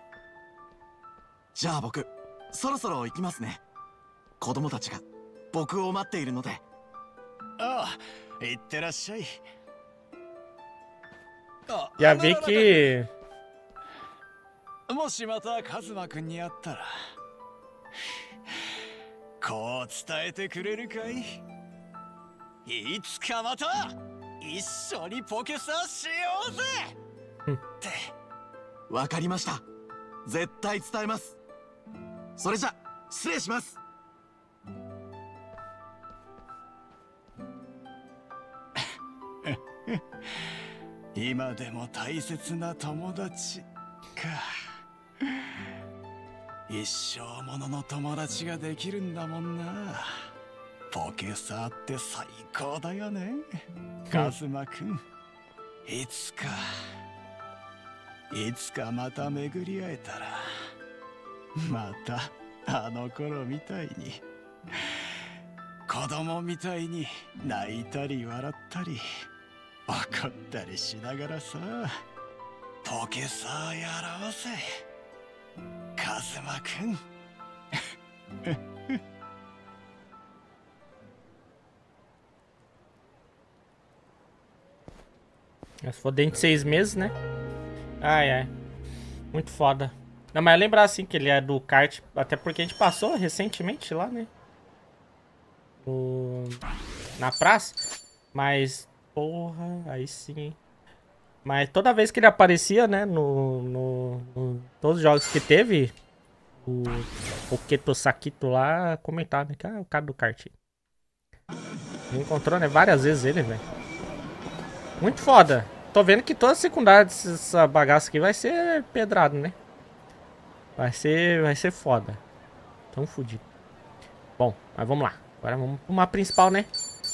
じゃあ僕、そろそろ行きますね。子供たちが僕を待っているので。 ああ、行ってらっしゃい。 Já vi que もしまたカズマくんに会ったら、こう伝えてくれるかい？いつかまた一緒にポケサーしようぜって。 わかりました。絶対伝えます。それじゃ失礼します。 今でも大切な友達か。 一生ものの友達ができるんだもんな。ポケサーって最高だよね。カズマくん、いつかいつかまた巡り会えたら、またあの頃みたいに子供みたいに泣いたり笑ったり怒ったりしながらさ、ポケサーやろうぜカズマくん。 Se for dentro de seis meses, né? Ai, ai. Muito foda. Não, mas lembrar assim que ele é do kart, até porque a gente passou recentemente lá, né? No... Na praça. Mas, porra, aí sim. Mas toda vez que ele aparecia, né? No, no, no todos os jogos que teve, o, o Keto Sakito lá comentava, né? Que é o cara do kart. Encontrou, né? Várias vezes ele, velho. Muito foda. Tô vendo que toda secundária dessa bagaça aqui vai ser pedrado, né? Vai ser, vai ser foda. Tão fudido. Bom, mas vamos lá. Agora vamos pra uma principal, né?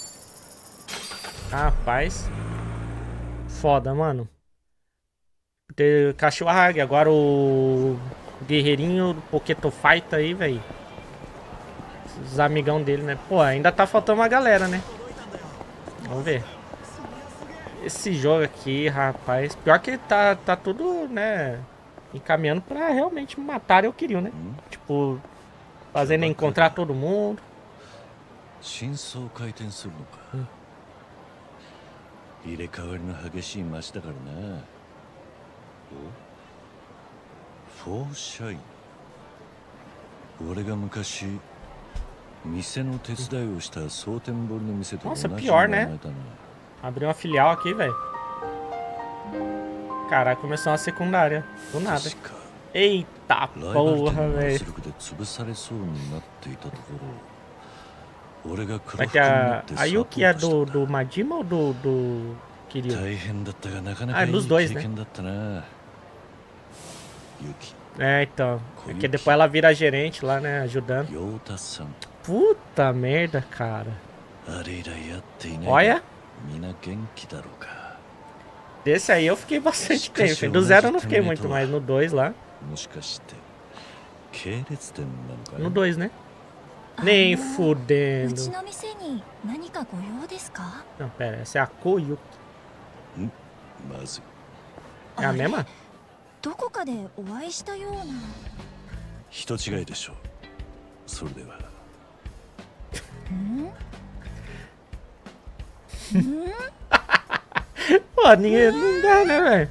Rapaz. Foda, mano. Ter cachorro águia. Agora o guerreirinho do Poketo Fight aí, velho. Os amigão dele, né? Pô, ainda tá faltando uma galera, né? Vamos ver. Esse jogo aqui, rapaz. Pior que tá, tá tudo, né? Encaminhando pra realmente matar eu queria, né? Hum. Tipo, fazendo encontrar todo mundo. Hum. 入れ替わりの激しい街だからな。フォーシャイン。俺が昔店の手伝いをした蒼天堀の店と同じ名前だな。 Abriu uma filial aqui, velho. Caraca, começou uma secundária. Do nada. Eita porra, velho. Será que a, a Yuki é do, do Majima ou do, do Kiryu? Ah, é dos dois, né? É, então. Porque depois ela vira gerente lá, né? Ajudando. Puta merda, cara. Olha. Desse aí eu fiquei bastante tempo. Do zero eu não fiquei muito, mas no dois lá. No dois, né? Nem fudendo. Não, pera, essa é a Koyuki. É a mesma? Pô, ninguém, não dá, né, velho?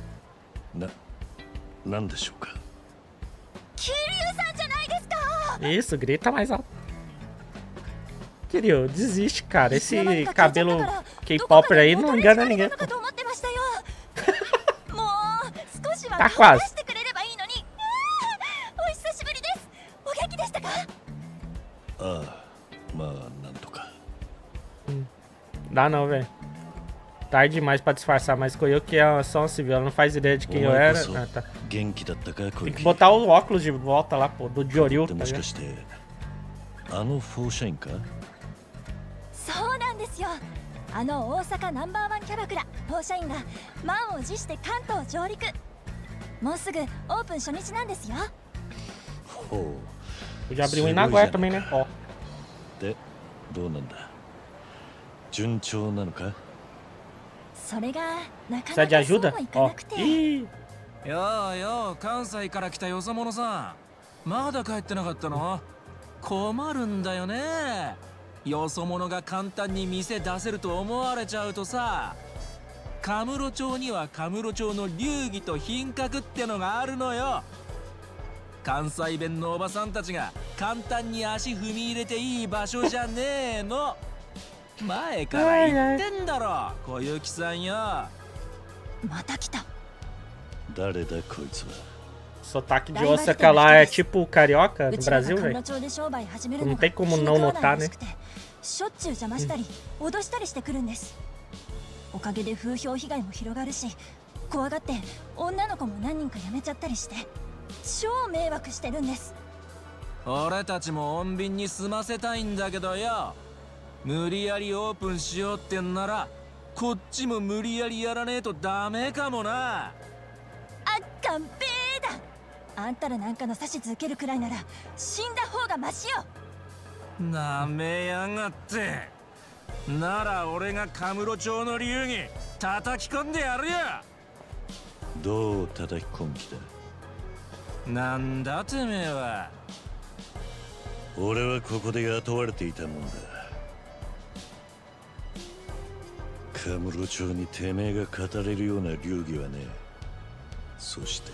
Isso, grita mais alto. Kiryu, desiste, cara. Esse cabelo K-Popper aí não engana ninguém. Tá quase. Hum, dá não, velho. Tarde demais pra disfarçar, mas Koyo que é só um civil, ela não faz ideia de quem eu era. Ah, tá. Tem que botar o óculos de volta lá, pô, do Joryu, tá ligado? そうなんですよ。あの大阪ナンバーワンキャバクラフォーシャインが満を持して関東上陸。もうすぐオープン初日なんですよ。 Já abriu em Nagoya também, né? Ó. で、どうなんだ。順調なのか。 それがなかなか Precisa de ajuda? Ó. Ih. よーよー、関西から来たよそ者さん。まだ帰ってなかったの？困るんだよね。よそ者が簡単に店出せると思われちゃうとさ、カムロ町にはカムロ町の流儀と品格ってのがあるのよ。関西弁のおばさんたちが簡単に足踏み入れていい場所じゃねえの。前から言ってんだろ、小雪さんよ。 また来た。 誰だこいつは。 Sotaque de Osaka lá é tipo carioca no Brasil, velho. Não tem como não notar, né? しょっちゅう邪魔したり脅したりしてくるんです。おかげで風評被害も広がるし、怖がって女の子も何人か辞めちゃったりして超迷惑してるんです。 俺たちも穏便に済ませたいんだけどよ。無理やりオープンしようってんならこっちも無理やりやらねえとダメかもな。 あ、カンペーだ。あんたらなんかの指図受けるくらいなら死んだ方がマシよ。 なめやがって。なら俺がカムロ町の流儀叩き込んでやるよ。 どう叩き込む気だ。 なんだてめえは。 俺はここで雇われていたもんだ。カムロ町にてめえが語れるような流儀はねえ。そして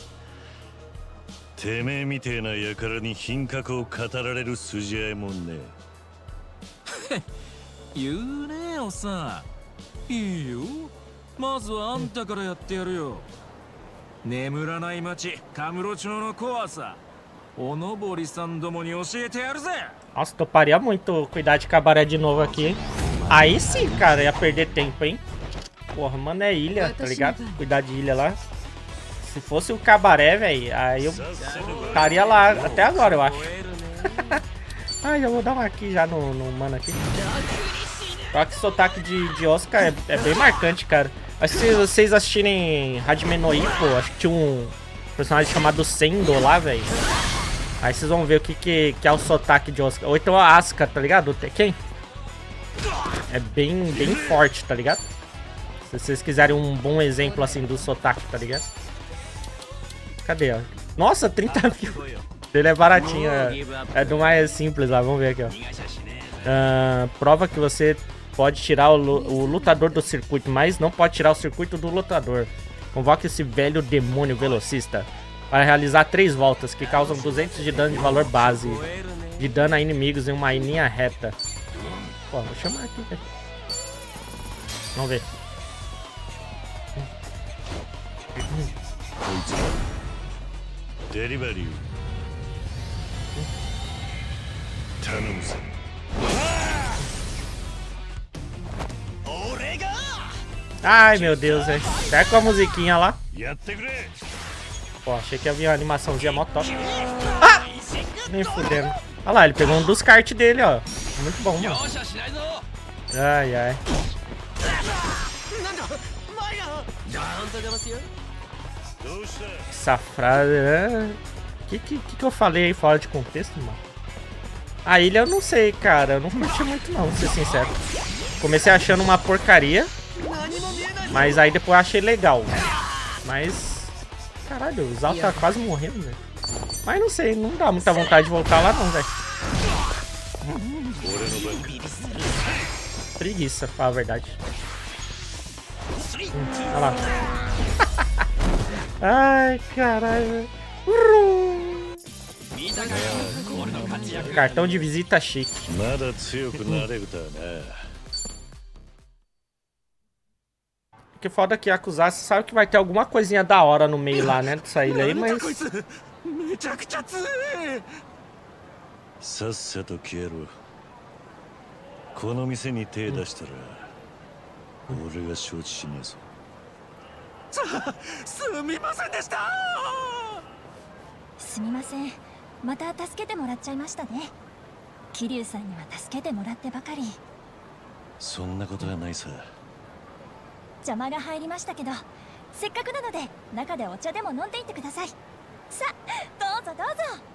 てめえみてえな輩に品格を語られる筋合いもんねえ。言うねえよさ。いいよ、まずはあんたからやってやるよ。眠らない町カムロ町の怖さ、おのぼりさんどもに教えてやるぜ。 Nossa, toparia muito cuidar de cabaré de novo aqui, hein? Aí sim, cara, ia perder tempo, hein? Porra, mano, é ilha, tá ligado? Cuidar de ilha lá. Se fosse o cabaré, velho, aí eu estaria lá até agora, eu acho. Ai, eu vou dar uma aqui já no, no mano aqui. Só que o sotaque de, de Oscar é, é bem marcante, cara. Acho que se vocês assistirem Hajime no Ippo, acho que tinha um personagem chamado Sendo lá, velho. Aí vocês vão ver o que, que, que é o sotaque de Oscar. Ou então a Asuka, tá ligado? O Tekken. É bem, bem forte, tá ligado? Se vocês quiserem um bom exemplo, assim, do sotaque, tá ligado? Cadê, ó? Nossa, trinta mil. Ele é baratinho, é, é do mais simples lá. Vamos ver aqui, ó. Uh, prova que você pode tirar o, o lutador do circuito, mas não pode tirar o circuito do lutador. Convoque esse velho demônio velocista para realizar três voltas que causam duzentos de dano de valor base de dano a inimigos em uma linha reta. Pô, vou chamar aqui, velho. Vamos ver. Delivery. Ai, meu Deus, velho. Até com a musiquinha lá. Pô, achei que havia uma animaçãozinha mó top. Ah! Nem fudendo. Olha lá, ele pegou um dos karts dele, ó. Muito bom, mano. Ai, ai. Essa frase... O que, que, que eu falei aí fora de contexto, mano? A ilha eu não sei, cara. Eu não curti muito não, pra ser sincero. Comecei achando uma porcaria. Mas aí depois eu achei legal. Mas... Caralho, o Zal tá quase morrendo, velho. Mas não sei, não dá muita vontade de voltar lá não, velho. Preguiça, pra falar a verdade. Hum, olha lá. Ai, caralho. Cartão de visita chique. Que foda que acusar, você sabe que vai ter alguma coisinha da hora no meio lá, né? Dessa ilha aí, mas... 邪魔が入りましたけど、せっかくなので中でお茶でも飲んでいってください。さあ、どうぞどうぞ。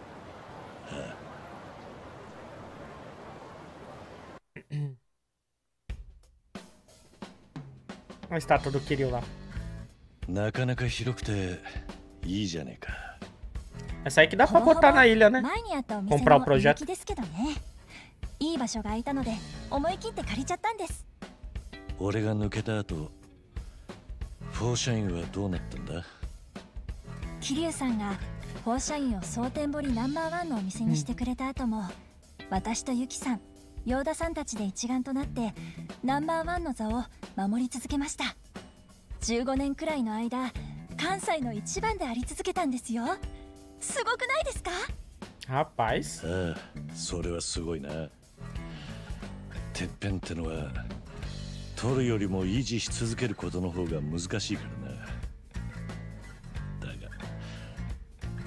A estátua do Kiryu lá. なかなか広くていいじゃねえか。 Essa aí que dá pra botar na ilha, né? Comprar o projeto. いい場所が空いたので思い切って借りちゃったんです。 俺が抜けた後、フォーシャインはどうなったんだ？ 桐生さんがフォーシャインを蒼天堀ナンバーワンのお店にしてくれた後も、私とユキさん、ヨーダさんたちで一丸となってナンバーワンの座を守り続けました。じゅうごねんくらいの間、関西の一番であり続けたんですよ。すごくないですか？ Rapaz。 ああ、それはすごいな。てっぺんってのは取るよりも維持し続けることの方が難しいからな。だが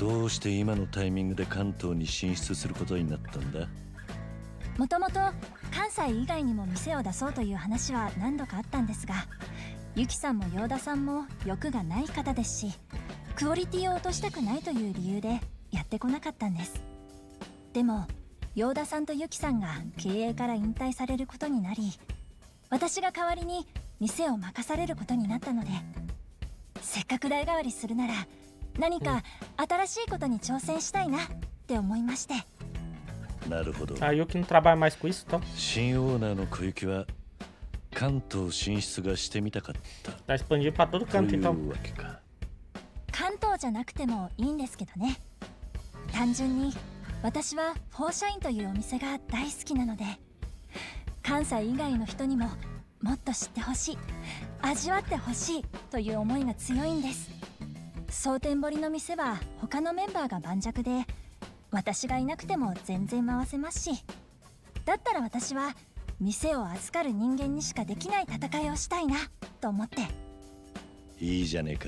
どうして今のタイミングで関東に進出することになったんだ？ もともと関西以外にも店を出そうという話は何度かあったんですが、ユキさんもヨーダさんも欲がない方ですし、クオリティを落としたくないという理由でやってこなかったんです。でもヨーダさんとユキさんが経営から引退されることになり、私が代わりに店を任されることになったので、せっかく代替わりするなら何か新しいことに挑戦したいなって思いまして。 なるほど。 あ、Yuki não trabalha mais com isso, então? 新オーナーの小雪は関東進出がしてみたかった。 Tá expandindo para todo canto, então. というわけか。 関東じゃなくてもいいんですけどね。単純に私はフォーシャインというお店が大好きなので、関西以外の人にももっと知ってほしい、味わってほしいという思いが強いんです。蒼天堀の店は他のメンバーが盤石で、私がいなくても全然回せますし、だったら私は店を預かる人間にしかできない戦いをしたいなと思って。 いいじゃねえか。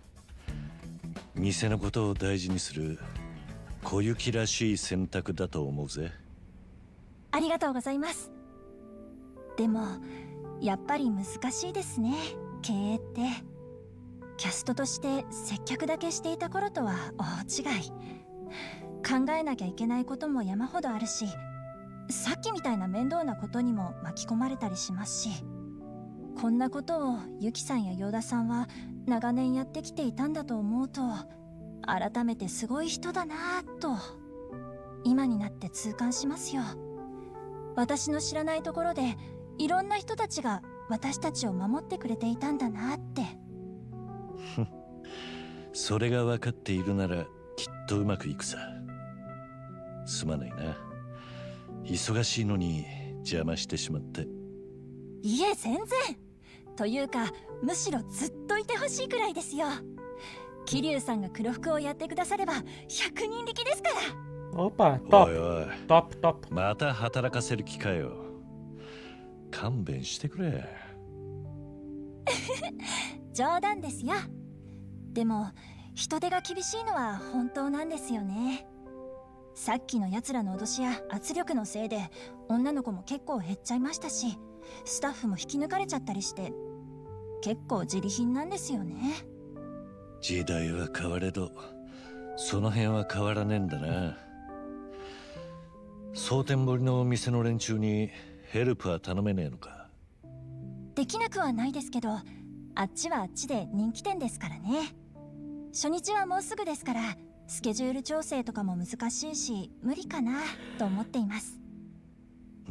店のことを大事にする小雪らしい選択だと思うぜ。 ありがとうございます。でもやっぱり難しいですね、経営って。キャストとして接客だけしていた頃とは大違い。考えなきゃいけないことも山ほどあるし、さっきみたいな面倒なことにも巻き込まれたりしますし、こんなことをユキさんやヨーダさんは長年やってきていたんだと思うと、改めてすごい人だなぁと今になって痛感しますよ。私の知らないところでいろんな人たちが私たちを守ってくれていたんだなって。 それが分かっているならきっとうまくいくさ。すまないな、忙しいのに邪魔してしまって。 いえ全然。というかむしろずっといてほしいくらいですよ。桐生さんが黒服をやってくださればひゃくにん力ですから。 オパ、トップ。 おいおい、 トップトップ。 また働かせる気かよ。勘弁してくれ。 冗談ですよ。でも人手が厳しいのは本当なんですよね。さっきのやつらの脅しや圧力のせいで女の子も結構減っちゃいましたし、スタッフも引き抜かれちゃったりして結構自利品なんですよね。 時代は変われどその辺は変わらねえんだな。蒼天堀の店の連中にヘルプは頼めねえのか？ できなくはないですけど、あっちはあっちで人気店ですからね。初日はもうすぐですから、スケジュール調整とかも難しいし無理かなと思っています。 うん、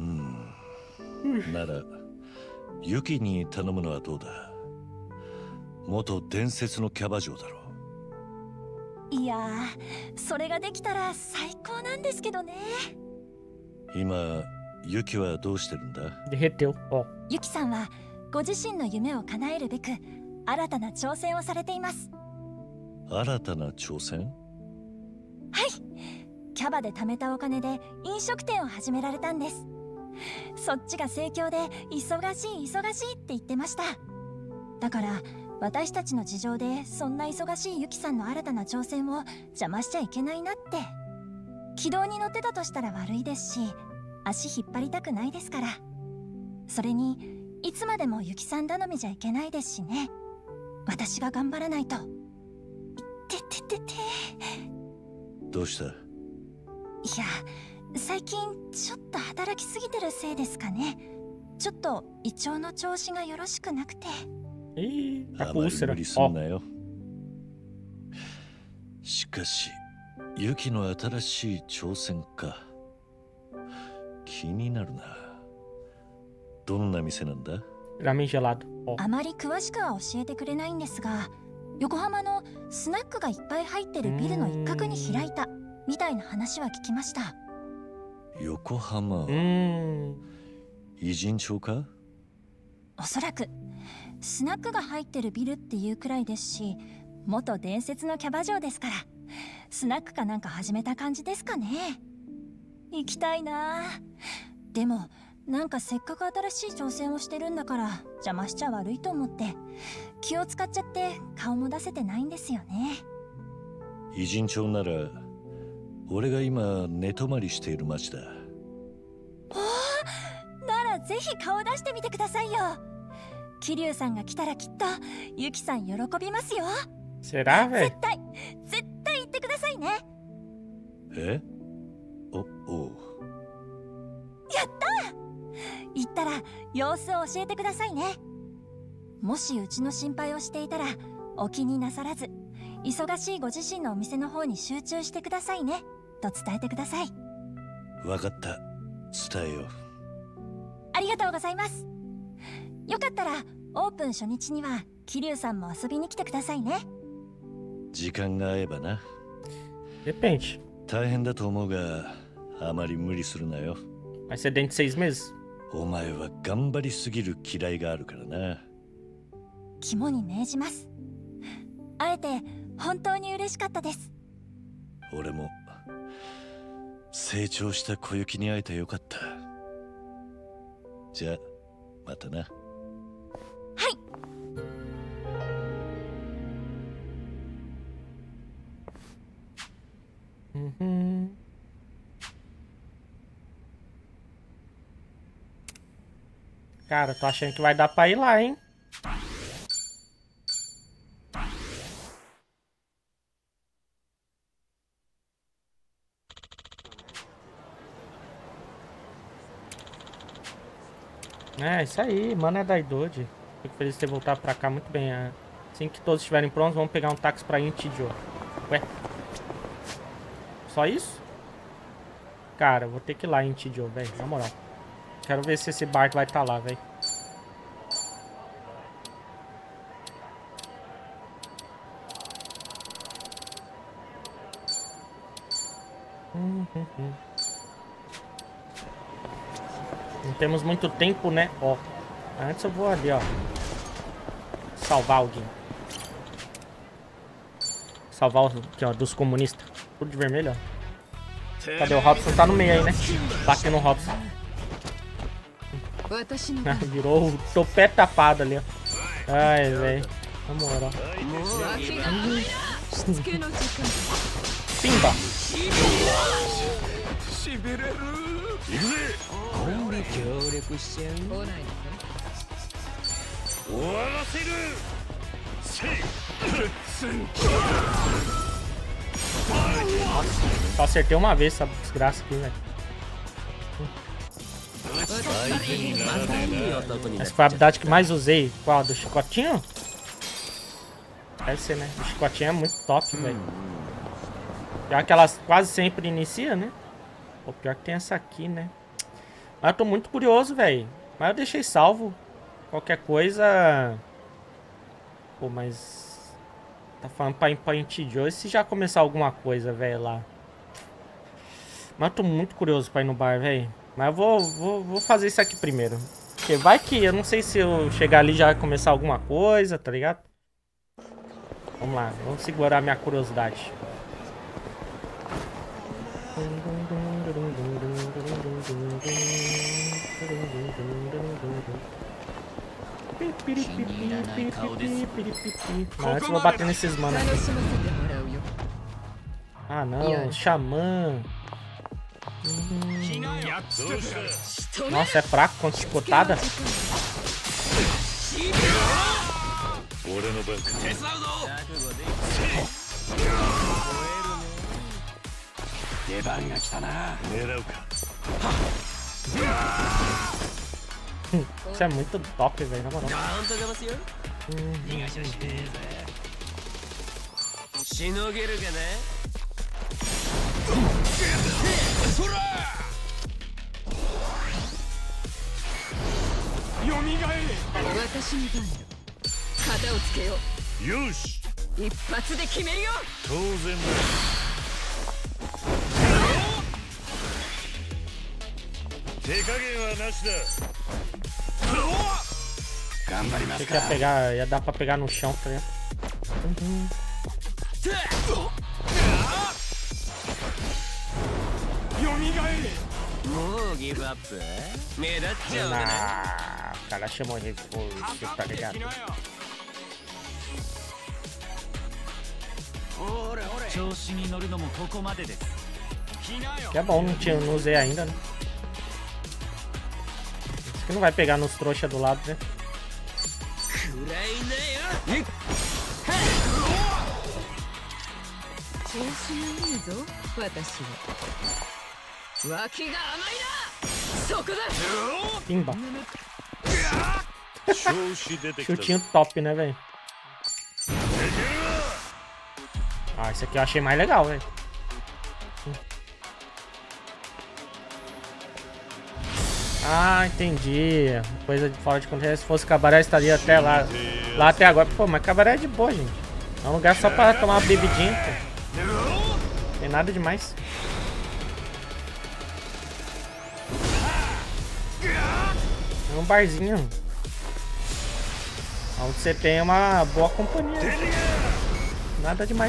ならユキに頼むのはどうだ？元伝説のキャバ嬢だろう。いやー、それができたら最高なんですけどね。 今ユキはどうしてるんだ？ ユキさんはご自身の夢を叶えるべく新たな挑戦をされています。 新たな挑戦？ はい、キャバで貯めたお金で飲食店を始められたんです。そっちが盛況で忙しい忙しいって言ってました。だから私たちの事情でそんな忙しいユキさんの新たな挑戦を邪魔しちゃいけないなって。軌道に乗ってたとしたら悪いですし、足引っ張りたくないですから。それにいつまでもユキさん頼みじゃいけないですしね。私が頑張らないと。てててて。 どうした？いや、最近ちょっと働きすぎてるせいですかね。ちょっと胃腸の調子がよろしくなくて。 あまり無理すんなよ。しかしユキの新しい挑戦か。気になるな。どんな店なんだ？ ラーメンジェラード。 あまり詳しくは教えてくれないんですが、横浜のスナックがいっぱい入ってるビルの一角に開いたみたいな話は聞きました。 横浜？偉人町か？ おそらくスナックが入ってるビルっていうくらいですし、元伝説のキャバ嬢ですから、スナックかなんか始めた感じですかね。行きたいな。でもなんかせっかく新しい挑戦をしてるんだから邪魔しちゃ悪いと思って気を使っちゃって顔も出せてないんですよね。 偉人町なら俺が今寝泊まりしている町だ。 おお、ならぜひ顔出してみてくださいよ。桐生さんが来たらきっとユキさん喜びますよ。 Será, velho? 絶対絶対言ってくださいね。 え？お、おう。 やった！言ったら様子を教えてくださいね。もしうちの心配をしていたらお気になさらず、忙しいご自身のお店の方に集中してくださいねと伝えてください。 わかった。伝えよう。 ありがとうございます。よかったらオープン初日には桐生さんも遊びに来てくださいね。 時間が合えばな。 Depende. 大変だと思うが、あまり無理するなよ。 Vai ser dentro de seis meses. お前は頑張りすぎる嫌いがあるからな。 肝に銘じます。あえて本当に嬉しかったです。 俺も成長した小雪に会えてよかった。じゃあまたな。 はい。 Uhum. Cara, tô achando que vai dar pra ir lá, hein? É, isso aí, mano, é da Idode. Fico feliz de ter voltado pra cá muito bem. Assim que todos estiverem prontos, vamos pegar um táxi pra Intijo. Ué? Só isso? Cara, eu vou ter que ir lá em Intijo, velho. Na moral. Quero ver se esse barco vai estar lá, velho. Hum, hum, hum. Não temos muito tempo, né? Ó. Antes eu vou ali, ó. Salvar alguém. Salvar o aqui, ó, dos comunistas. Tudo de vermelho, ó. Cadê o Robson? Tá no meio aí, né? Batendo no Robson. Virou o topé tapado ali, ó. Ai, velho. Na moral. Pimba. Só acertei uma vez essa desgraça aqui, velho. Essa foi a habilidade que mais usei. Qual? Do chicotinho? Deve ser, né? O chicotinho é muito top, velho. Pior que ela quase sempre inicia, né? Pô, pior que tem essa aqui, né? Mas eu tô muito curioso, velho. Mas eu deixei salvo. Qualquer coisa... Pô, mas... Tá falando pra ir pra Intijo. E se já começar alguma coisa, velho, lá? Mas eu tô muito curioso pra ir no bar, velho. Mas eu vou, vou, vou fazer isso aqui primeiro. Porque vai que... Eu não sei se eu chegar ali já vai começar alguma coisa, tá ligado? Vamos lá. Vamos segurar minha curiosidade. Mas antes eu vou bater nesses manos aqui. Ah não, xamã. Hum. Nossa, é fraco contra chicotada. Isso é muito top, velho, na moral. Achei que ia pegar, ia dar pra pegar no chão, tá ligado? Uhum. Ah, o cara chamou de reforço, tá ligado? Que é bom, não, tinha, não usei ainda, né? Isso aqui não vai pegar nos trouxas do lado, né? Pimba. Chutinho top, né, velho? Ah, esse aqui eu achei mais legal, velho. Ah, entendi. Coisa de fora de contexto. Se fosse cabaré, estaria até lá. Lá até agora. Pô, mas cabaré é de boa, gente. É um lugar só pra tomar uma bebidinha, pô. Não tem nada demais. É um barzinho. Onde você tem uma boa companhia. Nada demais.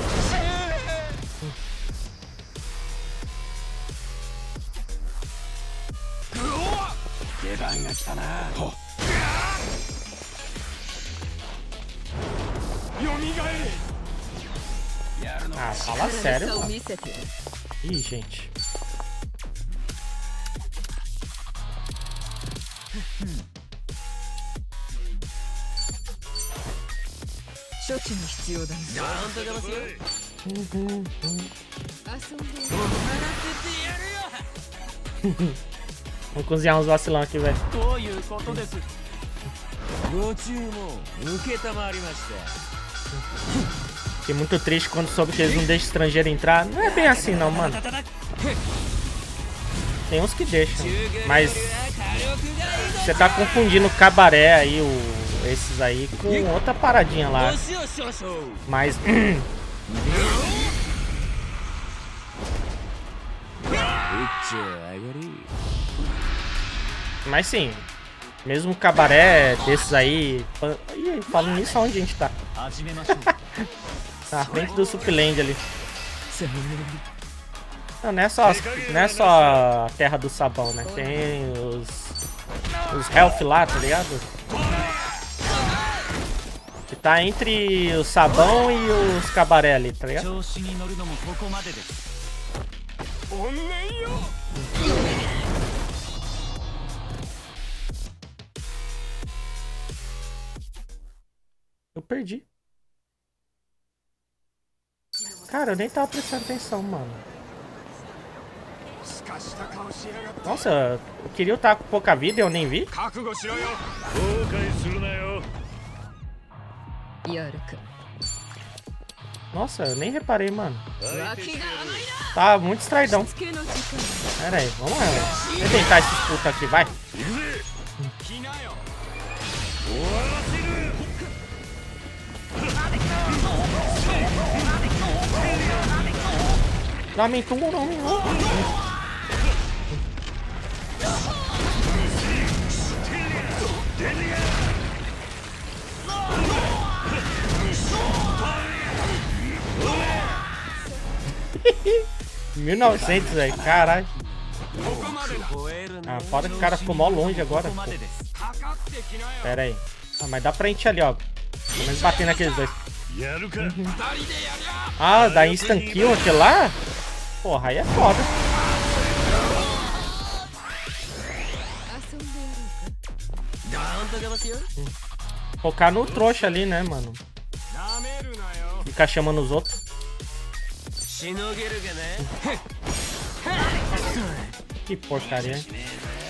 Ah, fala sério, mano. Ih, gente. Vamos cozinhar uns vacilão aqui, velho. Fiquei muito triste quando soube que eles não deixam estrangeiro entrar. Não é bem assim não, mano. Tem uns que deixam. Mas você tá confundindo o cabaré aí, o, esses aí, com outra paradinha lá. Mas... Mas sim, mesmo cabaré desses aí... Ih, falando nisso, onde a gente tá? Na frente do Supland ali. Não, não é só, não é só a terra do sabão, né? Tem os... Os health lá, tá ligado? Que tá entre o sabão e os cabaré ali, tá ligado? Eu perdi. Cara, eu nem tava prestando atenção, mano. Nossa, o Kiryu tá com pouca vida e eu nem vi. Nossa, eu nem reparei, mano. Tá muito distraidão. Pera aí, vamos lá. Vamos tentar esses putos aqui, vai. Não, me tumba, não, me tumba. mil e novecentos, velho, caralho. Ah, foda que o cara ficou mó longe agora. Pô. Pera aí. Ah, mas dá pra gente ali, ó. Pelo menos bater naqueles dois. Uhum. Ah, dá instant kill aquele lá? Porra, aí é foda. Hum. Focar no trouxa ali, né, mano? Ficar chamando os outros. Que porcaria, hein?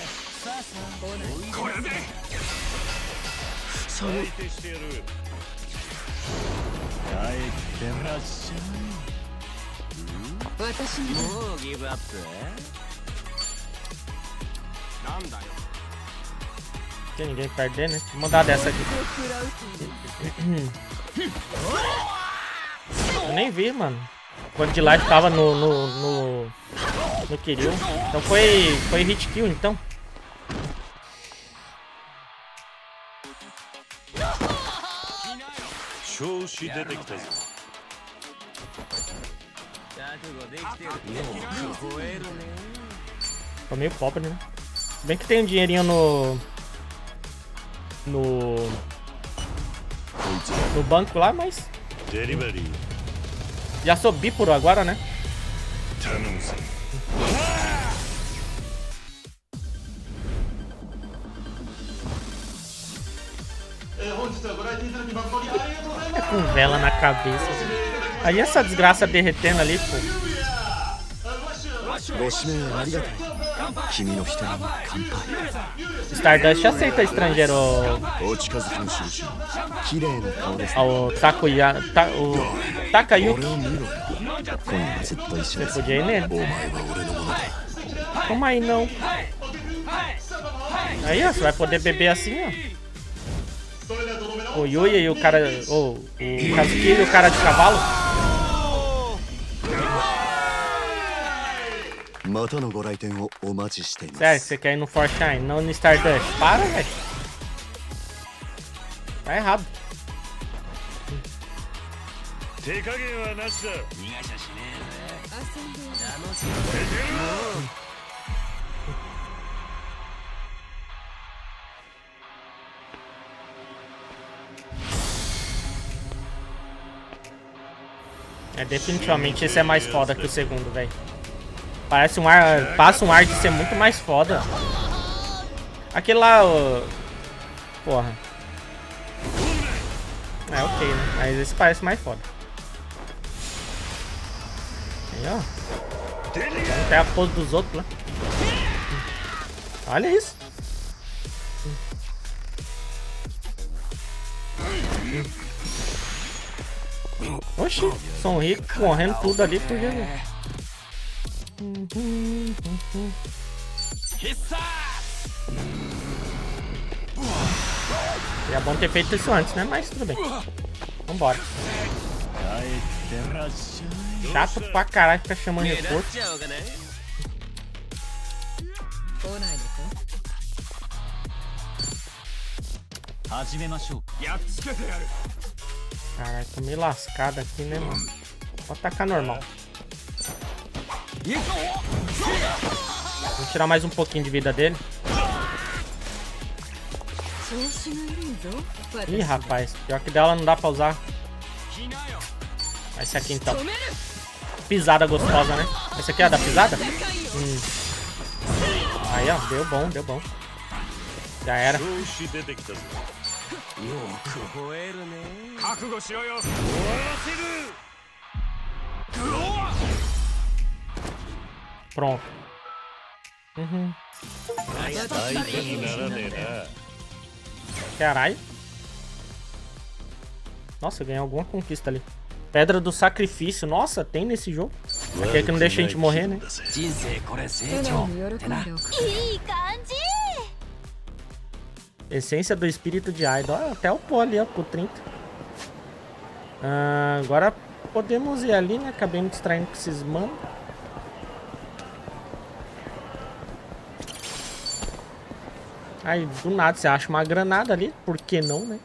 Tem ninguém perder, né? Vou mandar dessa aqui. Eu nem vi, mano. Quando de life tava no no, no, no Kiryu. Então foi, foi hit kill, então. Tô meio pobre, né? Se bem que tem um dinheirinho no... No... No banco lá, mas... Já sou bíparo agora, né? É com vela na cabeça. Aí essa desgraça derretendo ali, pô. Stardust aceita estrangeiro. O Takuya, ta, o Takayuki. Você podia ir nele. Como aí não? Aí ó, você vai poder beber assim, ó. O Yuya e o cara. O, o Kazuki e o cara de cavalo. Sério, você quer ir no Forshine, não no Stardust? Para, velho. Tá errado. É, definitivamente esse é mais foda que o segundo, velho. Parece um ar. Passa um ar de ser muito mais foda. Aquele lá, o... Porra. É ok, né? Mas esse parece mais foda. Aí, ó. Até a pose dos outros lá. Olha isso. Oxi, Son Rico correndo tudo ali por Jesus. Seria bom ter feito isso antes, né? Mas tudo bem. Vambora. Chato pra caralho ficar chamando reforço. Caralho, tô meio lascado aqui, né, mano? Vou atacar normal. Vou tirar mais um pouquinho de vida dele. Ih, rapaz, pior que dela não dá pra usar. Esse aqui então. Pisada gostosa, né? Esse aqui é a da pisada? Hum. Aí, ó, deu bom, deu bom. Já era. Pronto. Uhum. Caralho. Nossa, eu ganhei alguma conquista ali. Pedra do sacrifício. Nossa, tem nesse jogo. Aqui é que não deixa a gente morrer, né? Essência do espírito de Idol. Ah, até o pó ali, ó, por trinta. Ah, agora podemos ir ali, né? Acabei me distraindo com esses manos. Aí, do nada, você acha uma granada ali. Por que não, né?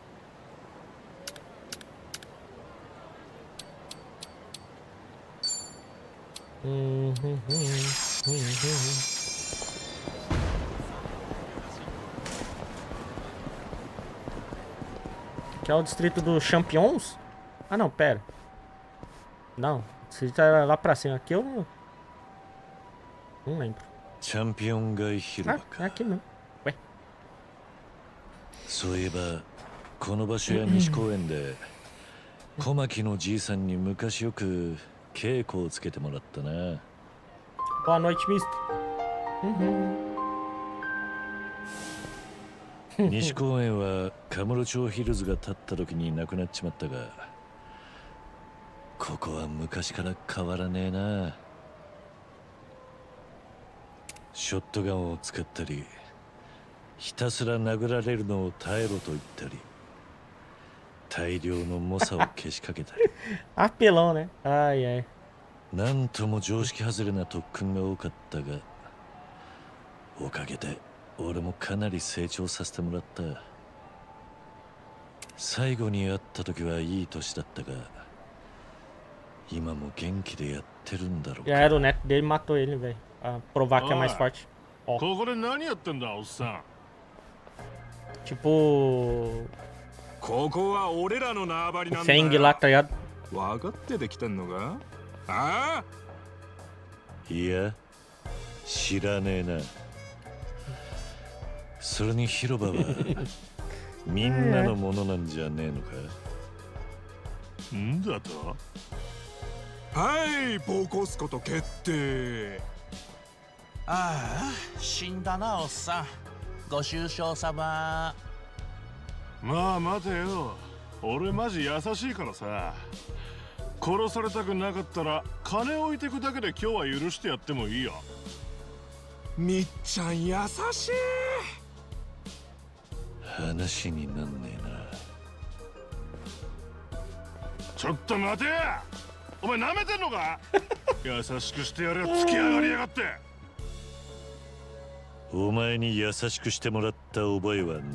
Hum, hum, hum, hum, hum. Aqui é o distrito dos Champions? Ah, não, pera. Não, o distrito era lá pra cima. Aqui eu não... Não lembro. Champion Gai Hiroba. Ah, é aqui mesmo. Ué. そういえばこの場所や西公園で小牧のじいさんに昔よく稽古をつけてもらったな。 Boa noite, misto. Uhum. 西公園はカムロ町ヒルズが建った時になくなっちまったが、ここは昔から変わらねえな。ショットガンを使ったり、ひたすら殴られるのを耐えろと言ったり、大量の猛者をけしかけたり。 Apelão, né? Ai, ai. なんとも常識外れな特訓が多かったが、おかげで俺もかなり成長させてもらった。最後に会った時はいい年だったが、今も元気でやってるんだろうか。 Já era o neto dele, matou ele, velho. Pra provar que é mais forte. Ó. Tipo... O Feng lá, tá ligado? 分かってできてんのか？ああ、 いや知らねえな。それに広場はみんなのものなんじゃねえのか？ んだと？はい、ボコすこと決定。 ああ、死んだなおっさん。ご愁傷様。 まあ待てよ、俺マジ優しいからさ。殺されたくなかったら金置いてくだけで今日は許してやってもいいよ。みっちゃん優しい。 話になんねえな。 ちょっと待てや、お前舐めてんのか？優しくしてやれよ、突き上がりやがって。 お前に優しくしてもらった覚えはね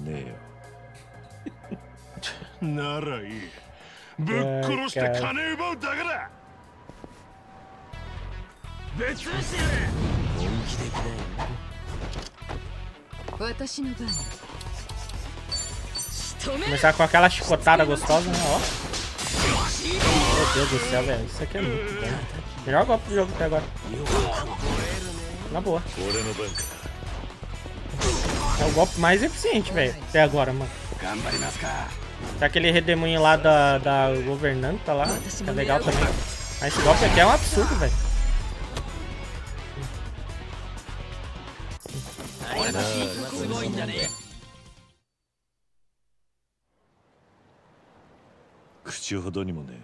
えよ。ならいい、ぶっ殺して金奪うだけだ。別にしてやれ。 本気でくれ。 私の番。 Começar com aquela chicotada gostosa, né? Ó. Meu Deus do céu, velho. Isso aqui é muito bom. Melhor golpe do jogo até agora. Na boa. É o golpe mais eficiente, velho. Até agora, mano. Tem aquele redemoinho lá da, da governanta lá. Que é legal também. Mas esse golpe aqui é um absurdo, velho. Ah, 口ほどにもね。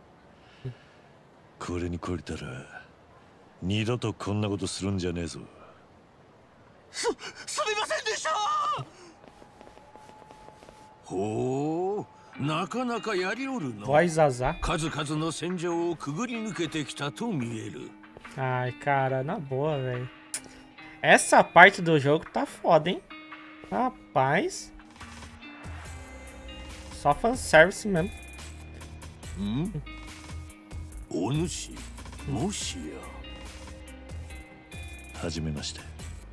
これに懲りたら二度とこんなことするんじゃねえぞ。 す、すみませんでした。 ほう、なかなかやりおるの。数々の戦場をくぐり抜けてきたと見える。 Ai, cara, na boa, velho. Essa parte do jogo tá foda, hein? Rapaz. Só fanservice mesmo. ん？お主、もしや。 はじめまして。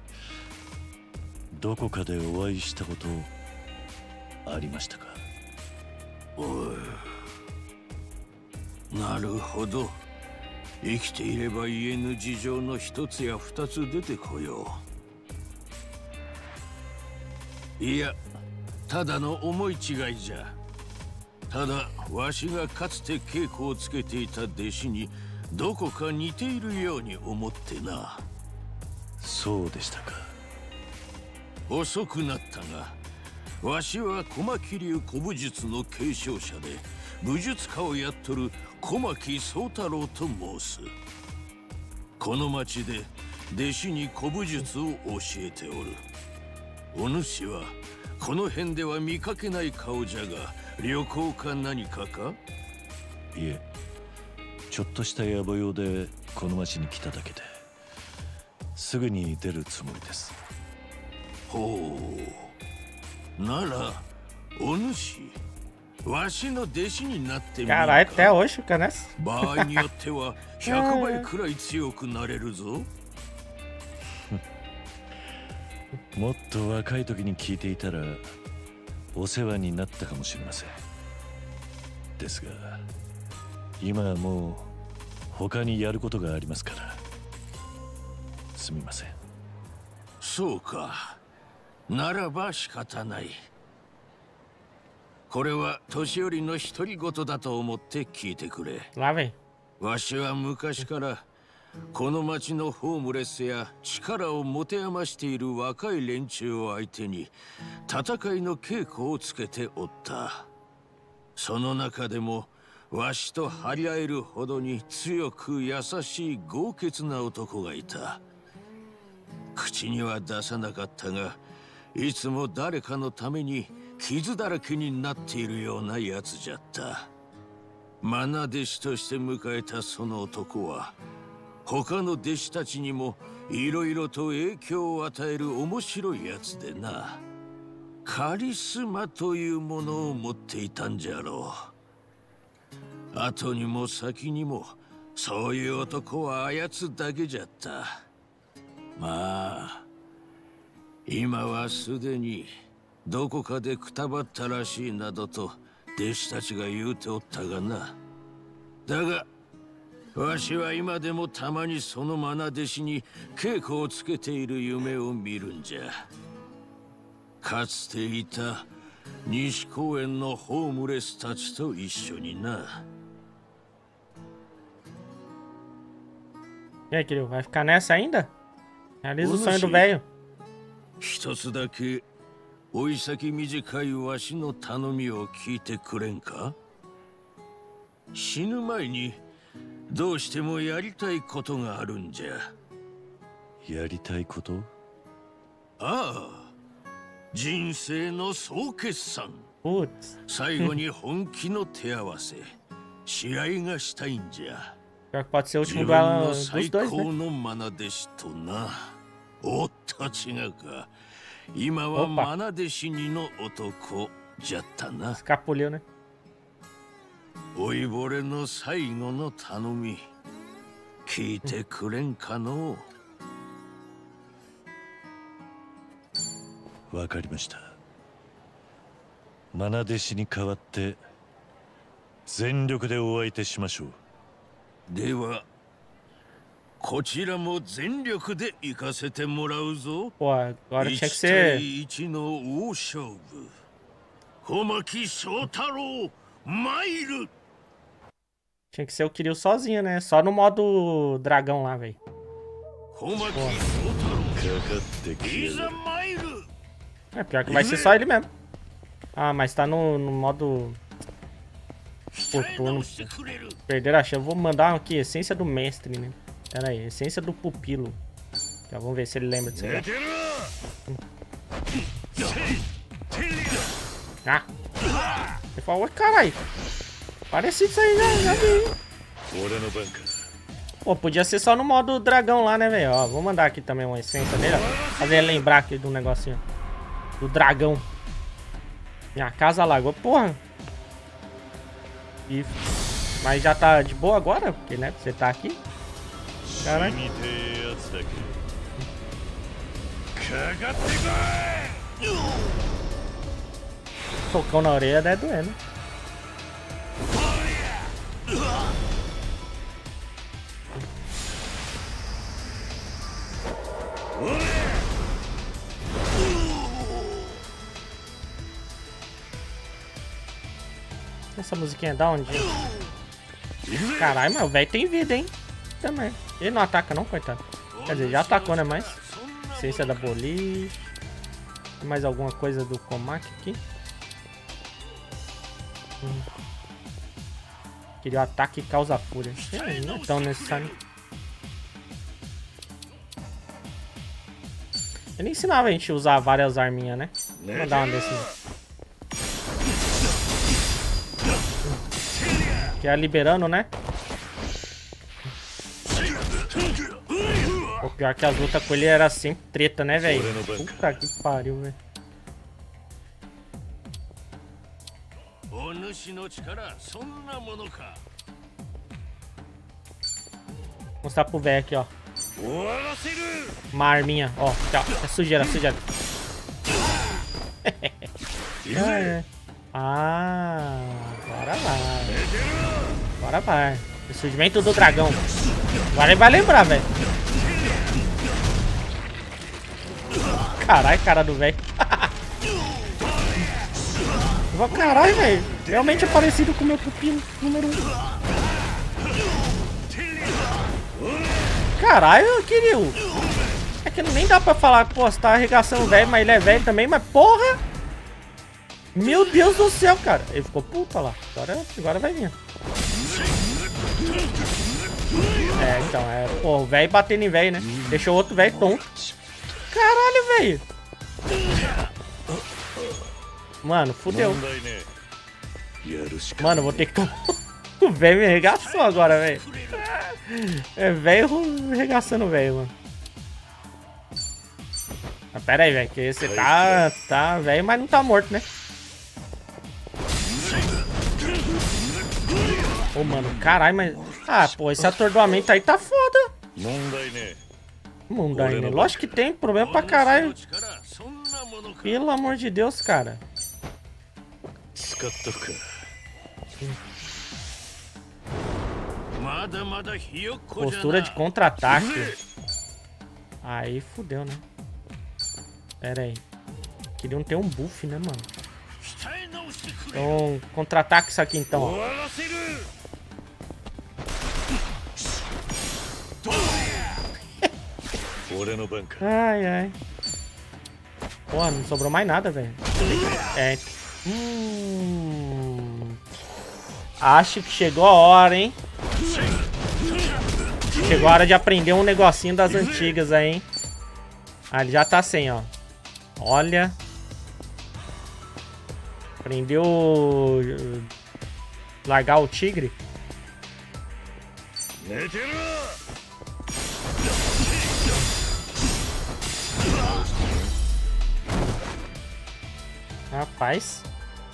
どこかでお会いしたことありましたか？ おい、なるほど。生きていれば言えぬ事情の一つや二つ出てこよう。いや、ただの思い違いじゃ。 ただわしがかつて稽古をつけていた弟子にどこか似ているように思ってな。 そうでしたか。 遅くなったが、わしは小牧流古武術の継承者で武術家をやっとる小牧宗太郎と申す。この町で弟子に古武術を教えておる。お主はこの辺では見かけない顔じゃが、 旅行か何かか？ いえ、ちょっとした野暮用でこの町に来ただけで、すぐに出るつもりです。 ほう、ならお主、わしの弟子になってみるか。 Caralho, até hoje fica nessa. 場合によってはひゃくばいくらい強くなれるぞ。 もっと若い時に聞いていたら お世話になったかもしれません。ですが、今はもう他にやることがありますから。すみません。 そうか。ならば仕方ない。これは年寄りの独り言だと思って聞いてくれ。わしは昔からこの町のホームレスや力を持て余している若い連中を相手に戦いの稽古をつけておった。その中でもわしと張り合えるほどに強く優しい豪傑な男がいた。口には出さなかったが、いつも誰かのために傷だらけになっているようなやつじゃった。愛弟子として迎えたその男は、他の弟子たちにもいろいろと影響を与える面白いやつでな。カリスマというものを持っていたんじゃろう。後にも先にもそういう男はあやつだけじゃった。まあ今はすでにどこかでくたばったらしいなどと弟子たちが言うておったがな。 だがわしは今でもたまにその愛弟子に稽古をつけている夢を見るんじゃ。かつていた西公園のホームレスたちと一緒にな。 E aí, Kiryu, vai ficar nessa ainda? Realiza o sonho do velho. 一つだけおい先短いわしの頼みを聞いてくれんか？死ぬ前にどうしてもやりたいことがあるんじゃ。 やりたいこと？ ああ、人生の総決算。最後に本気の手合わせ試合がしたいんじゃ。 Pior que pode ser o 自 último 分 duelo の dos 最 dois, 高 né? の愛弟子とな。おっと違うか。今は愛弟子にの男じゃったな。 Escapuliu, né? 老いぼれの最後の頼み聞いてくれんかのう。わかりました。愛弟子に代わって全力でお相手しましょう。 ではこちらも全力で行かせてもらうぞ。 Pô, agora tinha que 一 ser. 対一の大勝負。小牧章太郎参る。 Tinha que ser o Kiryu sozinho, né? Só no modo dragão lá, velho. É pior que vai ser só ele mesmo. Ah, mas tá no, no modo por turno. Perderam a chance. Eu vou mandar aqui, essência do mestre, né? Pera aí, essência do pupilo. Já vamos ver se ele lembra disso aí. Ah! Ele falou, caralho. Parecido isso aí, já, já vi. Pô, podia ser só no modo dragão lá, né, velho? Ó, vou mandar aqui também uma essência dele, ó. Fazer ele lembrar aqui do negocinho. Do dragão. Minha casa alagou, porra. E... Mas já tá de boa agora? Porque, né, você tá aqui. Caralho. Socão na orelha deve doer, né? Essa musiquinha é da onde? Caralho, mas o velho tem vida, hein? Também. Ele não ataca não, coitado. Quer dizer, já atacou, né? Mas essência da boliche. Tem mais alguma coisa do Komaki aqui? Hum. Queria o ataque e causa fúria. É, não é tão necessário. Ele ensinava a gente a usar várias arminhas, né? Vou mandar uma desses. Que é liberando, né? O pior que as lutas com ele era sempre treta, né, velho? Puta que pariu, velho. Vou mostrar pro velho aqui, ó. Uma arminha, ó. Tchau. É sujeira, sujeira. Ah, é. Ah, agora vai. Agora vai. O surgimento do dragão. Agora ele vai lembrar, velho. Caralho, cara do velho. Caralho, velho. Realmente é parecido com o meu pupilo número um. Caralho, Kiryu. É que nem dá pra falar, pô, você tá arregaçando o velho, mas ele é velho também, mas porra. Meu Deus do céu, cara. Ele ficou puto lá. Agora, agora vai vir. É, então, é... Pô, o velho batendo em velho, né? Deixou outro velho tonto. Caralho, velho. Mano, fudeu. Mano, eu vou ter que... O velho me arregaçou agora, velho. É velho arregaçando o velho, mano. Mas pera aí, velho, que você tá... Tá velho, mas não tá morto, né? Ô, oh, mano, caralho, mas... Ah, pô, esse atordoamento aí tá foda. Mundai, né? Lógico que tem problema pra caralho. Pelo amor de Deus, cara. Postura de contra-ataque. Aí fudeu, né? Pera aí. Queriam ter um buff, né, mano? Então, contra-ataque isso aqui, então, ó. Ai, ai. Porra, não sobrou mais nada, velho. É. Hum... Acho que chegou a hora, hein? Chegou a hora de aprender um negocinho das antigas aí, hein? Ah, ele já tá sem, ó. Olha. Aprendeu... Largar o tigre. Rapaz.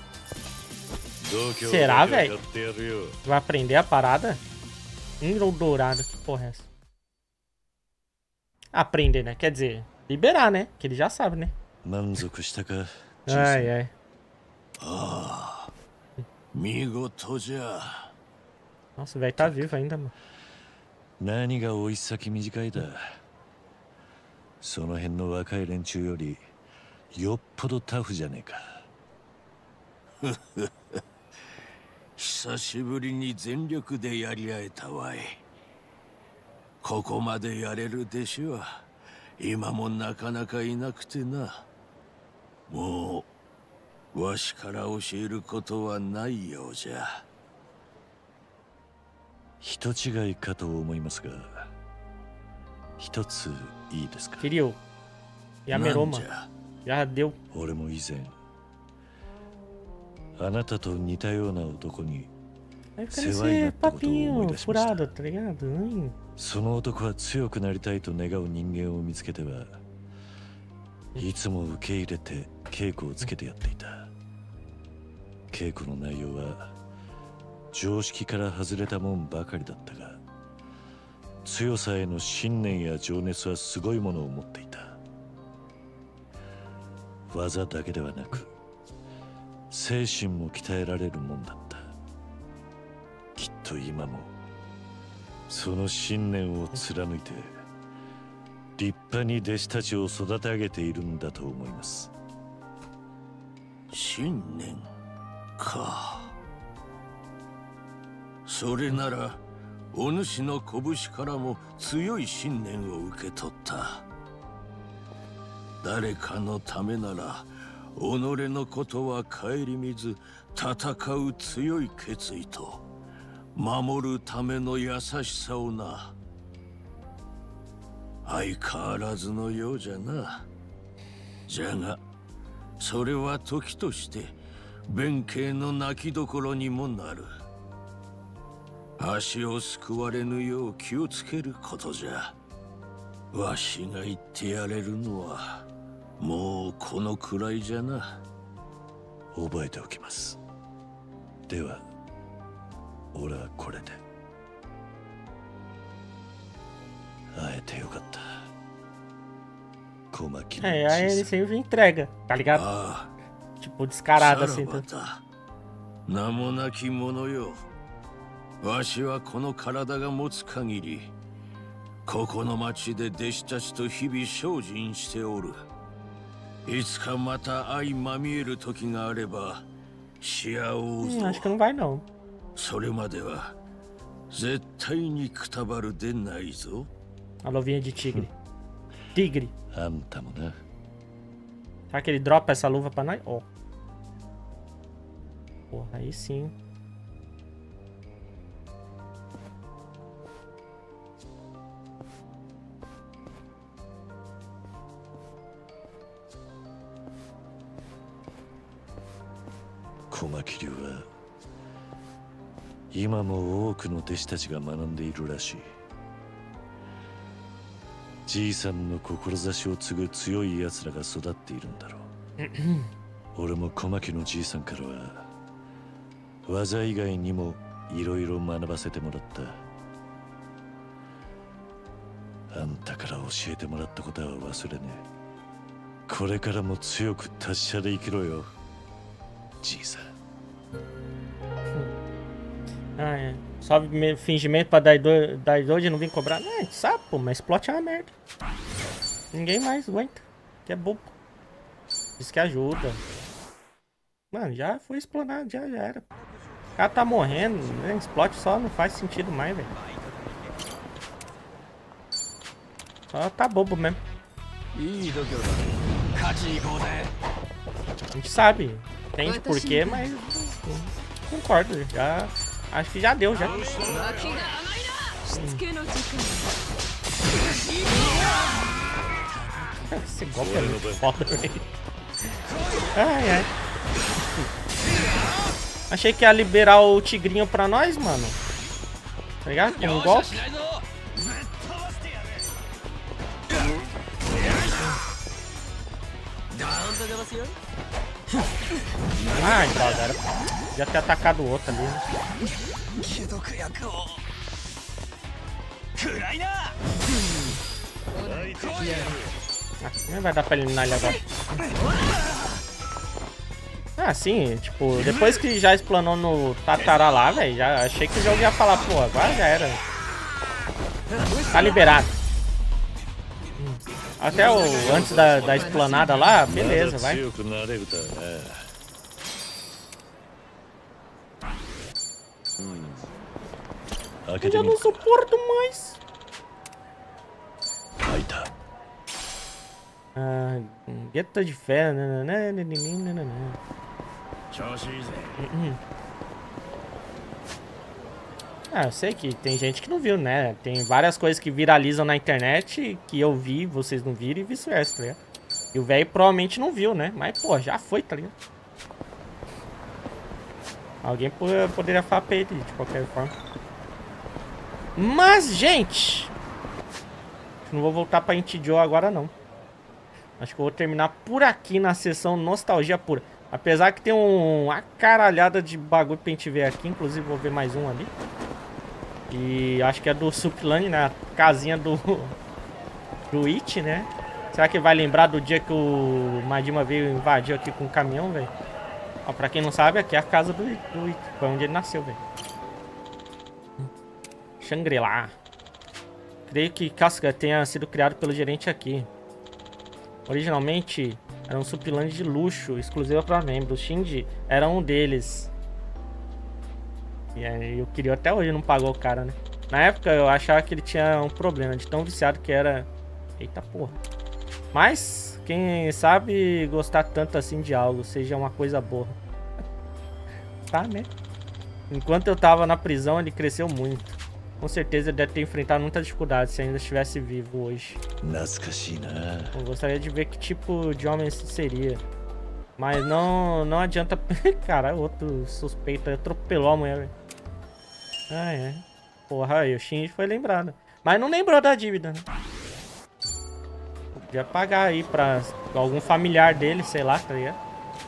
Será, velho? Vai aprender a parada? Ingro dourado, que porra é essa? Aprender, né? Quer dizer, liberar, né? Que ele já sabe, né? Ai, ai. Nossa, o velho tá vivo ainda, mano. 何が追い先短いだ。その辺の若い連中よりよっぽどタフじゃねえか。 久しぶりに全力でやり合えたわい。ここまでやれる弟子は今もなかなかいなくてな。もうわしから教えることはないようじゃ。 人違いかと思いますが、一ついいですか。 Kiryu, já mirou, mano. Já deu. 俺も以前あなたと似たような男に世話になったことを思い出しました。その男は強くなりたいと願う人間を見つけてはいつも受け入れて稽古をつけてやっていた。稽古の内容は常識から外れたもんばかりだったが、強さへの信念や情熱はすごいものを持っていた。技だけではなく精神も鍛えられるもんだった。きっと今もその信念を貫いて立派に弟子たちを育て上げているんだと思います。 信念か。それならお主の拳からも強い信念を受け取った。誰かのためなら己のことは顧みず戦う強い決意と守るための優しさをな。相変わらずのようじゃな。じゃがそれは時として弁慶の泣きどころにもなる。足をすくわれぬよう気をつけることじゃ。わしが言ってやれるのはもうこのくらいじゃな。 覚えておきます。では俺はこれで。会えてよかった。小牧の É, aí ele sempre entrega, tá ligado? Tipo, descarado assim. Tá? 名もなき者よ。わしはこの体が持つ限り、ここの町で弟子たちと日々精進しておる。いつかまた相まみえる時があれば、幸おうぞ。 Acho que não vai não. それまでは絶対にくたばるでないぞ。 A luvinha de tigre. Tigre. あんたもな。 Será que ele dropa essa luva pra nós? Ó. Oh. Porra, aí sim. Ko巻流は今も多くの弟子たちが学んでいるらしい。じいさんの志を継ぐ強い奴らが育っているんだろう。俺も小牧のじいさんからは技以外にもいろいろ学ばせてもらった。あんたから教えてもらったことは忘れねえ。これからも強く達者で生きろよ、じいさん。 Ah, é. Só fingimento pra Daidoji não vir cobrar. Não, a gente sabe, pô, mas plot é uma merda. Ninguém mais aguenta. Que é bobo. Isso que ajuda. Mano, já foi explanado, já, já era. O cara tá morrendo, né? Explode só não faz sentido mais, velho. Só tá bobo mesmo. A gente sabe. Entende por quê, mas concordo. Já. Acho que já deu, já. Hum. Esse golpe é muito foda, velho. Ai, ai. Achei que ia liberar o tigrinho pra nós, mano. Tá ligado? Com um golpe. Ai, droga, era... já ter atacado o outro ali, né? Ah, nem vai dar pra eliminar ele agora. Ah, sim, tipo, depois que já explanou no Tatará lá, velho, já achei que o jogo ia falar, pô, agora já era. Tá liberado. Até o antes da, da explanada lá, beleza, vai. Eu já não suporto mais. Ah, gueta de fé. Ah, eu sei que tem gente que não viu, né? Tem várias coisas que viralizam na internet que eu vi, vocês não viram e vice-versa, tá ligado? E o velho provavelmente não viu, né? Mas, pô, já foi, tá ligado? Alguém poderia falar pra ele de qualquer forma. Mas, gente, não vou voltar pra Intijo agora, não. Acho que eu vou terminar por aqui na sessão Nostalgia Pura. Apesar que tem um, uma caralhada de bagulho pra gente ver aqui. Inclusive, vou ver mais um ali. E acho que é do Supland, né? A casinha do... do It, né? Será que vai lembrar do dia que o Majima veio invadir aqui com o caminhão, velho? Ó, pra quem não sabe, aqui é a casa do, do It. Foi onde ele nasceu, velho. Shangri-La. Creio que Kasuga tenha sido criado pelo gerente aqui. Originalmente, era um Supland de luxo, exclusivo para membros. Shinji era um deles. E aí, eu queria até hoje não pagou o cara, né? Na época, eu achava que ele tinha um problema de tão viciado que era... Eita porra. Mas, quem sabe gostar tanto assim de algo, seja uma coisa boa. Tá, né? Enquanto eu tava na prisão, ele cresceu muito. Com certeza ele deve ter enfrentado muitas dificuldades se ainda estivesse vivo hoje. Eu gostaria de ver que tipo de homem seria. Mas não, não adianta... Cara, outro suspeito atropelou a mulher, velho. Ah, é. Porra, aí o Shinji foi lembrado. Mas não lembrou da dívida, né? Podia pagar aí pra algum familiar dele, sei lá, tá ligado?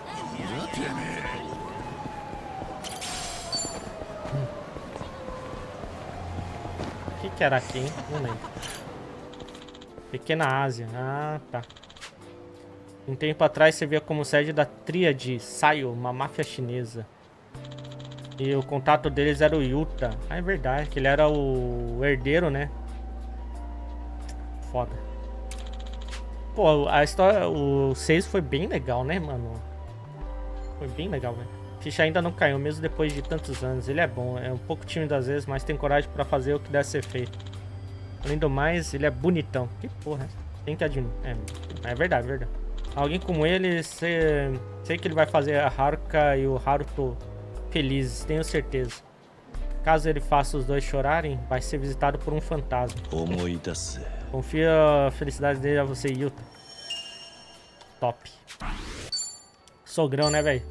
O que que era aqui, hein? Não lembro. Pequena Ásia. Ah, tá. Um tempo atrás você via como sede da Tríade Saio, uma máfia chinesa. E o contato deles era o Yuta. Ah, é verdade, que ele era o herdeiro, né? Foda. Pô, a história, o seis foi bem legal, né, mano? Foi bem legal, velho. Ficha ainda não caiu, mesmo depois de tantos anos. Ele é bom, é um pouco tímido às vezes, mas tem coragem pra fazer o que deve ser feito. Além do mais, ele é bonitão. Que porra, tem que admitir. É, é verdade, é verdade. Alguém como ele, sei, sei que ele vai fazer a Haruka e o Haruto felizes, tenho certeza. Caso ele faça os dois chorarem, vai ser visitado por um fantasma. Confia a felicidade dele a você, Yuta. Top. Sogrão, né, velho?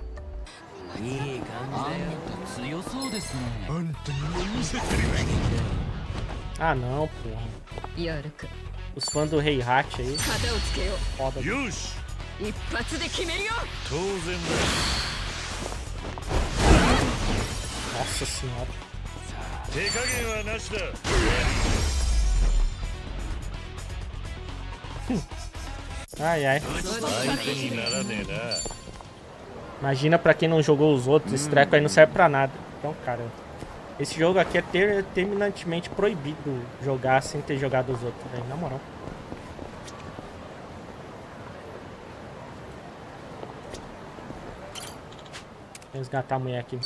Ah, não, porra. Os fãs do Rei Hat aí. Foda. Nossa senhora. Ai, ai. Imagina pra quem não jogou os outros, esse treco aí não serve pra nada. Então, cara, Esse jogo aqui é ter, terminantemente proibido jogar sem ter jogado os outros, velho, na moral. Resgatar a mulher aqui.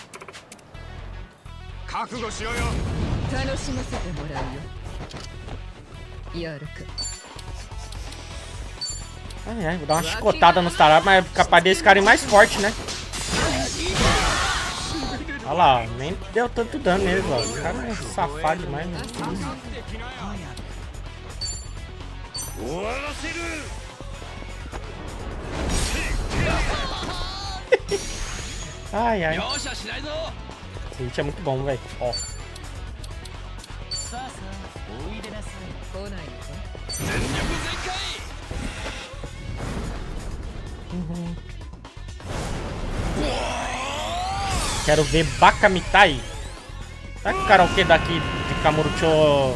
Ai, ai, vou dar uma chicotada nos tarados, mas é capaz deles ficarem mais fortes, né? Olha lá, nem deu tanto dano neles, ó. O cara é safado demais, né? Ai, ai. Esse hit é muito bom, velho. Ó. Uhum. Quero ver Bakamitai. Será que o karaokê daqui de Kamurocho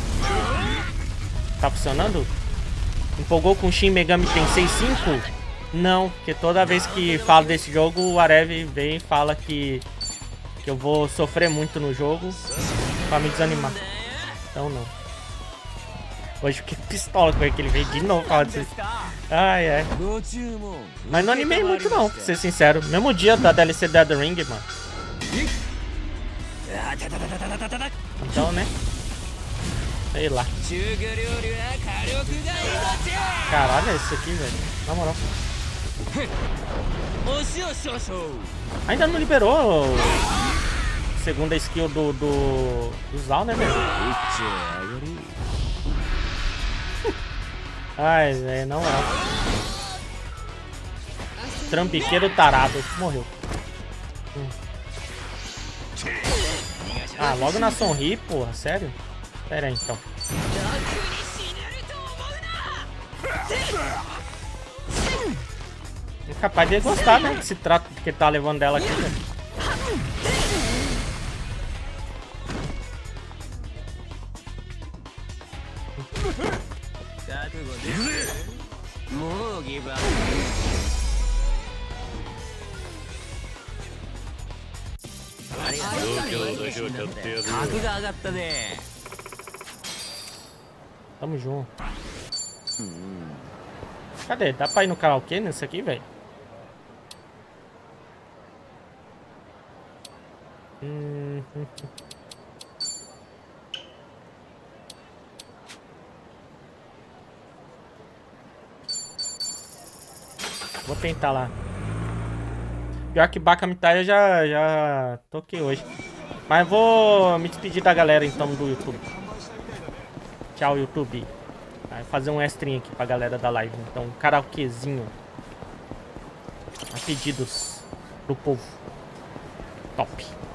tá funcionando? Empolgou com Shin Megami Tensei cinco? Não, porque toda vez que falo desse jogo, o Arev vem e fala que, que eu vou sofrer muito no jogo pra me desanimar. Então não. Hoje fiquei pistola com ele, que ele veio de novo falar disso. Ai, ai. Mas não animei muito não, pra ser sincero. Mesmo dia da D L C Dead Ring, mano. Então, né? Sei lá. Caralho, é isso aqui, velho. Na moral. Ainda não liberou a segunda skill do, do, do Zal, né, velho? Ai, velho, não é. Trambiqueiro tarado. Morreu. Hum. Ah, logo na Sonri, porra, sério? Pera aí, então. É capaz de gostar, né? Que se trata que ele tá levando dela aqui, velho. Tamo junto. Cadê? Dá pra ir no karaokê nesse aqui, velho? Hum, hum, hum. Vou tentar lá. Pior que Bakamitai eu já, já toquei hoje. Mas vou me despedir da galera então do YouTube. Tchau, YouTube. Vai fazer um extrinho aqui pra galera da live. Então, um karaokezinho. A pedidos do povo. Top.